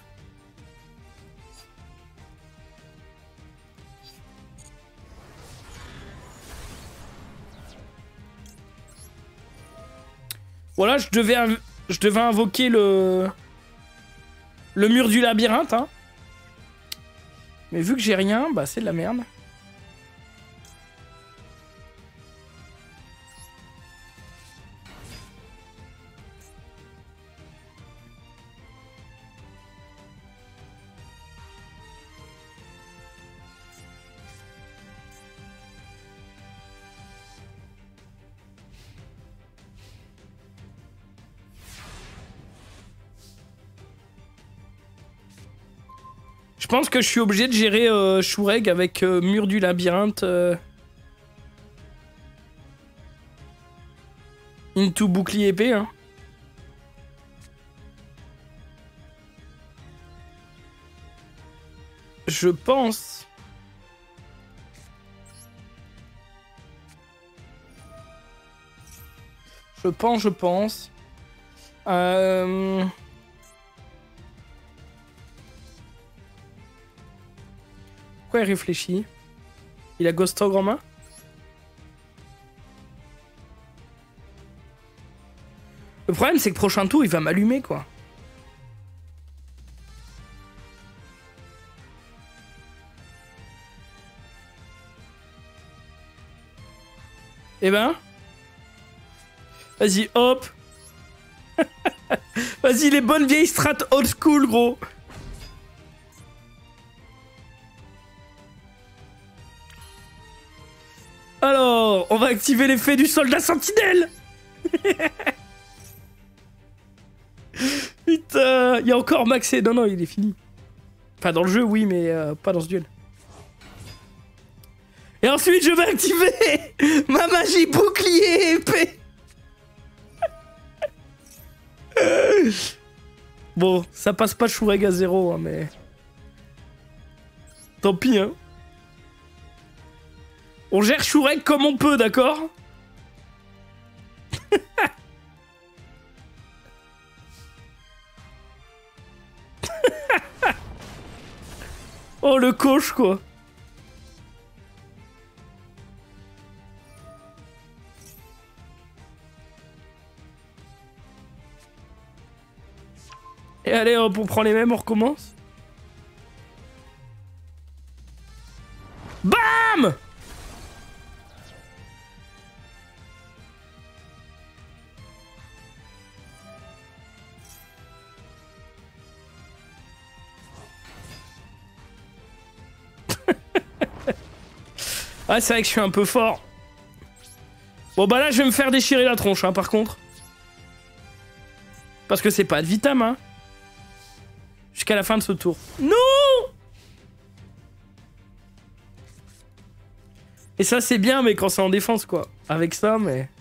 Voilà, je devais, je devais invoquer le... Le mur du labyrinthe, hein. Mais vu que j'ai rien, bah c'est de la merde. Je pense que je suis obligé de gérer euh, Shureg avec euh, mur du labyrinthe. Euh... Into bouclier épée, hein. Je pense. Je pense, je pense. Euh... Pourquoi il réfléchit? Il a Ghost Ogre en main? Le problème, c'est que prochain tour, il va m'allumer, quoi. Eh ben... Vas-y, hop. Vas-y, les bonnes vieilles strat old school, gros. Alors, on va activer l'effet du soldat sentinelle. Putain, il y a encore Maxé. Non, non, il est fini. Enfin, dans le jeu, oui, mais euh, pas dans ce duel. Et ensuite, je vais activer ma magie bouclier épée. Bon, ça passe pas Shureg à zéro, hein, mais... Tant pis, hein. On gère Shureg comme on peut, d'accord? Oh, le coach, quoi. Et allez, hop, on prend les mêmes, on recommence. Bam! Ah, c'est vrai que je suis un peu fort. Bon, bah là, je vais me faire déchirer la tronche, hein, par contre. Parce que c'est pas de vitam, hein. Jusqu'à la fin de ce tour. Non! Et ça, c'est bien, mais quand c'est en défense, quoi. Avec ça, mais...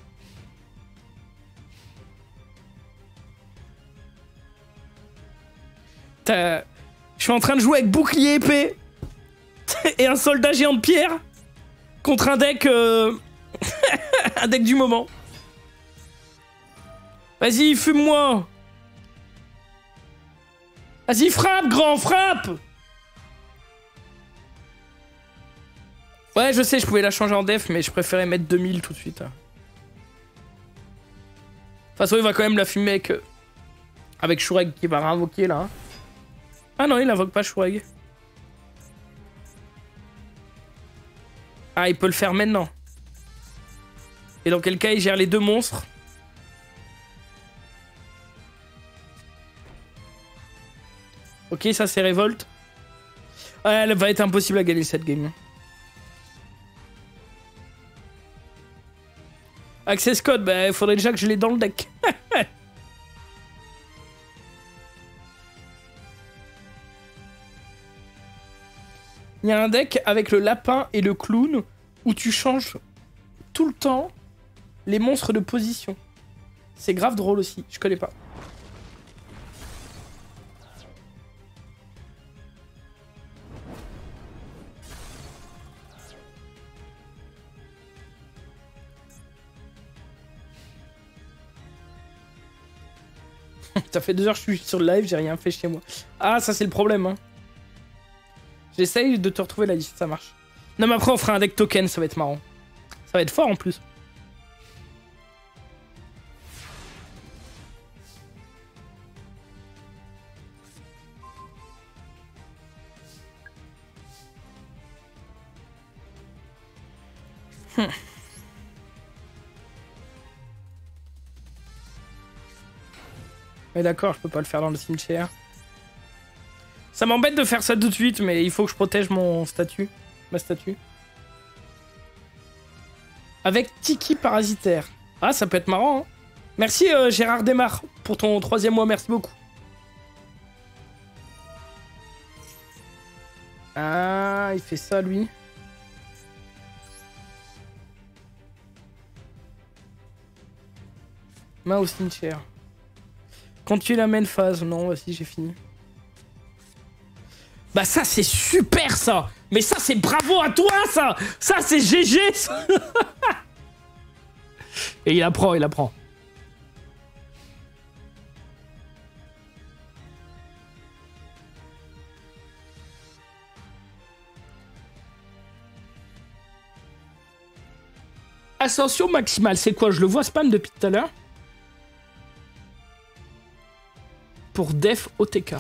Je suis en train de jouer avec bouclier épée et un soldat géant de pierre contre un deck... Euh... un deck du moment. Vas-y, fume-moi. Vas-y, frappe, grand, frappe. Ouais, je sais, je pouvais la changer en def, mais je préférais mettre deux mille tout de suite. De toute façon, il va quand même la fumer avec... Avec Shureg qui va réinvoquer, là. Hein. Ah non, il invoque pas Shureg. Ah, il peut le faire maintenant. Et dans quel cas, il gère les deux monstres. Ok, ça c'est révolte. Ouais, elle va être impossible à gagner cette game. Access code, bah il faudrait déjà que je l'ai dans le deck. Il y a un deck avec le lapin et le clown où tu changes tout le temps les monstres de position. C'est grave drôle aussi, je connais pas. Ça fait deux heures que je suis sur le live, j'ai rien fait chez moi. Ah, ça c'est le problème, hein. J'essaye de te retrouver la liste, ça marche. Non mais après on fera un deck token, ça va être marrant. Ça va être fort en plus. Hmm. Mais d'accord, je peux pas le faire dans le cimetière. Ça m'embête de faire ça tout de suite, mais il faut que je protège mon statut. Ma statue. Avec Tiki parasitaire. Ah, ça peut être marrant, hein. Merci euh, Gérard Desmar pour ton troisième mois, merci beaucoup. Ah, il fait ça, lui. Main au cimetière. Quand tu l'amènes phase, non, voici, j'ai fini. Bah ça, c'est super, ça. Mais ça, c'est bravo à toi, ça. Ça, c'est G G, ça. Et il apprend, il apprend. Ascension maximale, c'est quoi? Je le vois spam depuis tout à l'heure. Pour Def O T K.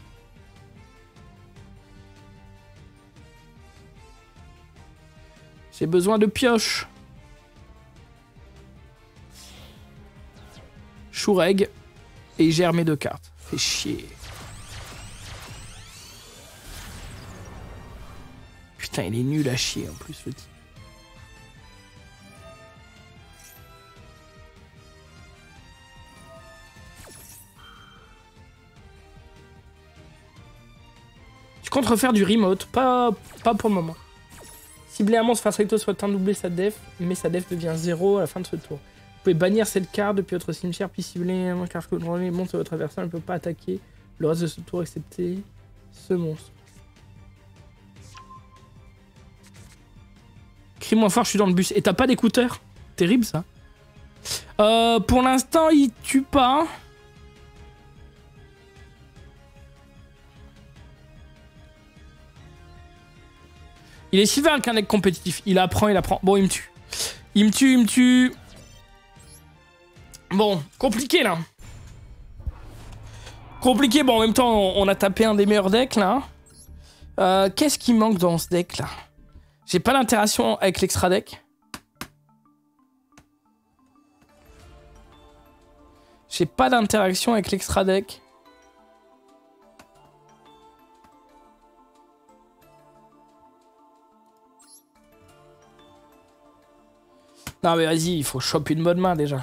J'ai besoin de pioche. Shureg. Et il gère mes deux cartes. Fait chier. Putain, il est nul à chier en plus, le type. Tu comptes refaire du remote? Pas, pas pour le moment. Cibler un monstre face recto soit un doublé sa def, mais sa def devient zéro à la fin de ce tour. Vous pouvez bannir cette carte depuis votre cimetière, puis cibler un car que les monstres de votre adversaire ne peut pas attaquer le reste de ce tour excepté ce monstre. Crie moins fort, je suis dans le bus. Et t'as pas d'écouteurs? Terrible ça. Euh, pour l'instant, il tue pas. Il est si vert qu'un deck compétitif. Il apprend, il apprend. Bon, il me tue. Il me tue, il me tue. Bon, compliqué là. Compliqué, bon en même temps on, on a tapé un des meilleurs decks là. Euh, Qu'est-ce qui manque dans ce deck là? J'ai pas l'interaction avec l'extra deck. J'ai pas d'interaction avec l'extra deck. Non mais vas-y, il faut choper une bonne main déjà.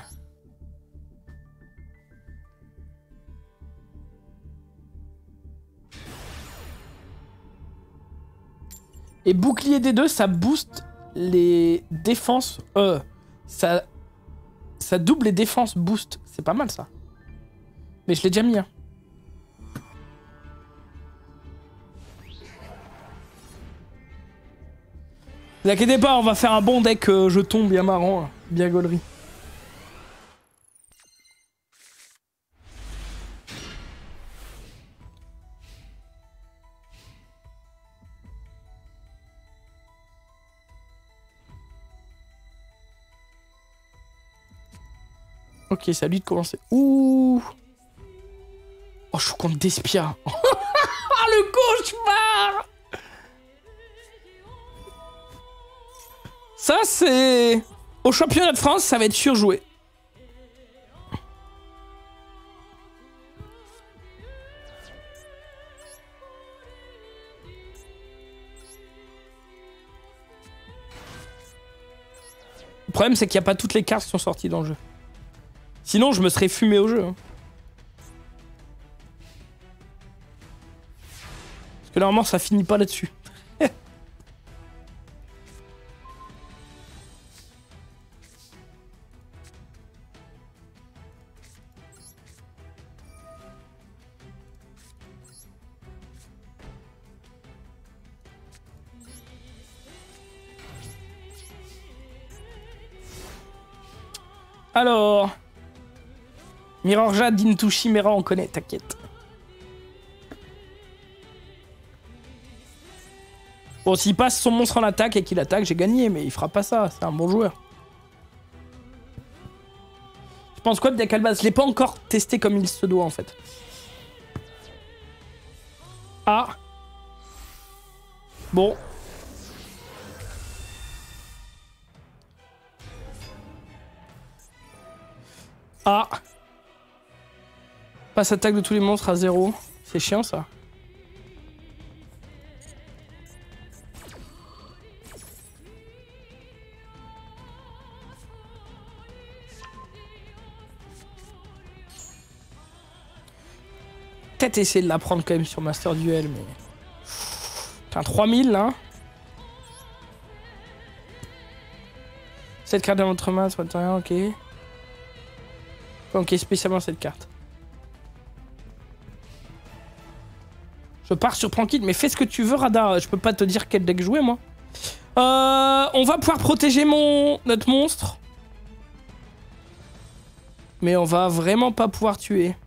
Et bouclier des deux, ça booste les défenses. Euh, ça, ça double les défenses boost. C'est pas mal ça. Mais je l'ai déjà mis. Hein. Ne vous inquiétez pas, on va faire un bon deck euh, jeton bien marrant, hein, bien gaulerie. Ok, c'est à lui de commencer. Ouh. Oh, je suis contre Despia. Le cauchemar. Ça, c'est... Au championnat de France, ça va être surjoué. Le problème, c'est qu'il n'y a pas toutes les cartes qui sont sorties dans le jeu. Sinon, je me serais fumé au jeu. Hein. Parce que normalement, ça finit pas là-dessus. Alors... Mirror Jade, Into Chimera, on connaît, t'inquiète. Bon, s'il passe son monstre en attaque et qu'il attaque, j'ai gagné, mais il fera pas ça, c'est un bon joueur. Je pense quoi de deck Albaz? Je l'ai pas encore testé comme il se doit, en fait. Ah. Bon. Ah. Passe attaque de tous les monstres à zéro. C'est chiant ça. Peut-être essayer de la prendre quand même sur Master Duel, mais... Putain, trois mille là. Cette carte dans votre main, soit rien, ok. Ok, spécialement cette carte. Je pars sur Prankit, mais fais ce que tu veux, Radar. Je peux pas te dire quel deck jouer, moi. Euh, on va pouvoir protéger mon notre monstre. Mais on va vraiment pas pouvoir tuer.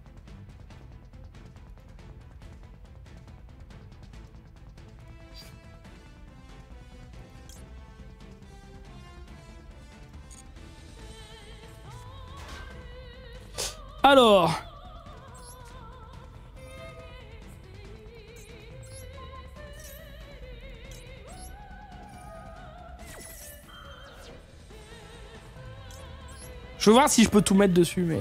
Alors... Je veux voir si je peux tout mettre dessus, mais...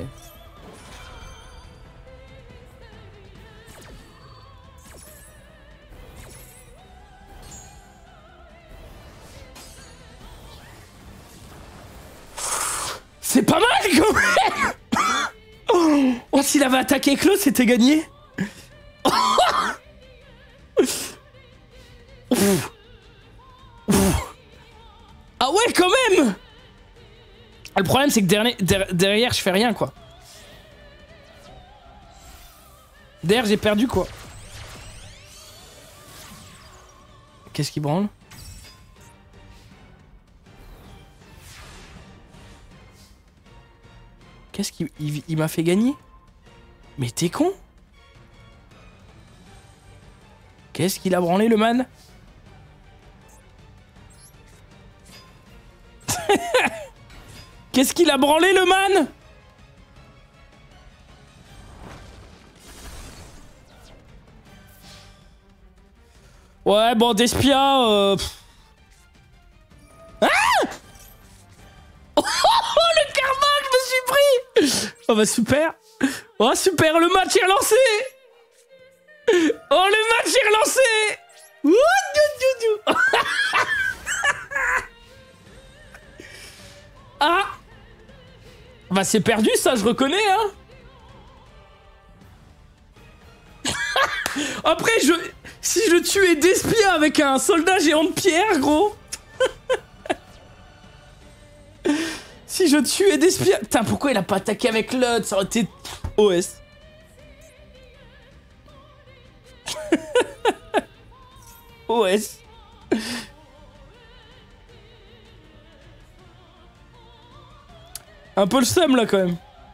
C'est pas mal quand même. Oh, s'il avait attaqué Claude, c'était gagné. Ah ouais, quand même. Le problème, c'est que derrière, derrière, je fais rien, quoi. Derrière, j'ai perdu, quoi. Qu'est-ce qui branle? Qu'est-ce qu'il il, il m'a fait gagner? Mais t'es con? Qu'est-ce qu'il a branlé, le man? Qu'est-ce qu'il a branlé, le man? Ouais, bon, Despia... Euh... Ah oh, le karma, je me suis pris. Oh bah super. Oh super, le match est relancé. Oh, le match est relancé. Ouh, dou, dou, dou. Ah. Bah c'est perdu ça, je reconnais, hein. Après, je... Si je tuais Despia avec un soldat géant de pierre, gros. Si je tuais Despia... Putain, pourquoi il a pas attaqué avec l'autre? Ça aurait été... O S. O S. Un peu le seum, là, quand même.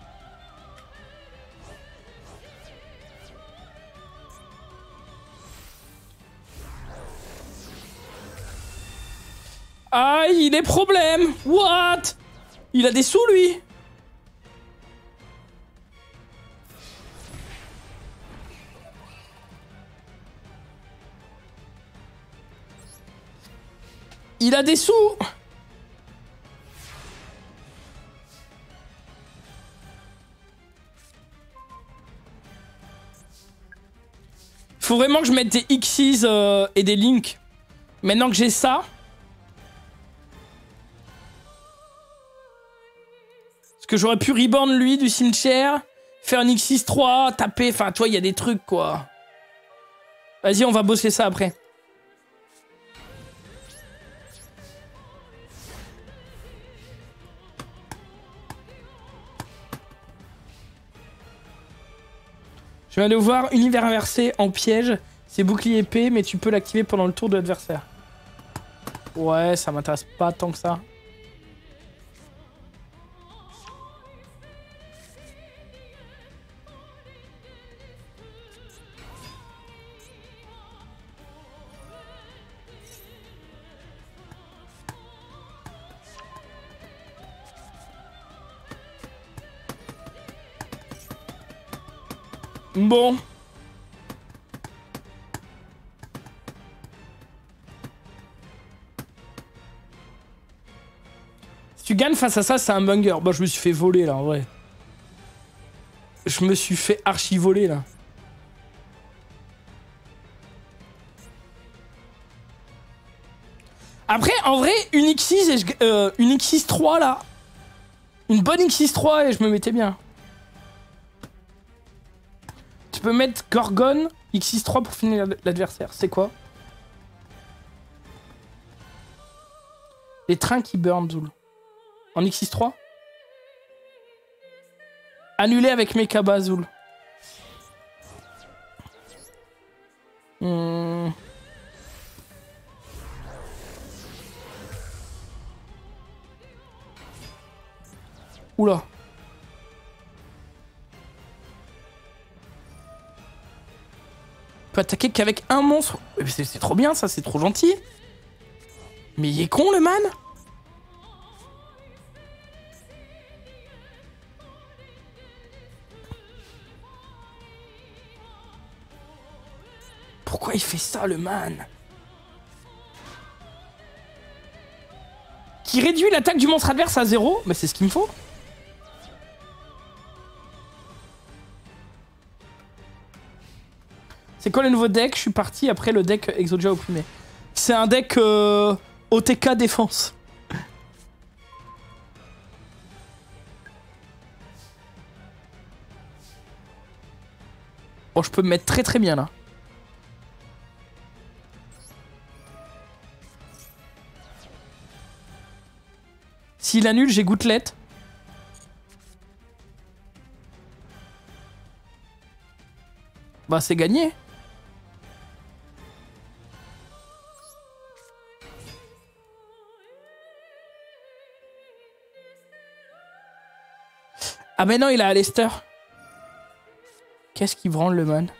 Ah, il est problème. What? Il a des sous, lui. Il a des sous. Faut vraiment que je mette des Xyz euh, et des Links. Maintenant que j'ai ça... Parce que j'aurais pu reborn lui du cimetière, faire un X six trois, taper, enfin toi il y a des trucs quoi. Vas-y on va bosser ça après. Je viens de voir univers inversé en piège, c'est bouclier épée mais tu peux l'activer pendant le tour de l'adversaire. Ouais ça m'intéresse pas tant que ça. Bon. Si tu gagnes face à ça, c'est un banger. Bon, je me suis fait voler là, en vrai. Je me suis fait archi voler là. Après, en vrai, une X six et je, euh, une X six trois là. Une bonne X six trois et je me mettais bien. Tu peux mettre Gorgon, X six trois pour finir l'adversaire. C'est quoi? Les trains qui burn, Zoul. En X six trois? Annulé avec Mekaba, Zoul. Hmm. Oula. Peut attaquer qu'avec un monstre. C'est trop bien ça, c'est trop gentil. Mais il est con le man. Pourquoi il fait ça le man? Qui réduit l'attaque du monstre adverse à zéro? Mais c'est ce qu'il me faut. C'est quoi le nouveau deck? Je suis parti après le deck Exodia opprimé. C'est un deck euh, O T K défense. Bon, je peux me mettre très très bien là. S'il annule, j'ai gouttelette. Bah c'est gagné. Ah mais non, il a Alester. Qu'est-ce qui branle le man?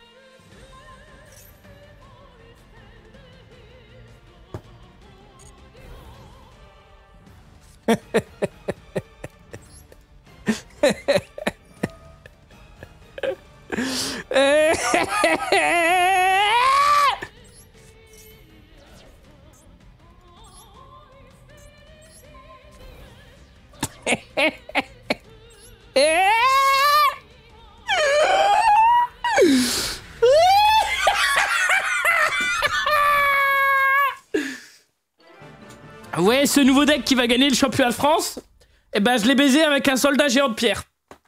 Ouais, ce nouveau deck qui va gagner le championnat de France, eh ben je l'ai baisé avec un soldat géant de pierre.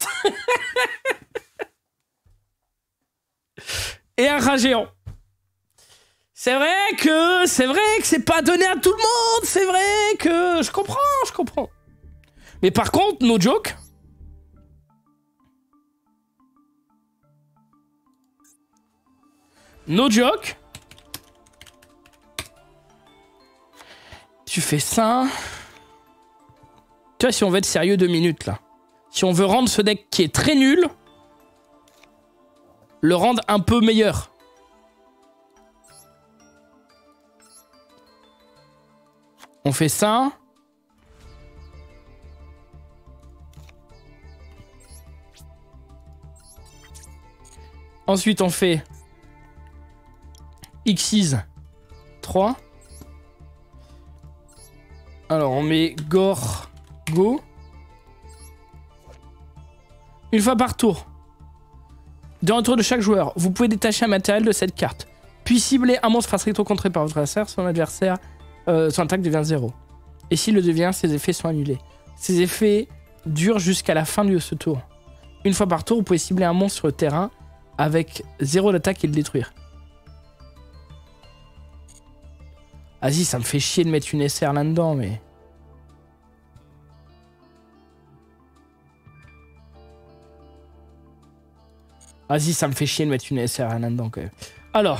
Et un rat géant. C'est vrai que c'est vrai que c'est pas donné à tout le monde, c'est vrai que je comprends, je comprends. Mais par contre, no joke. No joke. Tu fais ça. Tu vois, si on veut être sérieux deux minutes là. Si on veut rendre ce deck qui est très nul, le rendre un peu meilleur. On fait ça. Ensuite, on fait Xyz trois. Alors, on met Gore Go. Une fois par tour. Durant le tour de chaque joueur, vous pouvez détacher un matériel de cette carte. Puis cibler un monstre face recto contré par votre adversaire, son adversaire, euh, son attaque devient zéro. Et s'il le devient, ses effets sont annulés. Ces effets durent jusqu'à la fin de ce tour. Une fois par tour, vous pouvez cibler un monstre sur le terrain avec zéro d'attaque et le détruire. Vas-y, ça me fait chier de mettre une S R là-dedans, mais... Vas-y, ça me fait chier de mettre une S R là-dedans, quand même. Alors...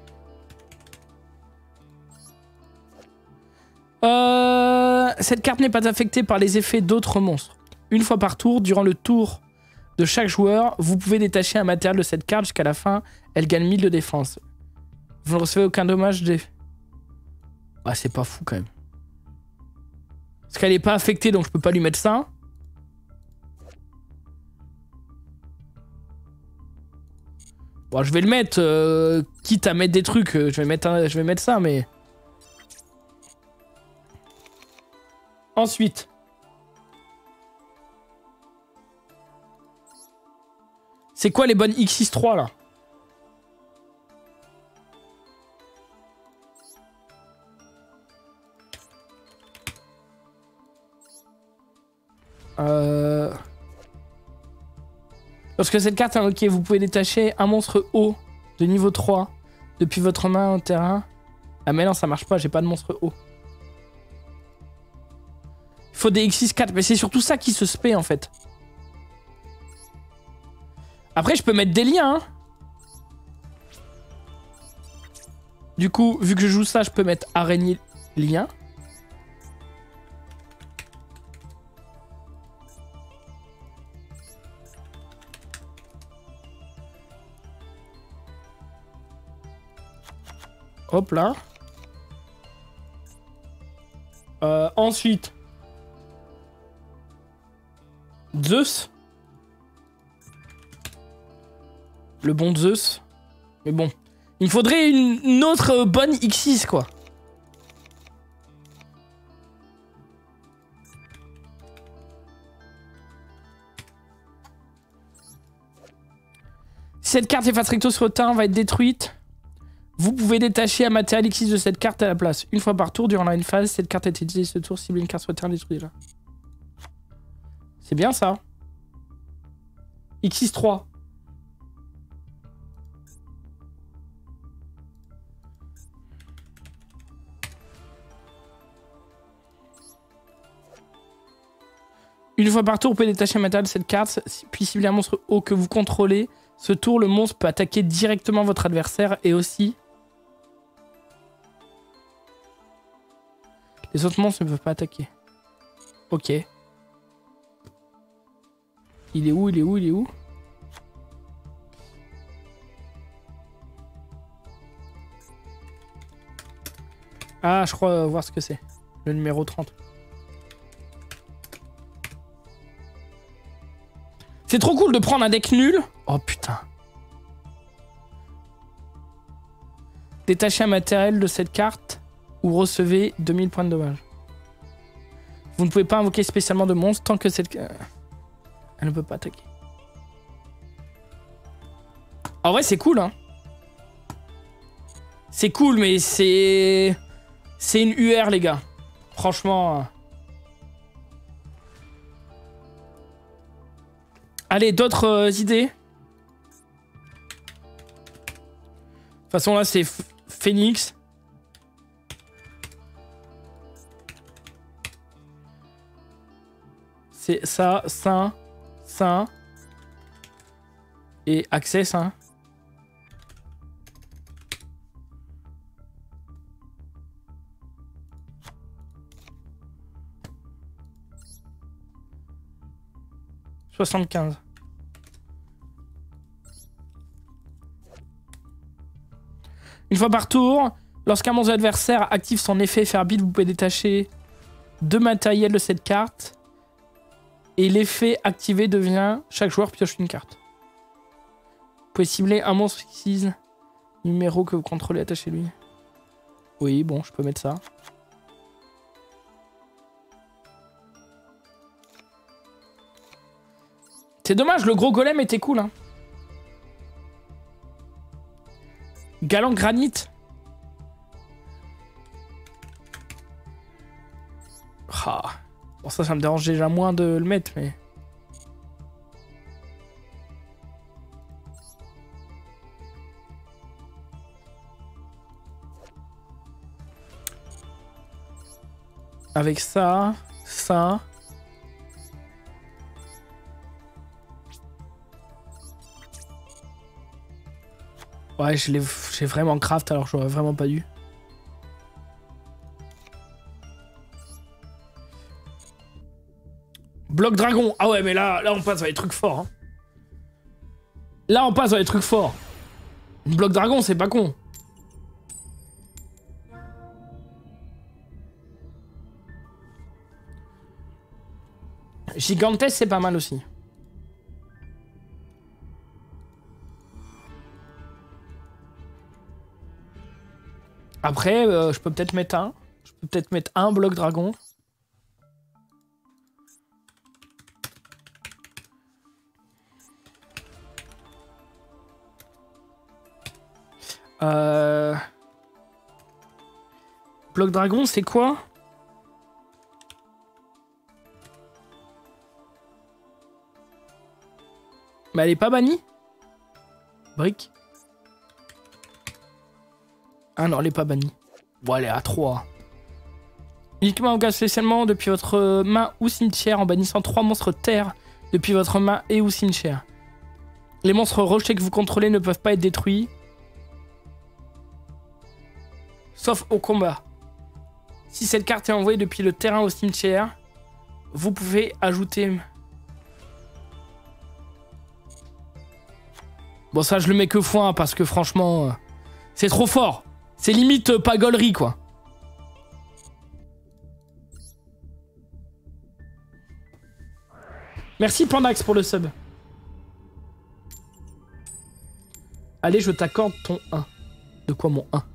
Euh... Cette carte n'est pas affectée par les effets d'autres monstres. Une fois par tour, durant le tour de chaque joueur, vous pouvez détacher un matériel de cette carte jusqu'à la fin. Elle gagne mille de défense. Vous ne recevez aucun dommage des... Ah, c'est pas fou quand même. Parce qu'elle est pas affectée, donc je peux pas lui mettre ça. Bon, je vais le mettre, euh, quitte à mettre des trucs, euh, je vais mettre, un, je vais mettre ça, mais... Ensuite. C'est quoi les bonnes X six trois, là? Euh... Lorsque cette carte est invoquée, vous pouvez détacher un monstre haut de niveau trois depuis votre main au terrain. Ah mais non, ça marche pas, j'ai pas de monstre haut. Il faut des X six quatre, mais c'est surtout ça qui se spé en fait. Après, je peux mettre des liens. Hein. Du coup, vu que je joue ça, je peux mettre araignée lien. Hop là. Euh, ensuite. Zeus. Le bon Zeus. Mais bon. Il me faudrait une, une autre bonne X six, quoi. Si cette carte est face recto sur le terrain, va être détruite. Vous pouvez détacher un matériel X six de cette carte à la place. Une fois par tour, durant la une phase, cette carte est utilisée ce tour, cible une carte sur le terrain détruite. C'est bien ça. X six trois. Une fois par tour, vous pouvez détacher un matériel de cette carte, puis cibler un monstre haut que vous contrôlez. Ce tour, le monstre peut attaquer directement votre adversaire et aussi... Les autres monstres ne peuvent pas attaquer. Ok. Il est où? Il est où? Il est où? Ah, je crois voir ce que c'est. Le numéro trente. C'est trop cool de prendre un deck nul. Oh putain. Détachez un matériel de cette carte ou recevez deux mille points de dommage. Vous ne pouvez pas invoquer spécialement de monstres tant que cette... Elle ne peut pas attaquer. En vrai, c'est cool, hein. C'est cool, mais c'est... C'est une U R, les gars. Franchement... Allez, d'autres euh, idées? De toute façon, là, c'est Phoenix. C'est ça, ça, ça. Et Access, hein. soixante-quinze. Une fois par tour, lorsqu'un monstre adversaire active son effet faire bid, vous pouvez détacher deux matériels de cette carte. Et l'effet activé devient chaque joueur pioche une carte. Vous pouvez cibler un monstre fixe numéro que vous contrôlez attaché lui. Oui, bon, je peux mettre ça. C'est dommage, le gros golem était cool, hein. Galant granit. Ah. Bon, ça, ça me dérange déjà moins de le mettre, mais... Avec ça, ça... Ouais, je l'ai j'ai vraiment craft alors j'aurais vraiment pas dû. Bloc dragon. Ah ouais, mais là, là on passe dans les trucs forts. Hein. Là, on passe dans les trucs forts. Bloc dragon, c'est pas con. Gigantesque, c'est pas mal aussi. Après, euh, je peux peut-être mettre un. Je peux peut-être mettre un bloc dragon. Euh... Bloc dragon, c'est quoi? Mais elle est pas bannie? Brique. Ah non, elle est pas bannie. Bon, elle est à trois. Uniquement engage spécialement depuis votre main ou cimetière en bannissant trois monstres terre depuis votre main et ou cimetière. Les monstres rochers que vous contrôlez ne peuvent pas être détruits. Sauf au combat. Si cette carte est envoyée depuis le terrain au cimetière, vous pouvez ajouter... Bon, ça, je le mets que fois, parce que franchement, euh, c'est trop fort. C'est limite euh, pas gaulerie, quoi. Merci Pandax pour le sub. Allez, je t'accorde ton un. De quoi mon un?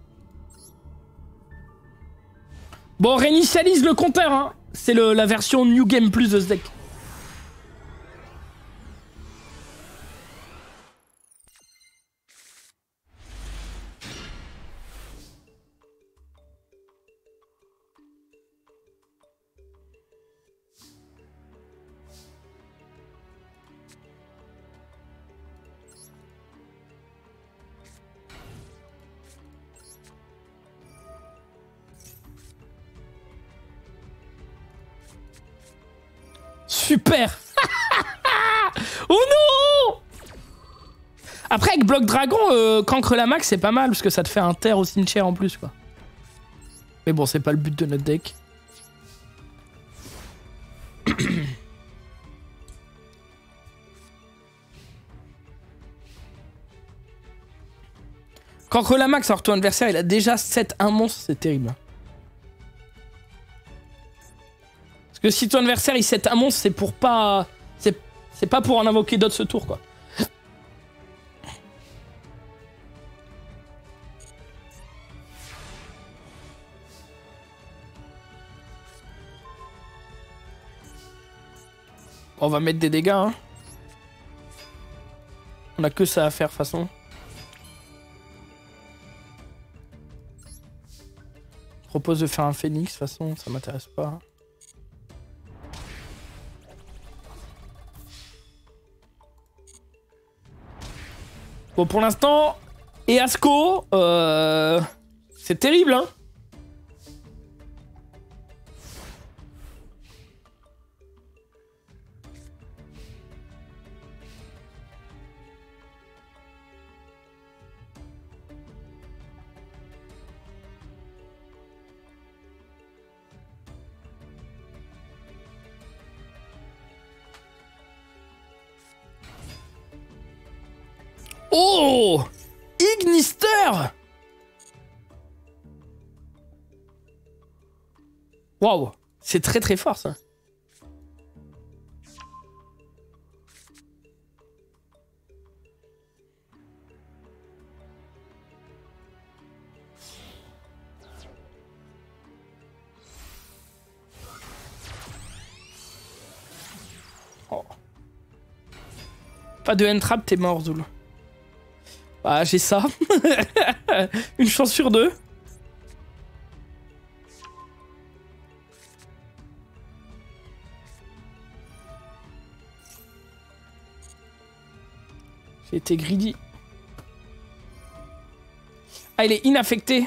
Bon, réinitialise le compteur, hein. C'est la version New Game Plus de ce deck. Super. Oh non. Après, avec Bloc Dragon, euh, Cancre la Max, c'est pas mal, parce que ça te fait un terre au cimetière en plus, quoi. Mais bon, c'est pas le but de notre deck. Cancre la Max, alors ton adversaire, il a déjà sept un monstre, c'est terrible. Parce que si ton adversaire, il set un monstre, c'est pour pas... C'est pas pour en invoquer d'autres ce tour, quoi. On va mettre des dégâts, hein. On a que ça à faire, de toute façon. Je propose de faire un phénix, de toute façon, ça m'intéresse pas. Bon, pour l'instant, Easco, euh, c'est terrible, hein. Oh! Ignister! Waouh! C'est très très fort ça. Oh. Pas de entrap, t'es mort, Zul. Bah, j'ai ça. Une chance sur deux. J'ai été greedy. Ah, il est inaffecté.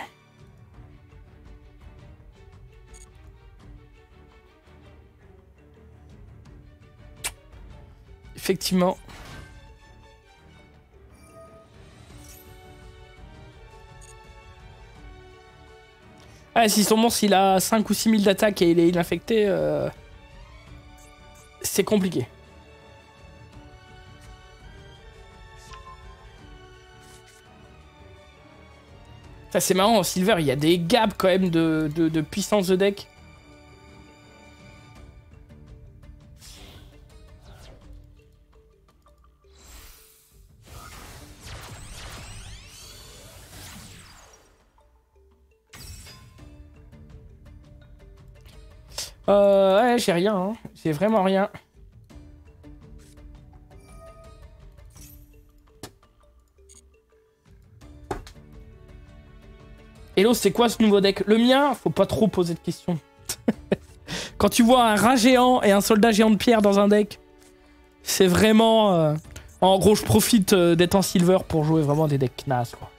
Effectivement. Ah, si son monstre il a cinq ou six mille d'attaque et il est inaffecté, euh... c'est compliqué. Ça c'est marrant, en Silver, il y a des gaps quand même de, de, de puissance de deck. Euh, ouais, j'ai rien, hein. J'ai vraiment rien. Hello, c'est quoi ce nouveau deck? Le mien, faut pas trop poser de questions. Quand tu vois un rat géant et un soldat géant de pierre dans un deck, c'est vraiment... Euh... En gros, je profite euh, d'être en silver pour jouer vraiment des decks nazes, quoi.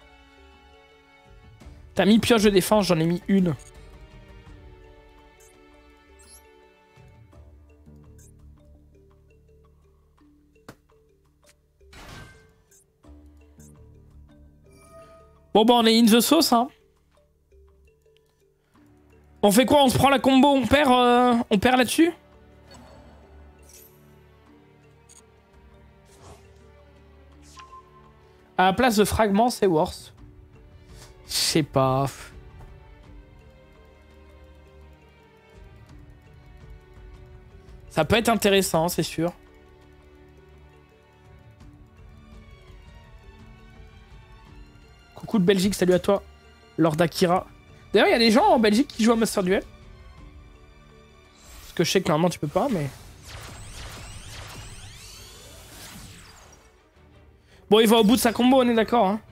T'as mis pioche de défense, j'en ai mis une. Bon bah on est in the sauce, hein. On fait quoi? On se prend la combo, on perd, euh, on perd là-dessus? À la place de fragments, c'est worse. Je sais pas. Ça peut être intéressant, c'est sûr. Coucou de Belgique, salut à toi, Lord Akira. D'ailleurs, il y a des gens en Belgique qui jouent à Master Duel. Parce que je sais que normalement tu peux pas, mais... Bon, il va au bout de sa combo, on est d'accord, hein.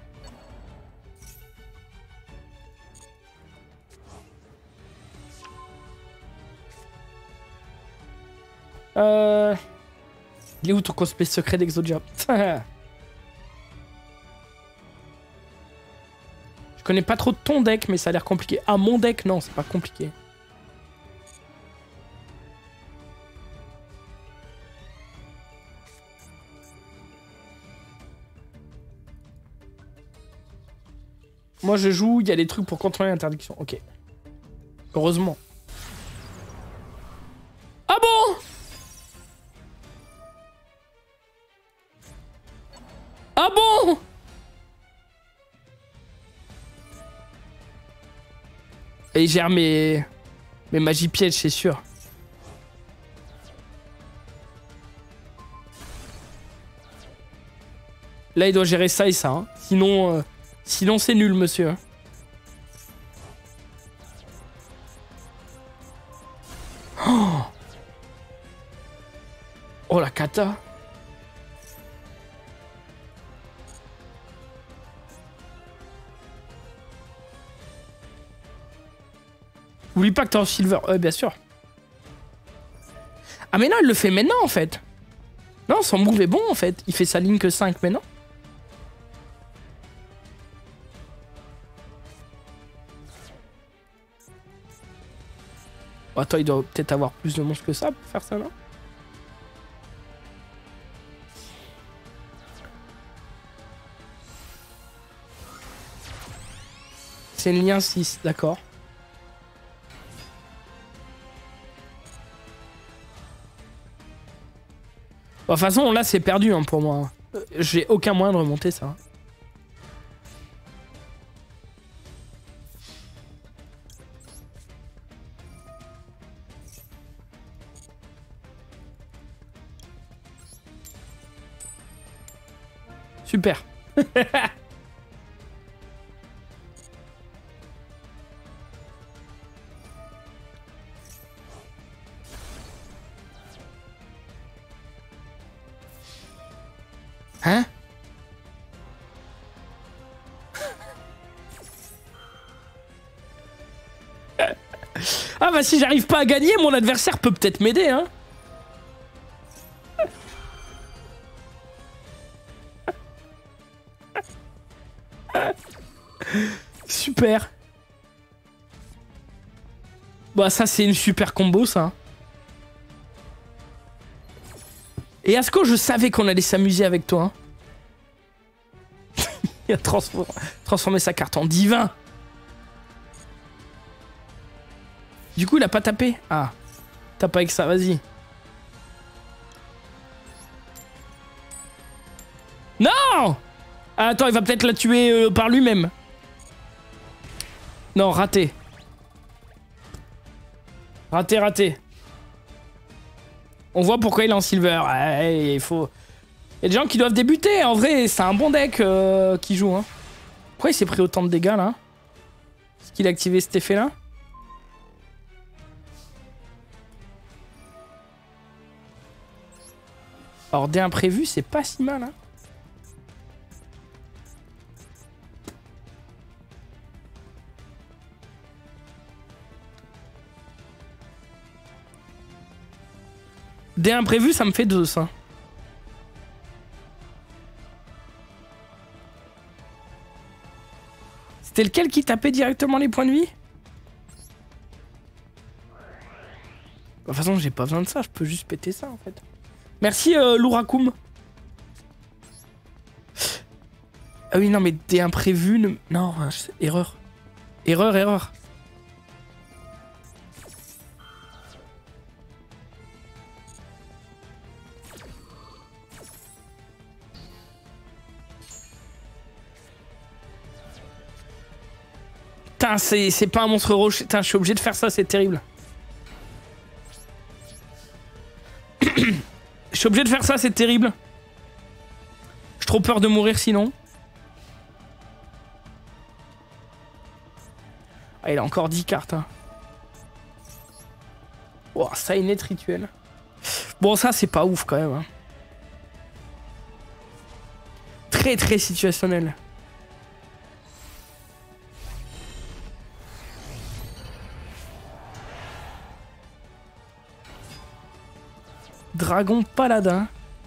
Euh... Il est où ton cosplay secret d'Exodia? Je connais pas trop ton deck, mais ça a l'air compliqué. Ah, mon deck, non, c'est pas compliqué. Moi je joue, il y a des trucs pour contrôler l'interdiction. Ok. Heureusement. Ah bon? Ah bon? Et il gère mes... mes magies pièges, c'est sûr. Là, il doit gérer ça et ça. Hein. Sinon, euh, sinon c'est nul, monsieur. Oh, oh la cata. Oublie pas que t'es en silver. Ouais, bien sûr. Ah, mais non, il le fait maintenant, en fait. Non, son move est bon, en fait. Il fait sa ligne que cinq maintenant. Oh, attends, il doit peut-être avoir plus de monstres que ça pour faire ça, non? C'est une lien six, d'accord. De toute façon, là, c'est perdu hein, pour moi. J'ai aucun moyen de remonter ça. Super. Hein? Ah bah si j'arrive pas à gagner, mon adversaire peut peut-être m'aider, hein. Super. Bah ça c'est une super combo ça. Et Asko, je savais qu'on allait s'amuser avec toi. Hein. Il a transformé, transformé sa carte en divin. Du coup, il a pas tapé. Ah, tape avec ça, vas-y. Non! Ah, attends, il va peut-être la tuer euh, par lui-même. Non, raté. Raté, raté. On voit pourquoi il est en silver. Ouais, il faut... Il y a des gens qui doivent débuter. En vrai, c'est un bon deck euh, qui joue. Hein. Pourquoi il s'est pris autant de dégâts, là? Est-ce qu'il a activé cet effet-là? Alors, dès imprévu, c'est pas si mal, hein. Dès imprévu, ça me fait deux, ça. C'était lequel qui tapait directement les points de vie? De toute façon, j'ai pas besoin de ça, je peux juste péter ça, en fait. Merci, euh, Lourakoum. Ah oui, non, mais des imprévus... Ne... Non, erreur. Erreur, erreur. Putain, c'est pas un monstre rocher. Putain, je suis obligé de faire ça, c'est terrible. Je suis obligé de faire ça, c'est terrible. J'ai trop peur de mourir sinon. Ah, il a encore dix cartes. Hein. Oh, ça est net rituel. Bon, ça, c'est pas ouf quand même. Hein. Très, très situationnel. Dragon paladin.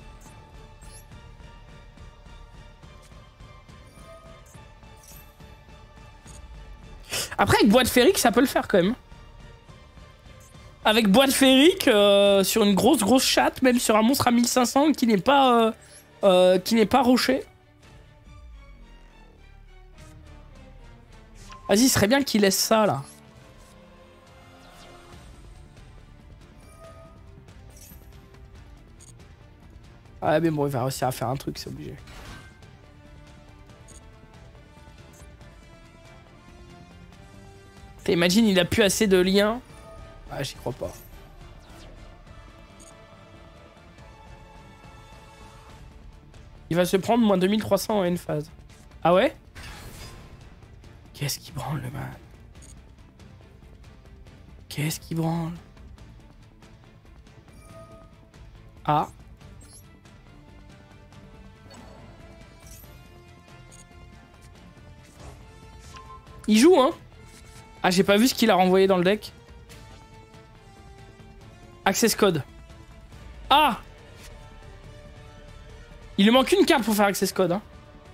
Après, avec boîte féerique, ça peut le faire quand même. Avec boîte féerique, euh, sur une grosse grosse chatte, même sur un monstre à mille cinq cents qui n'est pas, euh, euh, qui n'est pas rocher. Vas-y, il serait bien qu'il laisse ça, là. Ah, mais bon, il va réussir à faire un truc, c'est obligé. T'imagines, il a plus assez de liens. Ah, j'y crois pas. Il va se prendre moins deux mille trois cents en une phase. Ah ouais? Qu'est-ce qui branle, le man? Qu'est-ce qui branle? Ah. Il joue, hein? Ah, j'ai pas vu ce qu'il a renvoyé dans le deck. Access code. Ah! Il lui manque une carte pour faire access code, hein.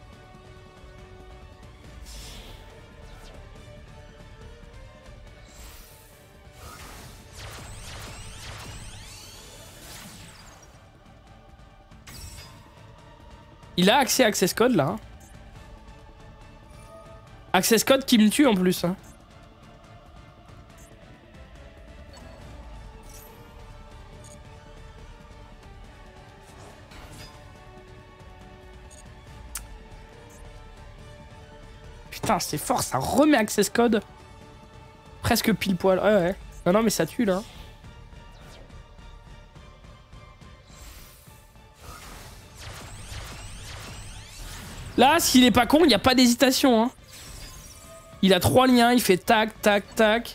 Il a accès à access code là. Hein. Access code qui me tue en plus. Hein. Putain, c'est fort, ça remet access code. Presque pile poil. Ouais, ouais. Non, non, mais ça tue là. Là, s'il est pas con, il n'y a pas d'hésitation. Hein. Il a trois liens, il fait tac, tac, tac.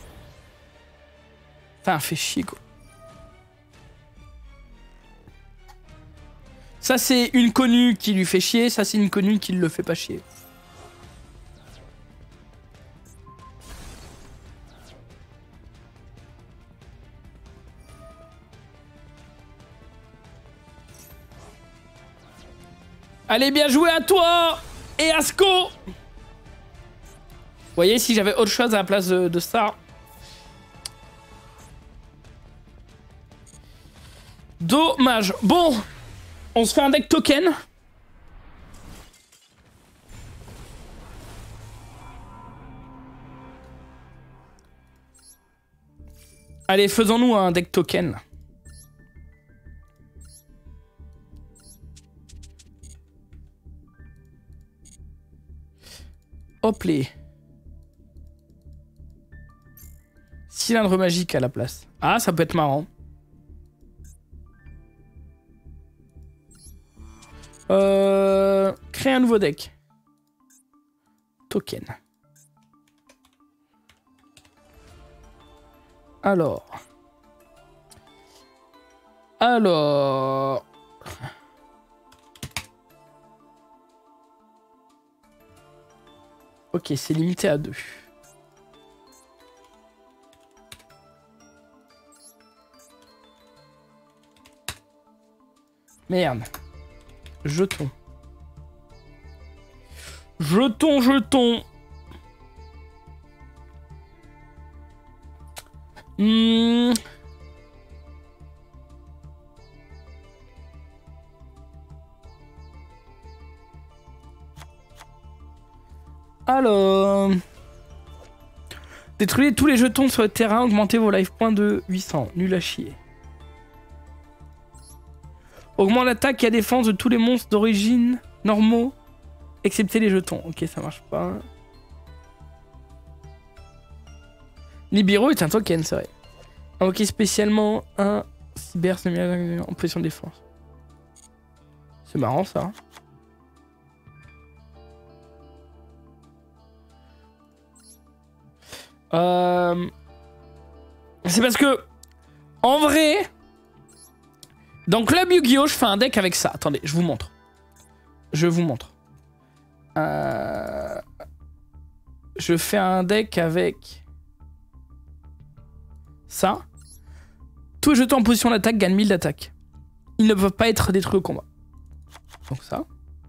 Putain, fait chier quoi. Ça, c'est une connue qui lui fait chier. Ça, c'est une connue qui le fait pas chier. Allez, bien joué à toi et à Sco. Vous voyez, si j'avais autre chose à la place de, de ça. Dommage. Bon, on se fait un deck token. Allez, faisons-nous un deck token. Hop les. Cylindre magique à la place. Ah, ça peut être marrant. Euh... Créer un nouveau deck. Token. Alors. Alors... Ok, c'est limité à deux. Merde. Jetons. Jetons, jetons. Hmm. Alors... Détruisez tous les jetons sur le terrain, augmentez vos life points de huit cents. Nul à chier. Augmente l'attaque et la défense de tous les monstres d'origine normaux, excepté les jetons. Ok, ça marche pas. Nibiru est un token, c'est vrai. Invoquer spécialement un cyber semi en position de défense. C'est marrant ça. Euh... C'est parce que, en vrai, dans Club Yu-Gi-Oh, je fais un deck avec ça. Attendez, je vous montre. Je vous montre. Euh... Je fais un deck avec ça. Tous les jetons en position d'attaque gagnent mille d'attaque. Ils ne peuvent pas être détruits au combat. Donc ça.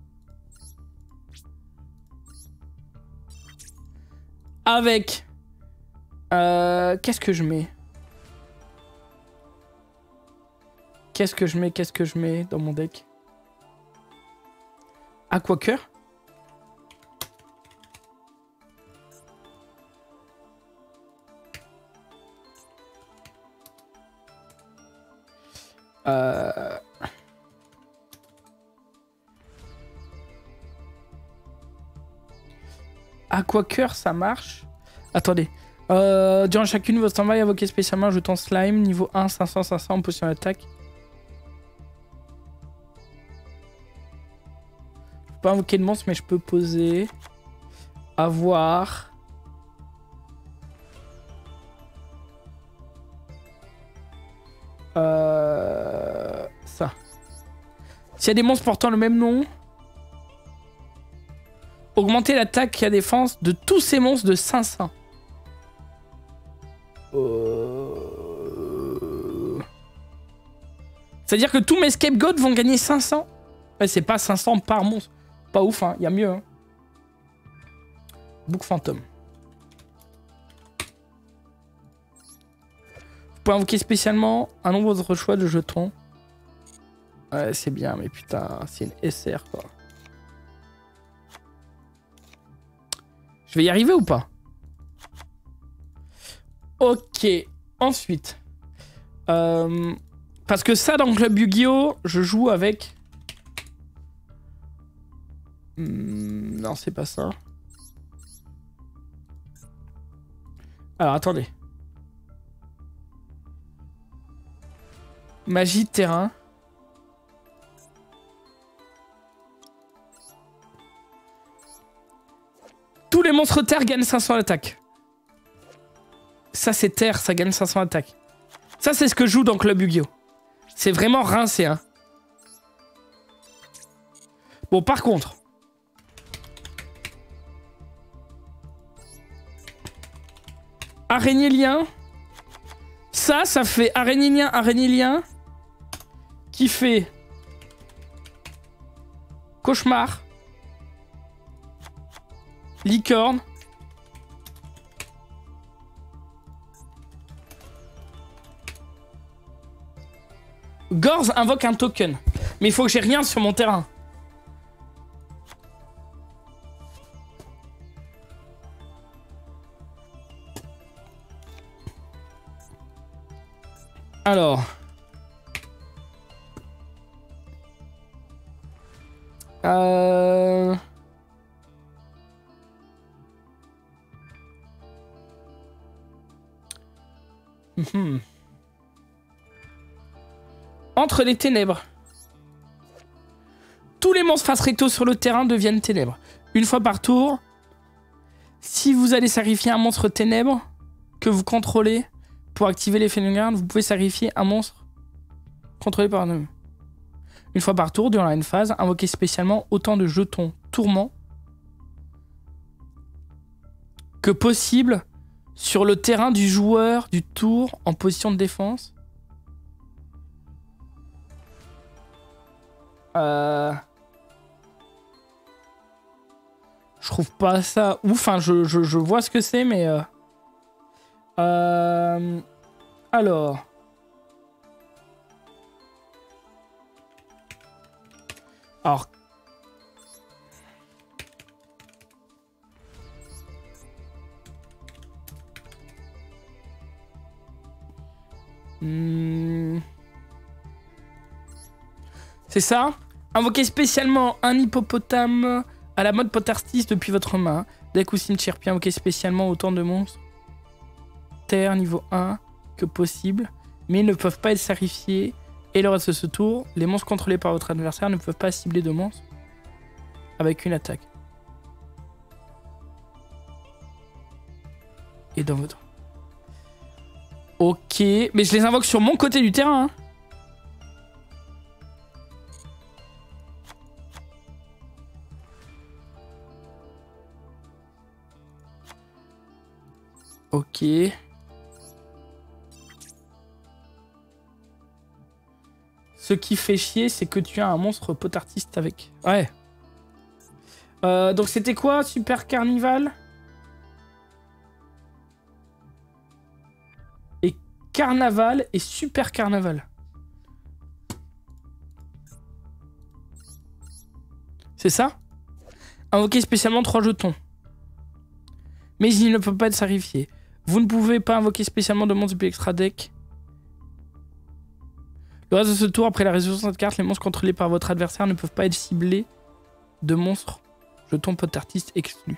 Avec... Euh, qu'est-ce que je mets? Qu'est-ce que je mets? Qu'est-ce que je mets dans mon deck? Aquaker. Euh... Aquacœur, ça marche. Attendez. Euh, durant chacune de vos stand-by, invoquez spécialement un jeton slime. Niveau un, cinq cents, cinq cents en position d'attaque. Je peux pas invoquer de monstre, mais je peux poser. Avoir. Euh... Ça. S'il y a des monstres portant le même nom... Augmenter l'attaque et la défense de tous ces monstres de cinq cents. Euh... C'est-à-dire que tous mes scapegoats vont gagner cinq cents. Ouais, c'est pas cinq cents par monstre. Pas ouf, hein. Y a mieux. Hein. Bouc fantôme. Vous pouvez invoquer spécialement un nombre d'autres choix de jetons. Ouais, c'est bien, mais putain, c'est une S R, quoi. Je vais y arriver ou pas? Ok. Ensuite. Euh, parce que ça, dans le club Yu-Gi-Oh!, je joue avec... Hmm, non, c'est pas ça. Alors, attendez. Magie de terrain. Tous les monstres terre gagnent cinq cents d'attaque. Ça, c'est terre, ça gagne cinq cents d'attaque. Ça, c'est ce que je joue dans Club Yu-Gi-Oh! C'est vraiment rincé, hein. Bon, par contre... Araignée lien. Ça, ça fait araignée lien, araignée lien. Qui fait... Cauchemar. Licorne. Gorz invoque un token. Mais il faut que j'ai rien sur mon terrain. Alors. Euh... Mmh. Entre les ténèbres. Tous les monstres face recto sur le terrain deviennent ténèbres. Une fois par tour, si vous allez sacrifier un monstre ténèbre que vous contrôlez pour activer l'effet de garde, vous pouvez sacrifier un monstre contrôlé par un homme. Une fois par tour, durant la phase, invoquez spécialement autant de jetons tourments que possible sur le terrain du joueur du tour en position de défense. Euh... Je trouve pas ça ouf. Enfin, je, je, je vois ce que c'est, mais... Euh... Euh... Alors... Alors... Hmm... C'est ça. Invoquez spécialement un hippopotame à la mode potartis depuis votre main. Deck ou cimetière, puis invoquez spécialement autant de monstres terre niveau un que possible, mais ils ne peuvent pas être sacrifiés. Et le reste de ce tour, les monstres contrôlés par votre adversaire ne peuvent pas cibler de monstres avec une attaque. Et dans votre... Ok, mais je les invoque sur mon côté du terrain, hein. Ok. Ce qui fait chier, c'est que tu as un monstre potartiste avec. Ouais. Euh, donc c'était quoi, Super Carnival? Et Carnaval et Super Carnaval. C'est ça? Invoquer spécialement trois jetons. Mais il ne peut pas être sacrifié. Vous ne pouvez pas invoquer spécialement de monstres depuis extra deck. Le reste de ce tour, après la résolution de cette carte, les monstres contrôlés par votre adversaire ne peuvent pas être ciblés de monstres jetons pot artiste exclus.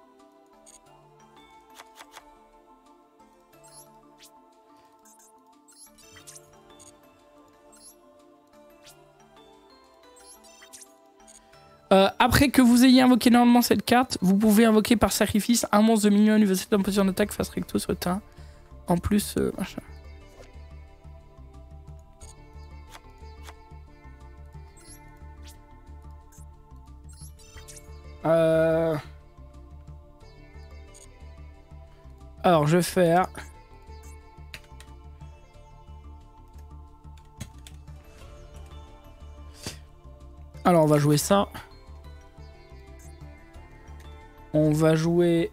Euh, après que vous ayez invoqué normalement cette carte, vous pouvez invoquer par sacrifice un monstre de minion universel en position d'attaque face recto sur le terrain. En plus, euh, machin. Euh... Alors, je vais faire... Alors, on va jouer ça. On va jouer...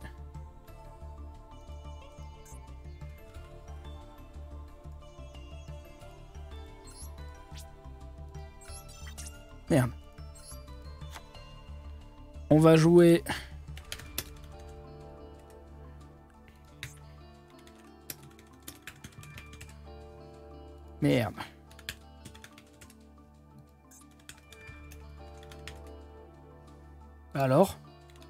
Merde. On va jouer... Merde. Alors?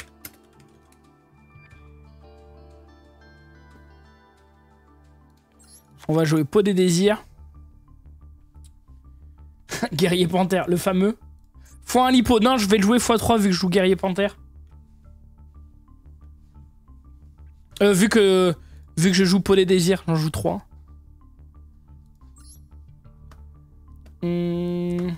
On va jouer Pot des désirs. Guerrier panthère, le fameux. fois un lipo. Non, je vais le jouer fois trois vu que je joue guerrier panthère. Euh, vu que vu que je joue Pot des désirs, j'en joue trois. Hum...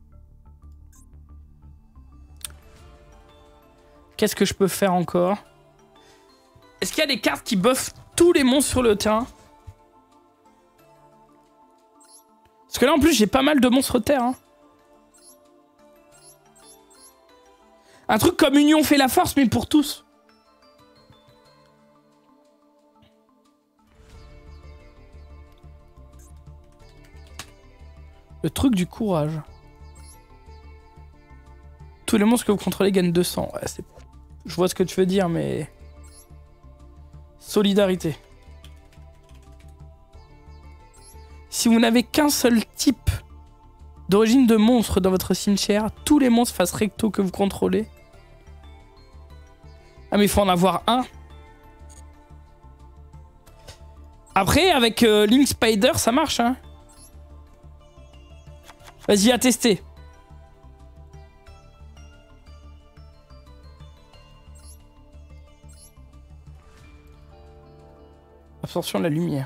Qu'est-ce que je peux faire encore? Est-ce qu'il y a des cartes qui buffent tous les monstres sur le terrain? Parce que là, en plus, j'ai pas mal de monstres terre. Hein. Un truc comme Union fait la force, mais pour tous. Le truc du courage. Tous les monstres que vous contrôlez gagnent deux cents. Ouais, c'est... Je vois ce que tu veux dire, mais... Solidarité. Si vous n'avez qu'un seul type d'origine de monstre dans votre cimetière, tous les monstres face recto que vous contrôlez... Ah mais il faut en avoir un. Après, avec euh, Link Spider, ça marche, hein. Vas-y, à tester. Absorption de la lumière.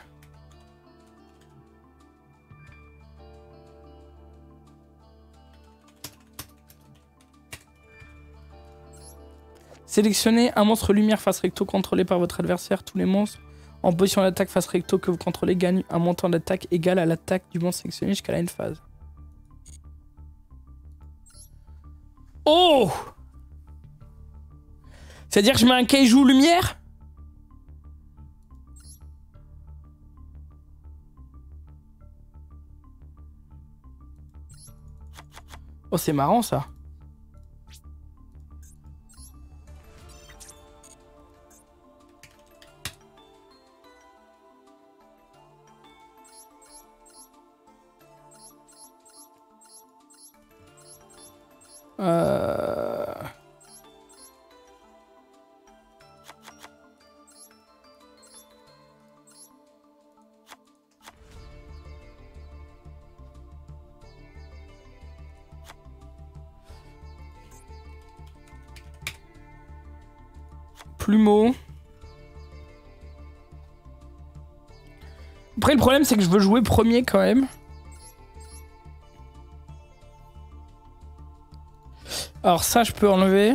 Sélectionnez un monstre lumière face recto contrôlé par votre adversaire. Tous les monstres en position d'attaque face recto que vous contrôlez gagnent un montant d'attaque égal à l'attaque du monstre sélectionné jusqu'à la end phase. Oh! C'est-à-dire que je mets un kaiju lumière? Oh, c'est marrant ça. Euh... Plumeau. Après, le problème, c'est que je veux jouer premier quand même. Alors ça, je peux enlever.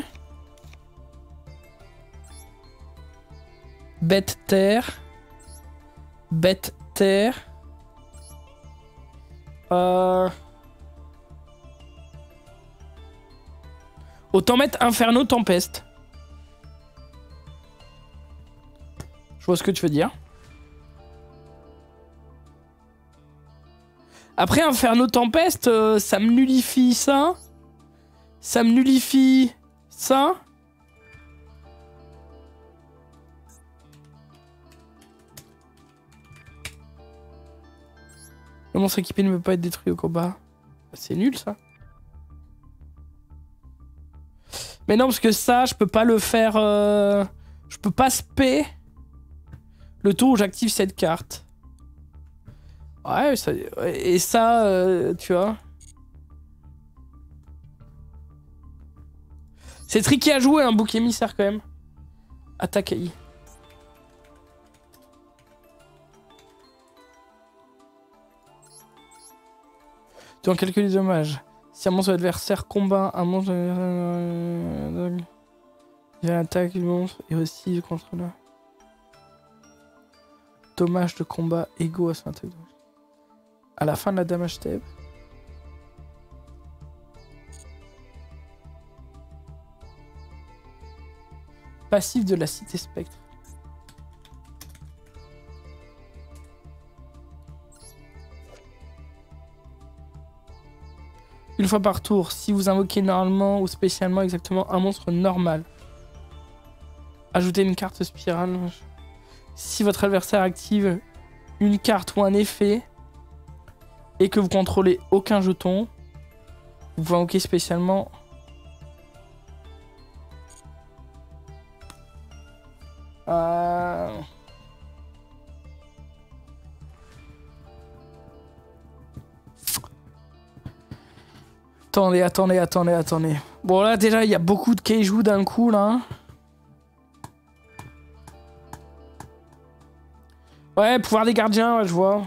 Bête terre. Bête terre. Euh... Autant mettre Inferno Tempeste. Je vois ce que tu veux dire. Après, Inferno Tempeste, euh, ça me nullifie ça. Ça me nullifie ça. Le monstre équipé ne peut pas être détruit au combat. C'est nul ça. Mais non, parce que ça, je peux pas le faire... Euh... Je peux pas spé le tour où j'active cette carte. Ouais, ça... et ça, euh, tu vois... C'est tricky à jouer, un bouc émissaire quand même. Attaque A I. Tu en calcules les dommages. Si un monstre adversaire combat un monstre... Il y a l'attaque du monstre et aussi contre le... Dommage de combat égaux à son attaque. À la fin de la damage step. Passif de la cité spectre. Une fois par tour, si vous invoquez normalement ou spécialement exactement un monstre normal. Ajoutez une carte spirale. Si votre adversaire active une carte ou un effet et que vous contrôlez aucun jeton, vous pouvez invoquer spécialement... Euh... Attendez, attendez, attendez, attendez. Bon là déjà il y a beaucoup de kaiju d'un coup là. Ouais, pouvoir des gardiens, ouais, je vois.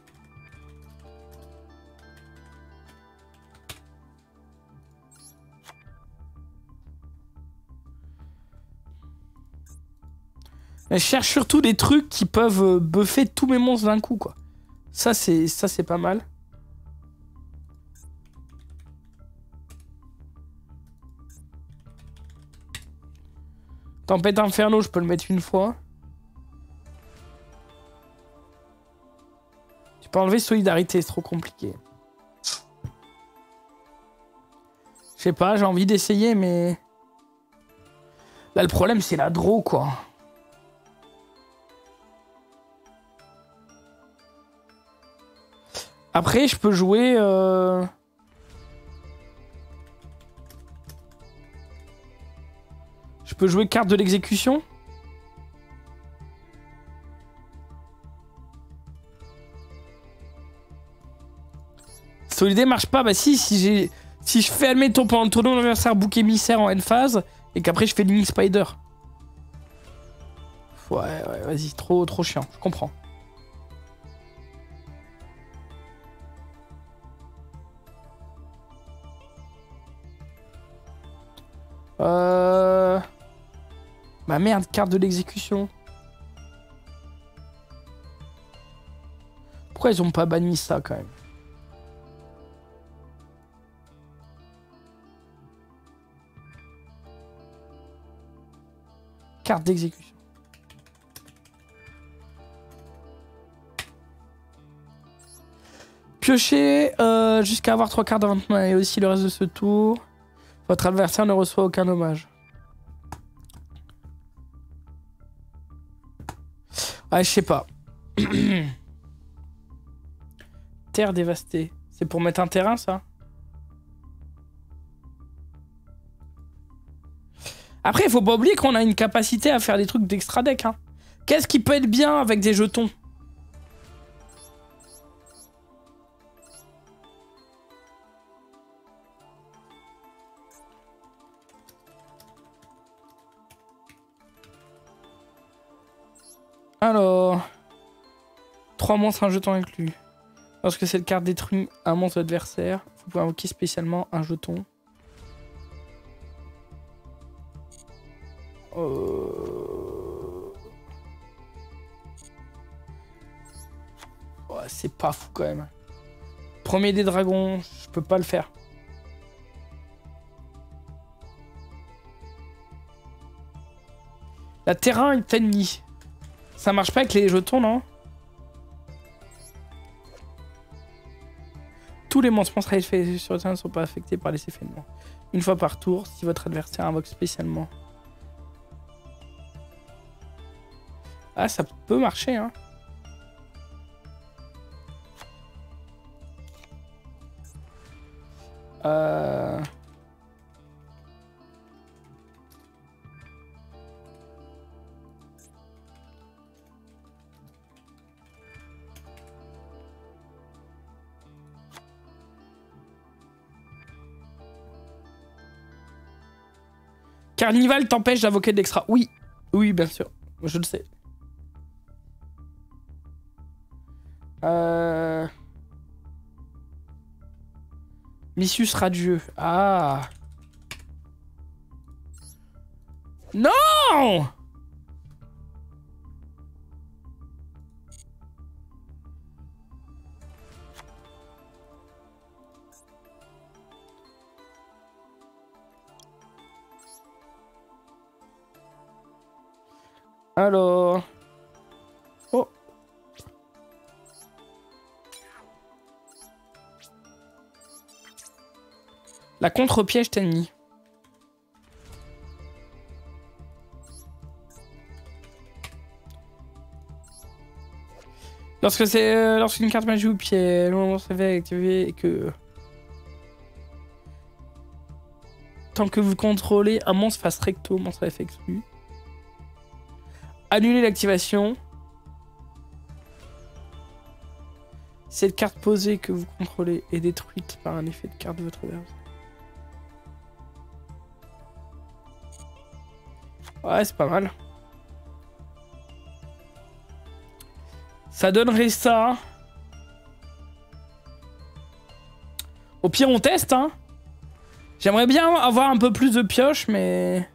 Mais je cherche surtout des trucs qui peuvent buffer tous mes monstres d'un coup, quoi. Ça, c'est ça, c'est pas mal. Tempête Inferno, je peux le mettre une fois. Tu peux enlever Solidarité, c'est trop compliqué. Je sais pas, j'ai envie d'essayer, mais... Là, le problème, c'est la draw, quoi. Après, je peux jouer... Euh... Je peux jouer carte de l'exécution. Solidé marche pas. Bah si, si j'ai... Si je fais, admettons, pendant le tournoi de l'adversaire bouc émissaire en end phase, et qu'après je fais Link Spider. Ouais, ouais, vas-y, trop, trop chiant, je comprends. Euh... Bah merde, carte de l'exécution. Pourquoi ils ont pas banni ça quand même? Carte d'exécution. Piocher euh, jusqu'à avoir trois cartes avant de main et aussi le reste de ce tour. Votre adversaire ne reçoit aucun dommage. Ah, je sais pas. Terre dévastée. C'est pour mettre un terrain, ça? Après, il faut pas oublier qu'on a une capacité à faire des trucs d'extra deck. Hein. Qu'est-ce qui peut être bien avec des jetons? Alors... trois monstres, un jeton inclus. Lorsque cette carte détruit un monstre adversaire, vous pouvez invoquer spécialement un jeton. Euh... Ouais, c'est pas fou quand même. Premier des dragons, je peux pas le faire. La terrain est ennemi. Ça marche pas avec les jetons, non? Tous les monstres monstres effets sur le terrain ne sont pas affectés par les effets de mort. Une fois par tour, si votre adversaire invoque spécialement. Ah, ça peut marcher, hein. Euh... Carnival t'empêche d'invoquer de l'extra. Oui, oui, bien sûr. Je le sais. Euh... Missus radieux. Ah. Non! Alors... Oh. La contre-piège t'ennemie. Lorsque c'est euh, lorsqu'une carte magie ou piège, on se fait activer et que tant que vous contrôlez un monstre face recto, monstre à effet exclu. Annuler l'activation. Cette carte posée que vous contrôlez est détruite par un effet de carte de votre adversaire. Ouais, c'est pas mal. Ça donnerait ça. Au pire, on teste, hein. J'aimerais bien avoir un peu plus de pioche, mais...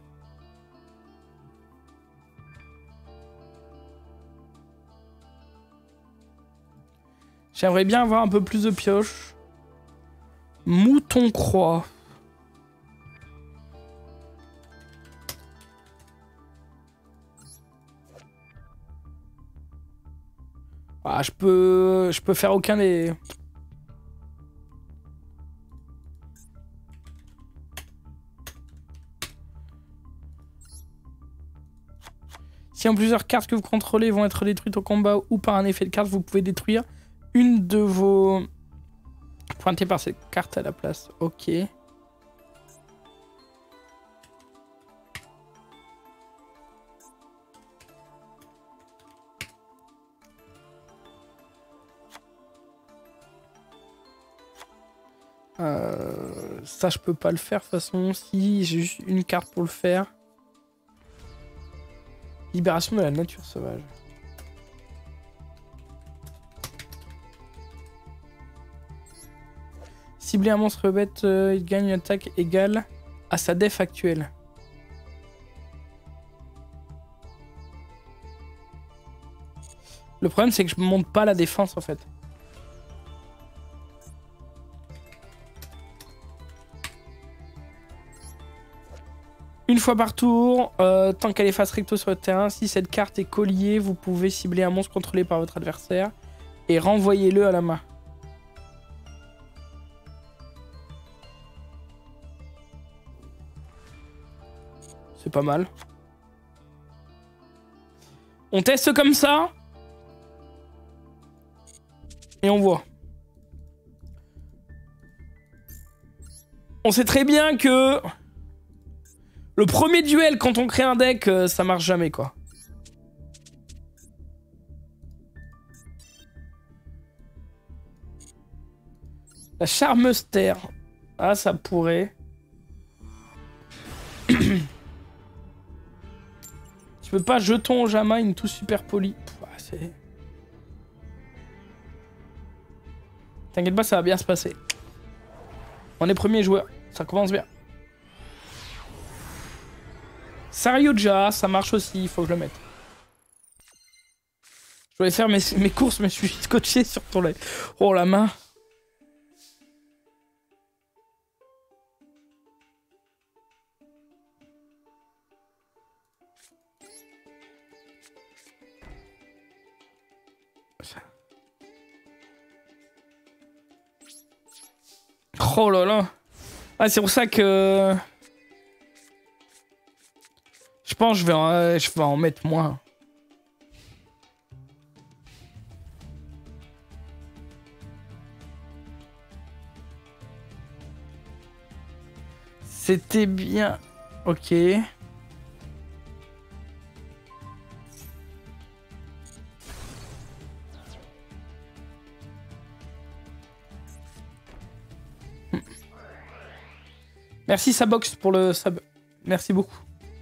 J'aimerais bien avoir un peu plus de pioche. Mouton croix. Ah, je peux... Je peux faire aucun des... Si en plusieurs cartes que vous contrôlez vont être détruites au combat ou par un effet de carte, vous pouvez détruire une de vos... Pointez par cette carte à la place. Ok. Euh, ça, je peux pas le faire de toute façon. Si j'ai juste une carte pour le faire. Libération de la nature sauvage. Cibler un monstre bête, euh, il gagne une attaque égale à sa def actuelle. Le problème, c'est que je monte pas la défense en fait. Une fois par tour, euh, tant qu'elle est face recto sur le terrain, si cette carte est colliée, vous pouvez cibler un monstre contrôlé par votre adversaire et renvoyez-le à la main. C'est pas mal. On teste comme ça. Et on voit. On sait très bien que... Le premier duel, quand on crée un deck, euh, ça marche jamais, quoi. La charmeuster. Ah, ça pourrait. Tu peux pas jeton au Jamaïne tout super poli. C'est... T'inquiète pas, ça va bien se passer. On est premier joueur. Ça commence bien. Saryuja, ça marche aussi, il faut que je le mette. Je voulais faire mes, mes courses, mais je suis scotché sur ton lait. Oh la main. Oh là là. Ah, c'est pour ça que... Je pense que je vais en, je vais en mettre moins. C'était bien. Ok. Merci Sabox pour le sub. Merci beaucoup.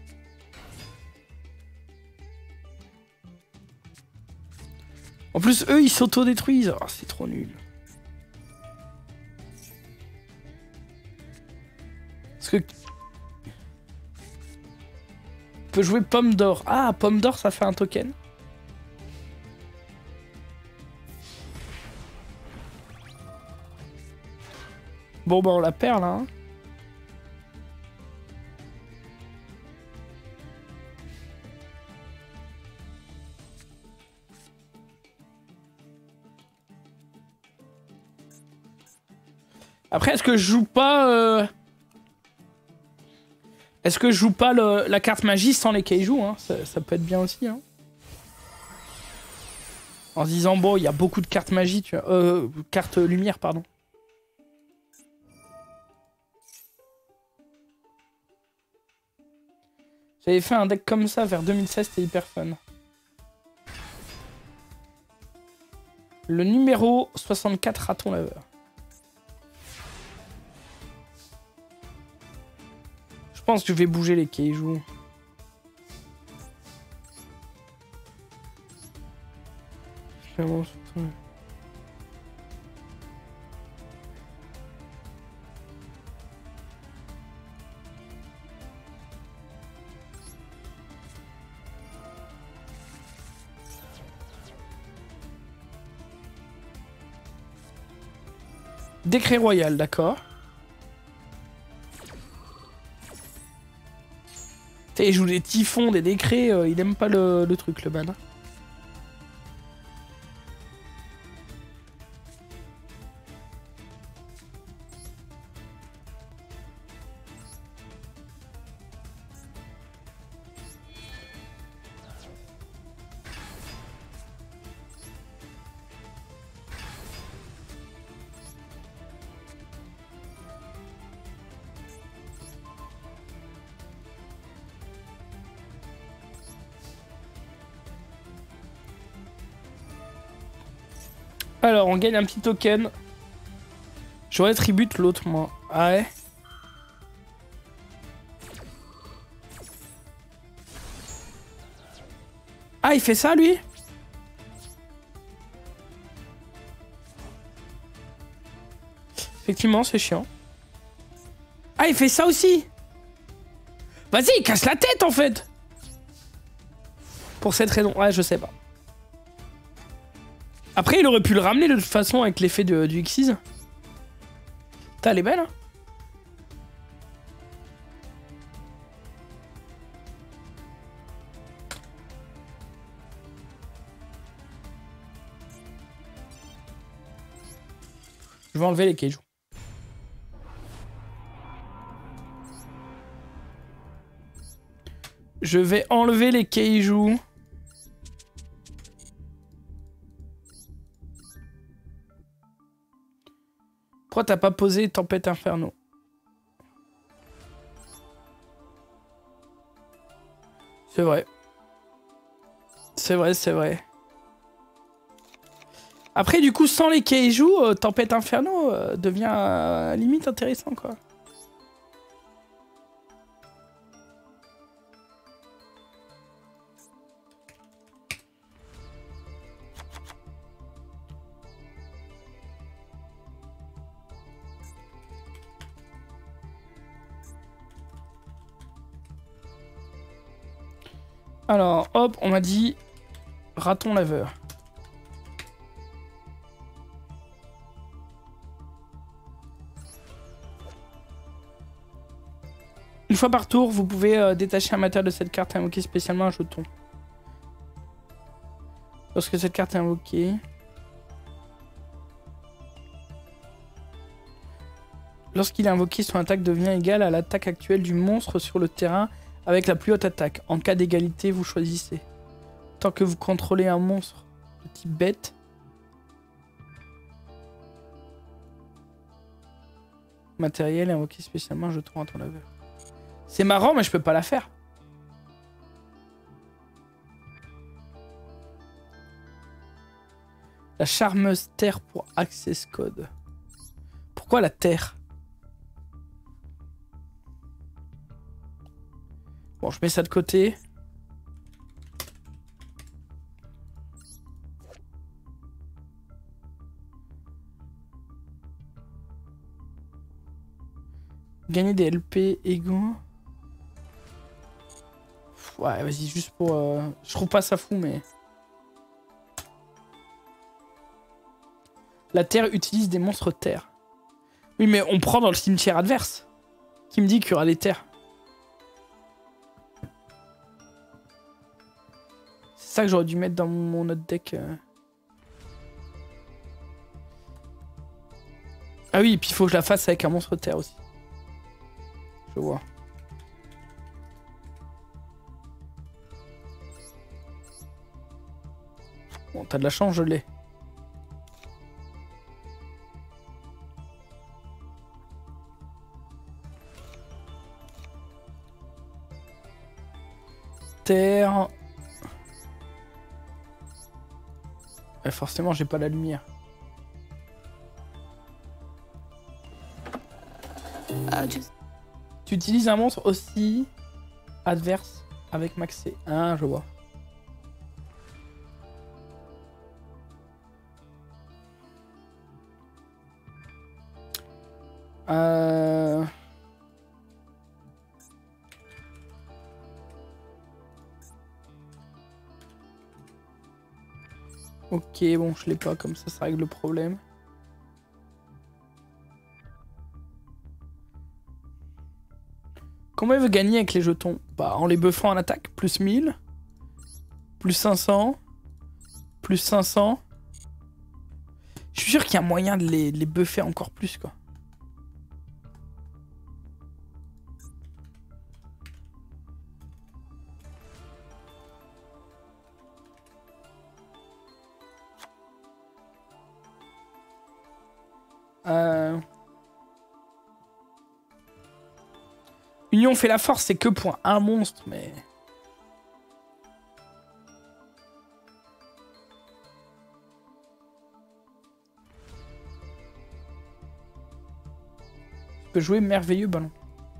En plus, eux, ils s'auto-détruisent. Oh, c'est trop nul. Parce que... On peut jouer Pomme d'Or. Ah, Pomme d'Or, ça fait un token. Bon, bah, on la perd, là. Hein. Après, est-ce que je joue pas... Euh... Est-ce que je joue pas le, la carte magie sans les kaiju, hein, ça, ça peut être bien aussi. Hein. En se disant, bon, il y a beaucoup de cartes magie, tu vois. Euh, cartes lumière, pardon. J'avais fait un deck comme ça vers deux mille seize, c'était hyper fun. Le numéro soixante-quatre, raton laveur. Je pense que je vais bouger les kaiju. Décret royal, d'accord. Il joue des typhons, des décrets, euh, il aime pas le, le truc, le ban. Alors, on gagne un petit token. J'aurais tribute l'autre, moi. Ah ouais. Ah, il fait ça, lui? Effectivement, c'est chiant. Ah, il fait ça aussi? Vas-y, il casse la tête, en fait. Pour cette raison. Ouais, je sais pas. Après, il aurait pu le ramener de toute façon avec l'effet du Xyz. Putain, elle est belle, hein. Je vais enlever les kaiju. Je vais enlever les kaiju. Pourquoi t'as pas posé Tempête Inferno? C'est vrai. C'est vrai, c'est vrai. Après, du coup, sans les kaiju, euh, Tempête Inferno euh, devient euh, limite intéressant, quoi. Alors, hop, on m'a dit raton laveur. Une fois par tour, vous pouvez euh, détacher un matériel de cette carte et invoquer spécialement un jeton. Lorsque cette carte est invoquée... Lorsqu'il est invoqué, son attaque devient égale à l'attaque actuelle du monstre sur le terrain avec la plus haute attaque. En cas d'égalité, vous choisissez. Tant que vous contrôlez un monstre de type bête... Matériel et invoquer spécialement un jeton à ton laveur. C'est marrant, mais je peux pas la faire. La charmeuse terre pour access code. Pourquoi la terre? Bon, je mets ça de côté. Gagner des L P égaux. Ouais, vas-y, juste pour... Euh... Je trouve pas ça fou, mais... La terre utilise des monstres terre. Oui, mais on prend dans le cimetière adverse. Qui me dit qu'il y aura des terres? C'est ça que j'aurais dû mettre dans mon autre deck. Euh... Ah oui, et puis il faut que je la fasse avec un monstre terre aussi. Je vois. Bon, t'as de la chance, je l'ai. Terre. Ouais, forcément, j'ai pas la lumière. Uh, just... Tu utilises un monstre aussi adverse avec maxé. Ah, je vois. Euh... Ok, bon, je l'ai pas, comme ça, ça règle le problème. Comment il veut gagner avec les jetons? Bah, en les buffant en attaque, plus mille, plus cinq cents, plus cinq cents. Je suis sûr qu'il y a moyen de les, de les buffer encore plus, quoi. Euh... Union fait la force, c'est que pour un monstre, mais... Je peux jouer merveilleux ballon.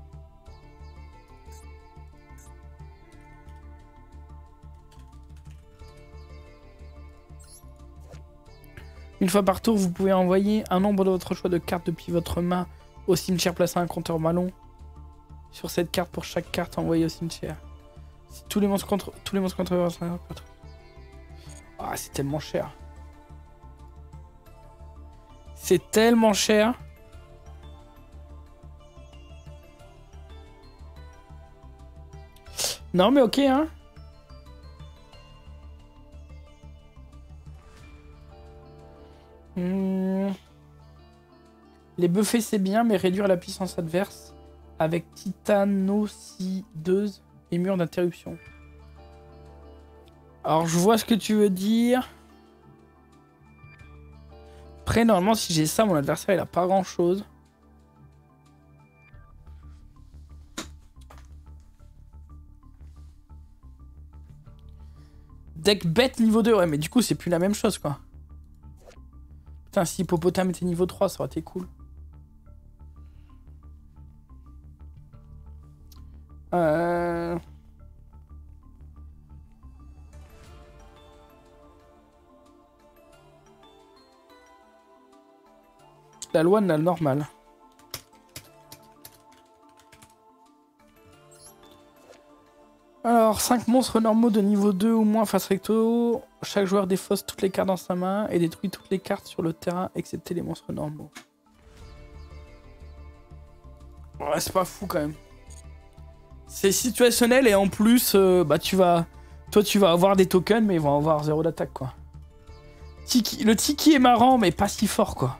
Une fois par tour, vous pouvez envoyer un nombre de votre choix de cartes depuis votre main au cimetière, plaçant un compteur ballon sur cette carte pour chaque carte envoyée au cimetière. Si tous les monstres contre tous les monstres contre ah, c'est tellement cher. C'est tellement cher. Non mais ok hein. Hmm. Les buffer c'est bien, mais réduire la puissance adverse avec titanocideuse et mur d'interruption. Alors je vois ce que tu veux dire. Après normalement si j'ai ça, mon adversaire il a pas grand chose. Deck bête niveau deux, ouais mais du coup c'est plus la même chose quoi. Putain, si Hippopotame était niveau trois, ça aurait été cool. Euh... La loi de la normale. Alors, cinq monstres normaux de niveau deux ou moins face recto. Chaque joueur défausse toutes les cartes dans sa main et détruit toutes les cartes sur le terrain, excepté les monstres normaux. Ouais, c'est pas fou quand même. C'est situationnel et en plus, euh, bah tu vas... Toi, tu vas avoir des tokens, mais ils vont avoir zéro d'attaque, quoi. Tiki... Le Tiki est marrant, mais pas si fort, quoi.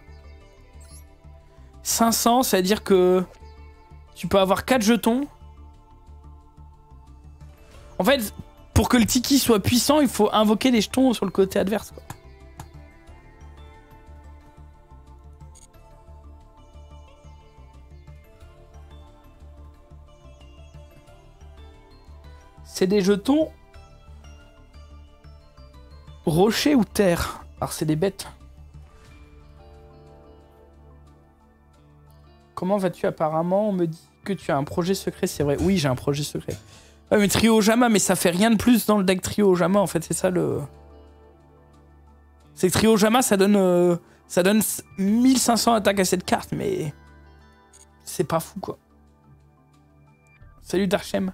cinq cents, ça veut dire que... Tu peux avoir quatre jetons. En fait, pour que le Tiki soit puissant, il faut invoquer des jetons sur le côté adverse, quoi. C'est des jetons rocher ou terre. Alors c'est des bêtes. Comment vas-tu apparemment? On me dit que tu as un projet secret, c'est vrai. Oui, j'ai un projet secret. Ouais, mais Trio Ojama, mais ça fait rien de plus dans le deck Trio Ojama, en fait, c'est ça le... C'est que Trio Ojama, ça donne, euh, ça donne mille cinq cents attaques à cette carte, mais... C'est pas fou, quoi. Salut Darchem.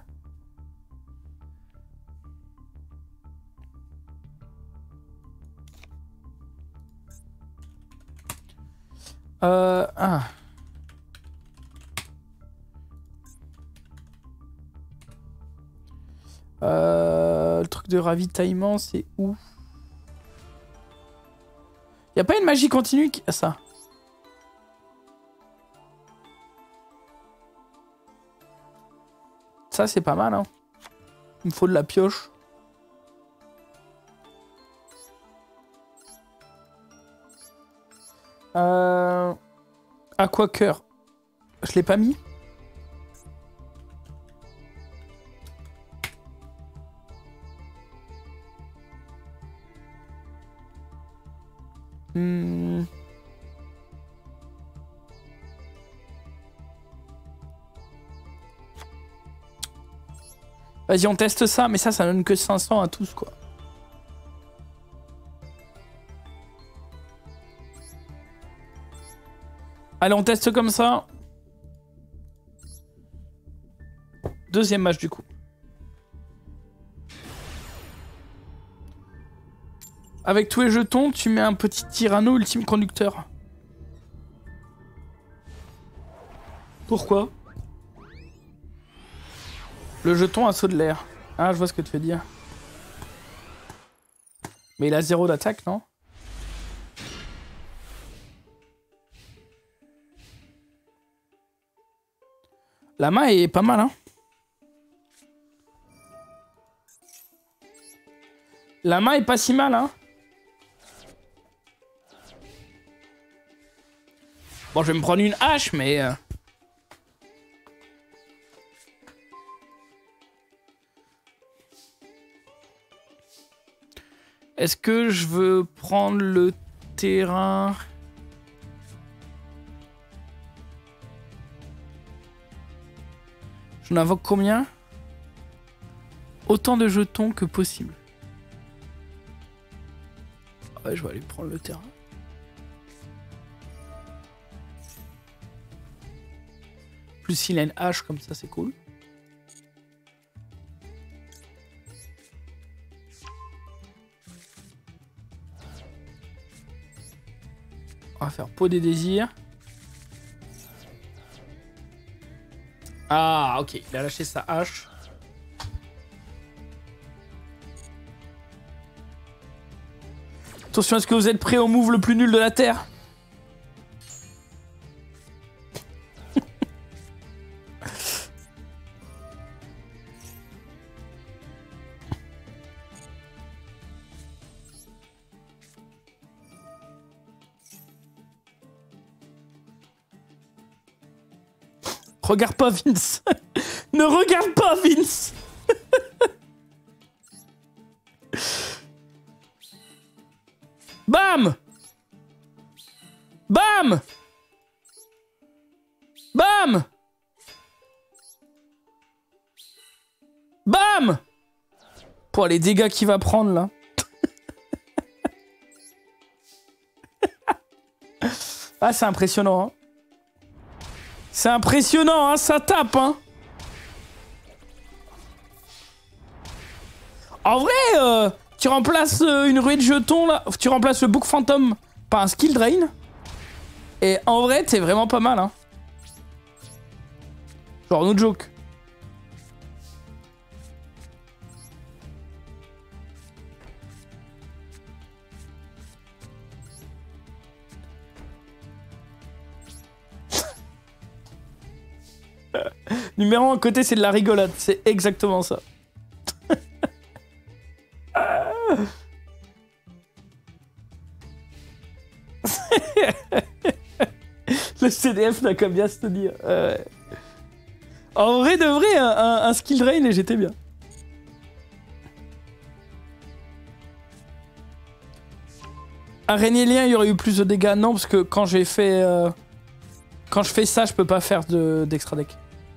Euh... Ah... Euh, le truc de ravitaillement, c'est où? Y a pas une magie continue qui... Ah, ça. Ça, c'est pas mal, hein. Il me faut de la pioche. Euh... Aquacœur. Je l'ai pas mis? Hmm. Vas-y, on teste ça, mais ça, ça donne que cinq cents à tous, quoi. Allez, on teste comme ça. Deuxième match, du coup. Avec tous les jetons, tu mets un petit Tyranno ultime conducteur. Pourquoi? Le jeton assaut de l'air. Ah, je vois ce que tu veux dire. Mais il a zéro d'attaque, non? La main est pas mal, hein? La main est pas si mal, hein? Bon, je vais me prendre une hache, mais... Euh... Est-ce que je veux prendre le terrain? Je n'invoque combien? Autant de jetons que possible. Ouais, je vais aller prendre le terrain. Plus il a une hache comme ça, c'est cool. On va faire peau des désirs. Ah, ok. Il a lâché sa hache. Attention, est-ce que vous êtes prêts au move le plus nul de la Terre? Regarde pas Vince. Ne regarde pas Vince. Bam. Bam. Bam. Bam. Pour les dégâts qu'il va prendre là. Ah, c'est impressionnant, hein. C'est impressionnant, hein, ça tape, hein. En vrai, euh, tu remplaces euh, une ruée de jetons, là. Tu remplaces le Book Phantom par un Skill Drain. Et en vrai, t'es vraiment pas mal, hein. Genre, no joke. Numéro un à côté, c'est de la rigolade. C'est exactement ça. Le C D F n'a qu'à bien se tenir. Euh... En vrai de vrai, un, un, un skill drain et j'étais bien. Arénélien, il y aurait eu plus de dégâts. Non, parce que quand j'ai fait... Euh... Quand je fais ça, je peux pas faire d'extra de... deck.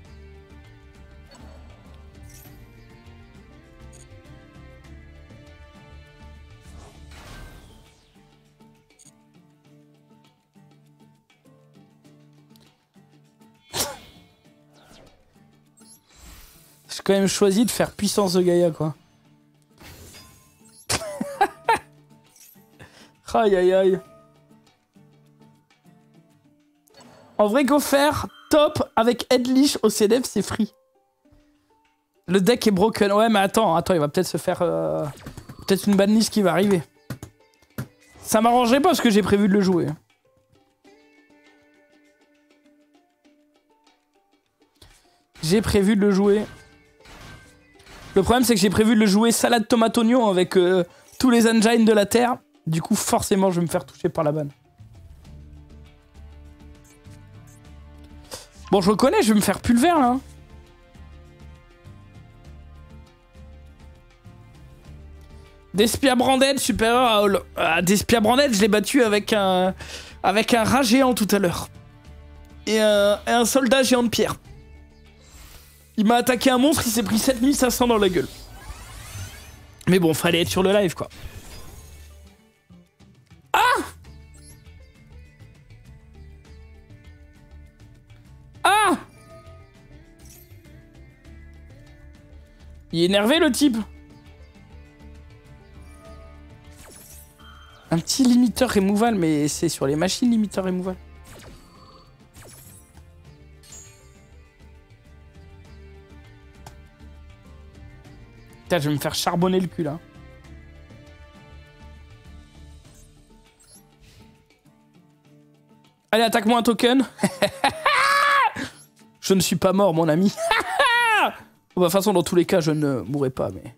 J'ai quand même choisi de faire puissance de Gaïa, quoi. Aïe aïe aïe. En vrai, go faire top avec Headlish au C D F, c'est free. Le deck est broken. Ouais, mais attends, attends, il va peut-être se faire... Euh... Peut-être une banlist qui va arriver. Ça m'arrangerait pas parce que j'ai prévu de le jouer. J'ai prévu de le jouer. Le problème, c'est que j'ai prévu de le jouer salade tomate oignon avec euh, tous les engines de la Terre. Du coup, forcément, je vais me faire toucher par la banne. Bon, je reconnais, je vais me faire pulver, là. Hein. Despia Branded, supérieur à Hall. Ah, Despia Branded, je l'ai battu avec un, avec un rat géant tout à l'heure. Et, euh, et un soldat géant de pierre. Il m'a attaqué un monstre, il s'est pris sept mille cinq cents dans la gueule. Mais bon, fallait être sur le live, quoi. Ah! Ah! Il est énervé, le type. Un petit limiteur removal, mais c'est sur les machines limiteur removal. Putain, je vais me faire charbonner le cul, là. Allez, attaque-moi un token. Je ne suis pas mort, mon ami. De toute façon, dans tous les cas, je ne mourrai pas, mais...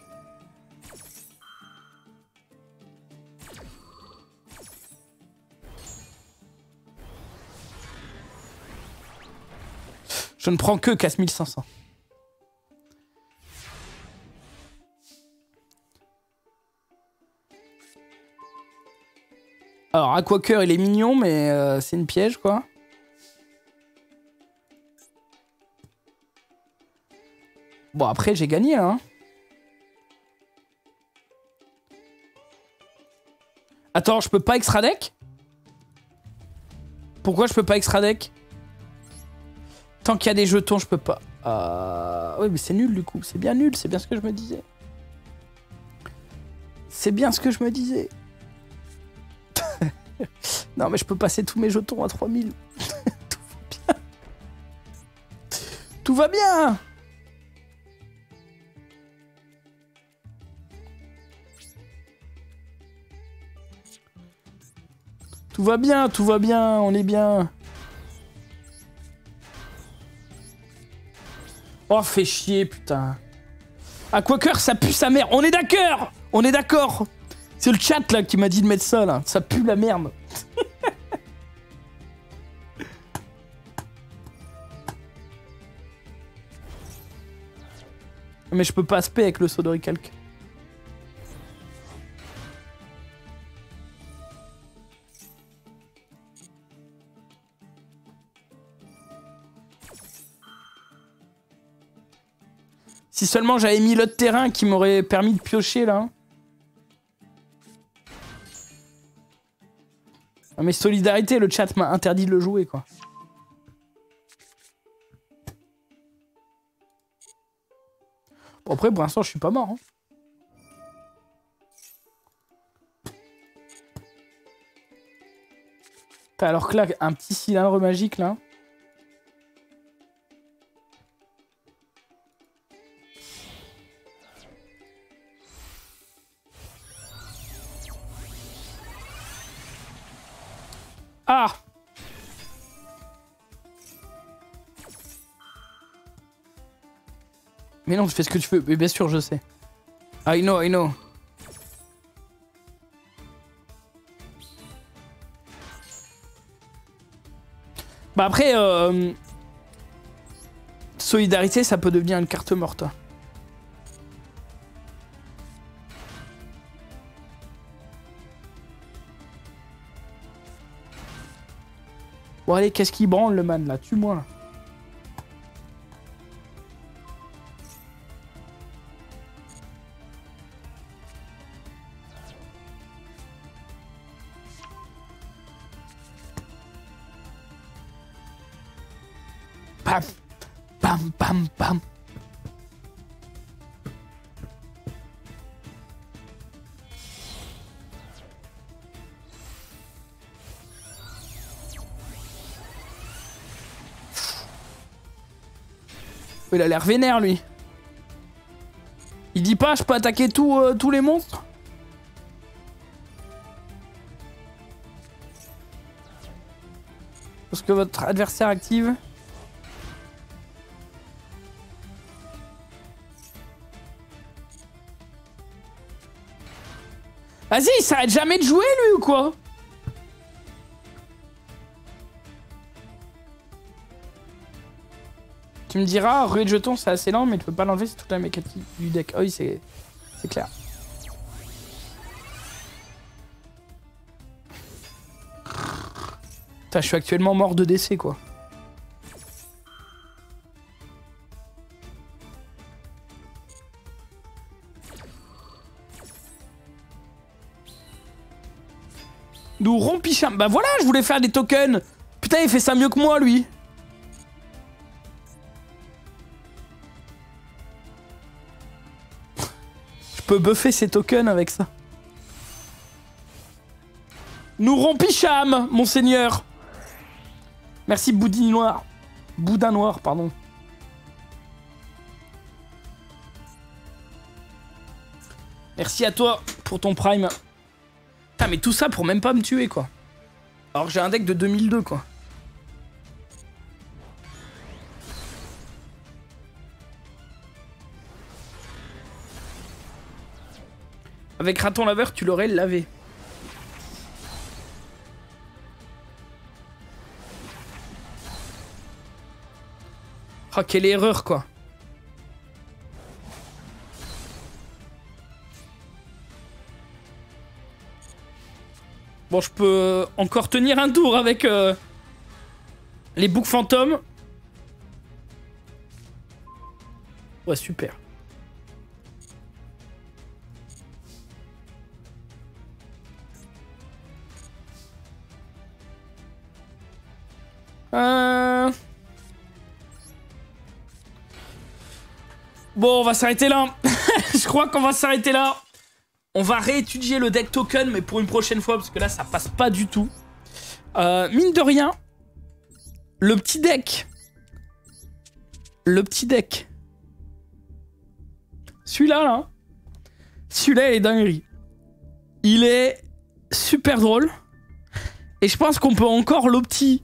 Je ne prends que quatre mille cinq cents. Alors, Aquaker, il est mignon, mais euh, c'est une piège, quoi. Bon, après, j'ai gagné, hein. Attends, je peux pas extra deck? Pourquoi je peux pas extra deck? Tant qu'il y a des jetons, je peux pas. Euh... Oui, mais c'est nul, du coup. C'est bien nul, c'est bien ce que je me disais. C'est bien ce que je me disais. Non, mais je peux passer tous mes jetons à trois mille. Tout va bien. Tout va bien. Tout va bien, tout va bien, on est bien. Oh, fais chier, putain. Aquaker, ça pue sa mère. On est d'accord. On est d'accord. C'est le chat, là, qui m'a dit de mettre ça, là. Ça pue la merde. Mais je peux pas spé avec le Sodoricalque. Si seulement j'avais mis l'autre terrain qui m'aurait permis de piocher, là. Ah, mais solidarité, le chat m'a interdit de le jouer, quoi. Bon, après, pour l'instant, je suis pas mort. Hein. Alors que là, un petit cylindre magique, là. Ah! Mais non, je fais ce que tu veux. Mais bien sûr, je sais. I know, I know. Bah après, euh... solidarité, ça peut devenir une carte morte. Bon allez, qu'est-ce qu'il branle le man là? Tue-moi là. Pam, pam, pam, pam. Il a l'air vénère lui. Il dit pas je peux attaquer tout, euh, tous les monstres? Parce que votre adversaire active. Vas-y, il s'arrête jamais de jouer lui ou quoi? Tu me diras, ruée de jetons c'est assez lent mais tu peux pas l'enlever, c'est toute la mécanique du deck. Oh oui, c'est clair. Putain, je suis actuellement mort de décès quoi. Nous rompicham. Bah voilà, je voulais faire des tokens. Putain, il fait ça mieux que moi lui. Je peux buffer ces tokens avec ça. Nous rompicham, monseigneur. Merci Boudin Noir. Boudin Noir, pardon. Merci à toi pour ton prime. Putain, mais tout ça pour même pas me tuer, quoi. Alors que j'ai un deck de deux mille deux, quoi. Avec raton laveur, tu l'aurais lavé. Oh, quelle erreur, quoi. Bon, je peux encore tenir un tour avec euh, les boucs fantômes. Ouais, super. Euh... Bon, on va s'arrêter là. Je crois qu'on va s'arrêter là. On va réétudier le deck token, mais pour une prochaine fois, parce que là, ça passe pas du tout. Euh, mine de rien, le petit deck. Le petit deck. Celui-là, là. Celui-là, il est dinguerie. Il est super drôle. Et je pense qu'on peut encore l'opti.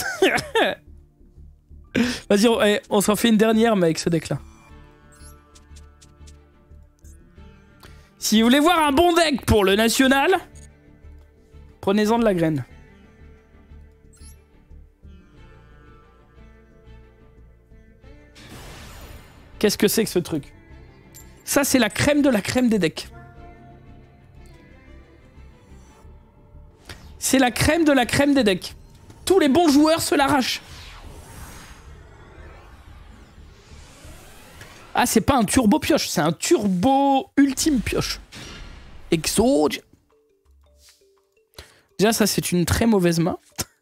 Vas-y, on, eh, on s'en fait une dernière, mais avec ce deck-là. Si vous voulez voir un bon deck pour le national, prenez-en de la graine. Qu'est-ce que c'est que ce truc? Ça, c'est la crème de la crème des decks. C'est la crème de la crème des decks. Tous les bons joueurs se l'arrachent. Ah, c'est pas un turbo pioche, c'est un turbo ultime pioche. Exode. Déjà, ça, c'est une très mauvaise main.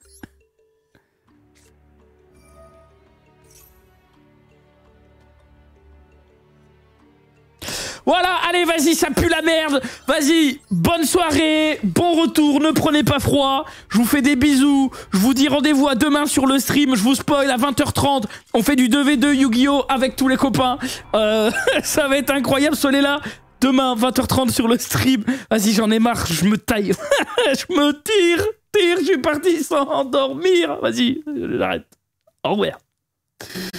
Voilà, allez, vas-y, ça pue la merde. Vas-y, bonne soirée, bon retour, ne prenez pas froid. Je vous fais des bisous. Je vous dis rendez-vous à demain sur le stream. Je vous spoil à vingt heures trente. On fait du deux v deux Yu-Gi-Oh! Avec tous les copains. Euh, ça va être incroyable, soyez là. Demain, vingt heures trente sur le stream. Vas-y, j'en ai marre, je me taille. Je me tire, tire, je suis parti sans dormir. Vas-y, j'arrête. Au revoir.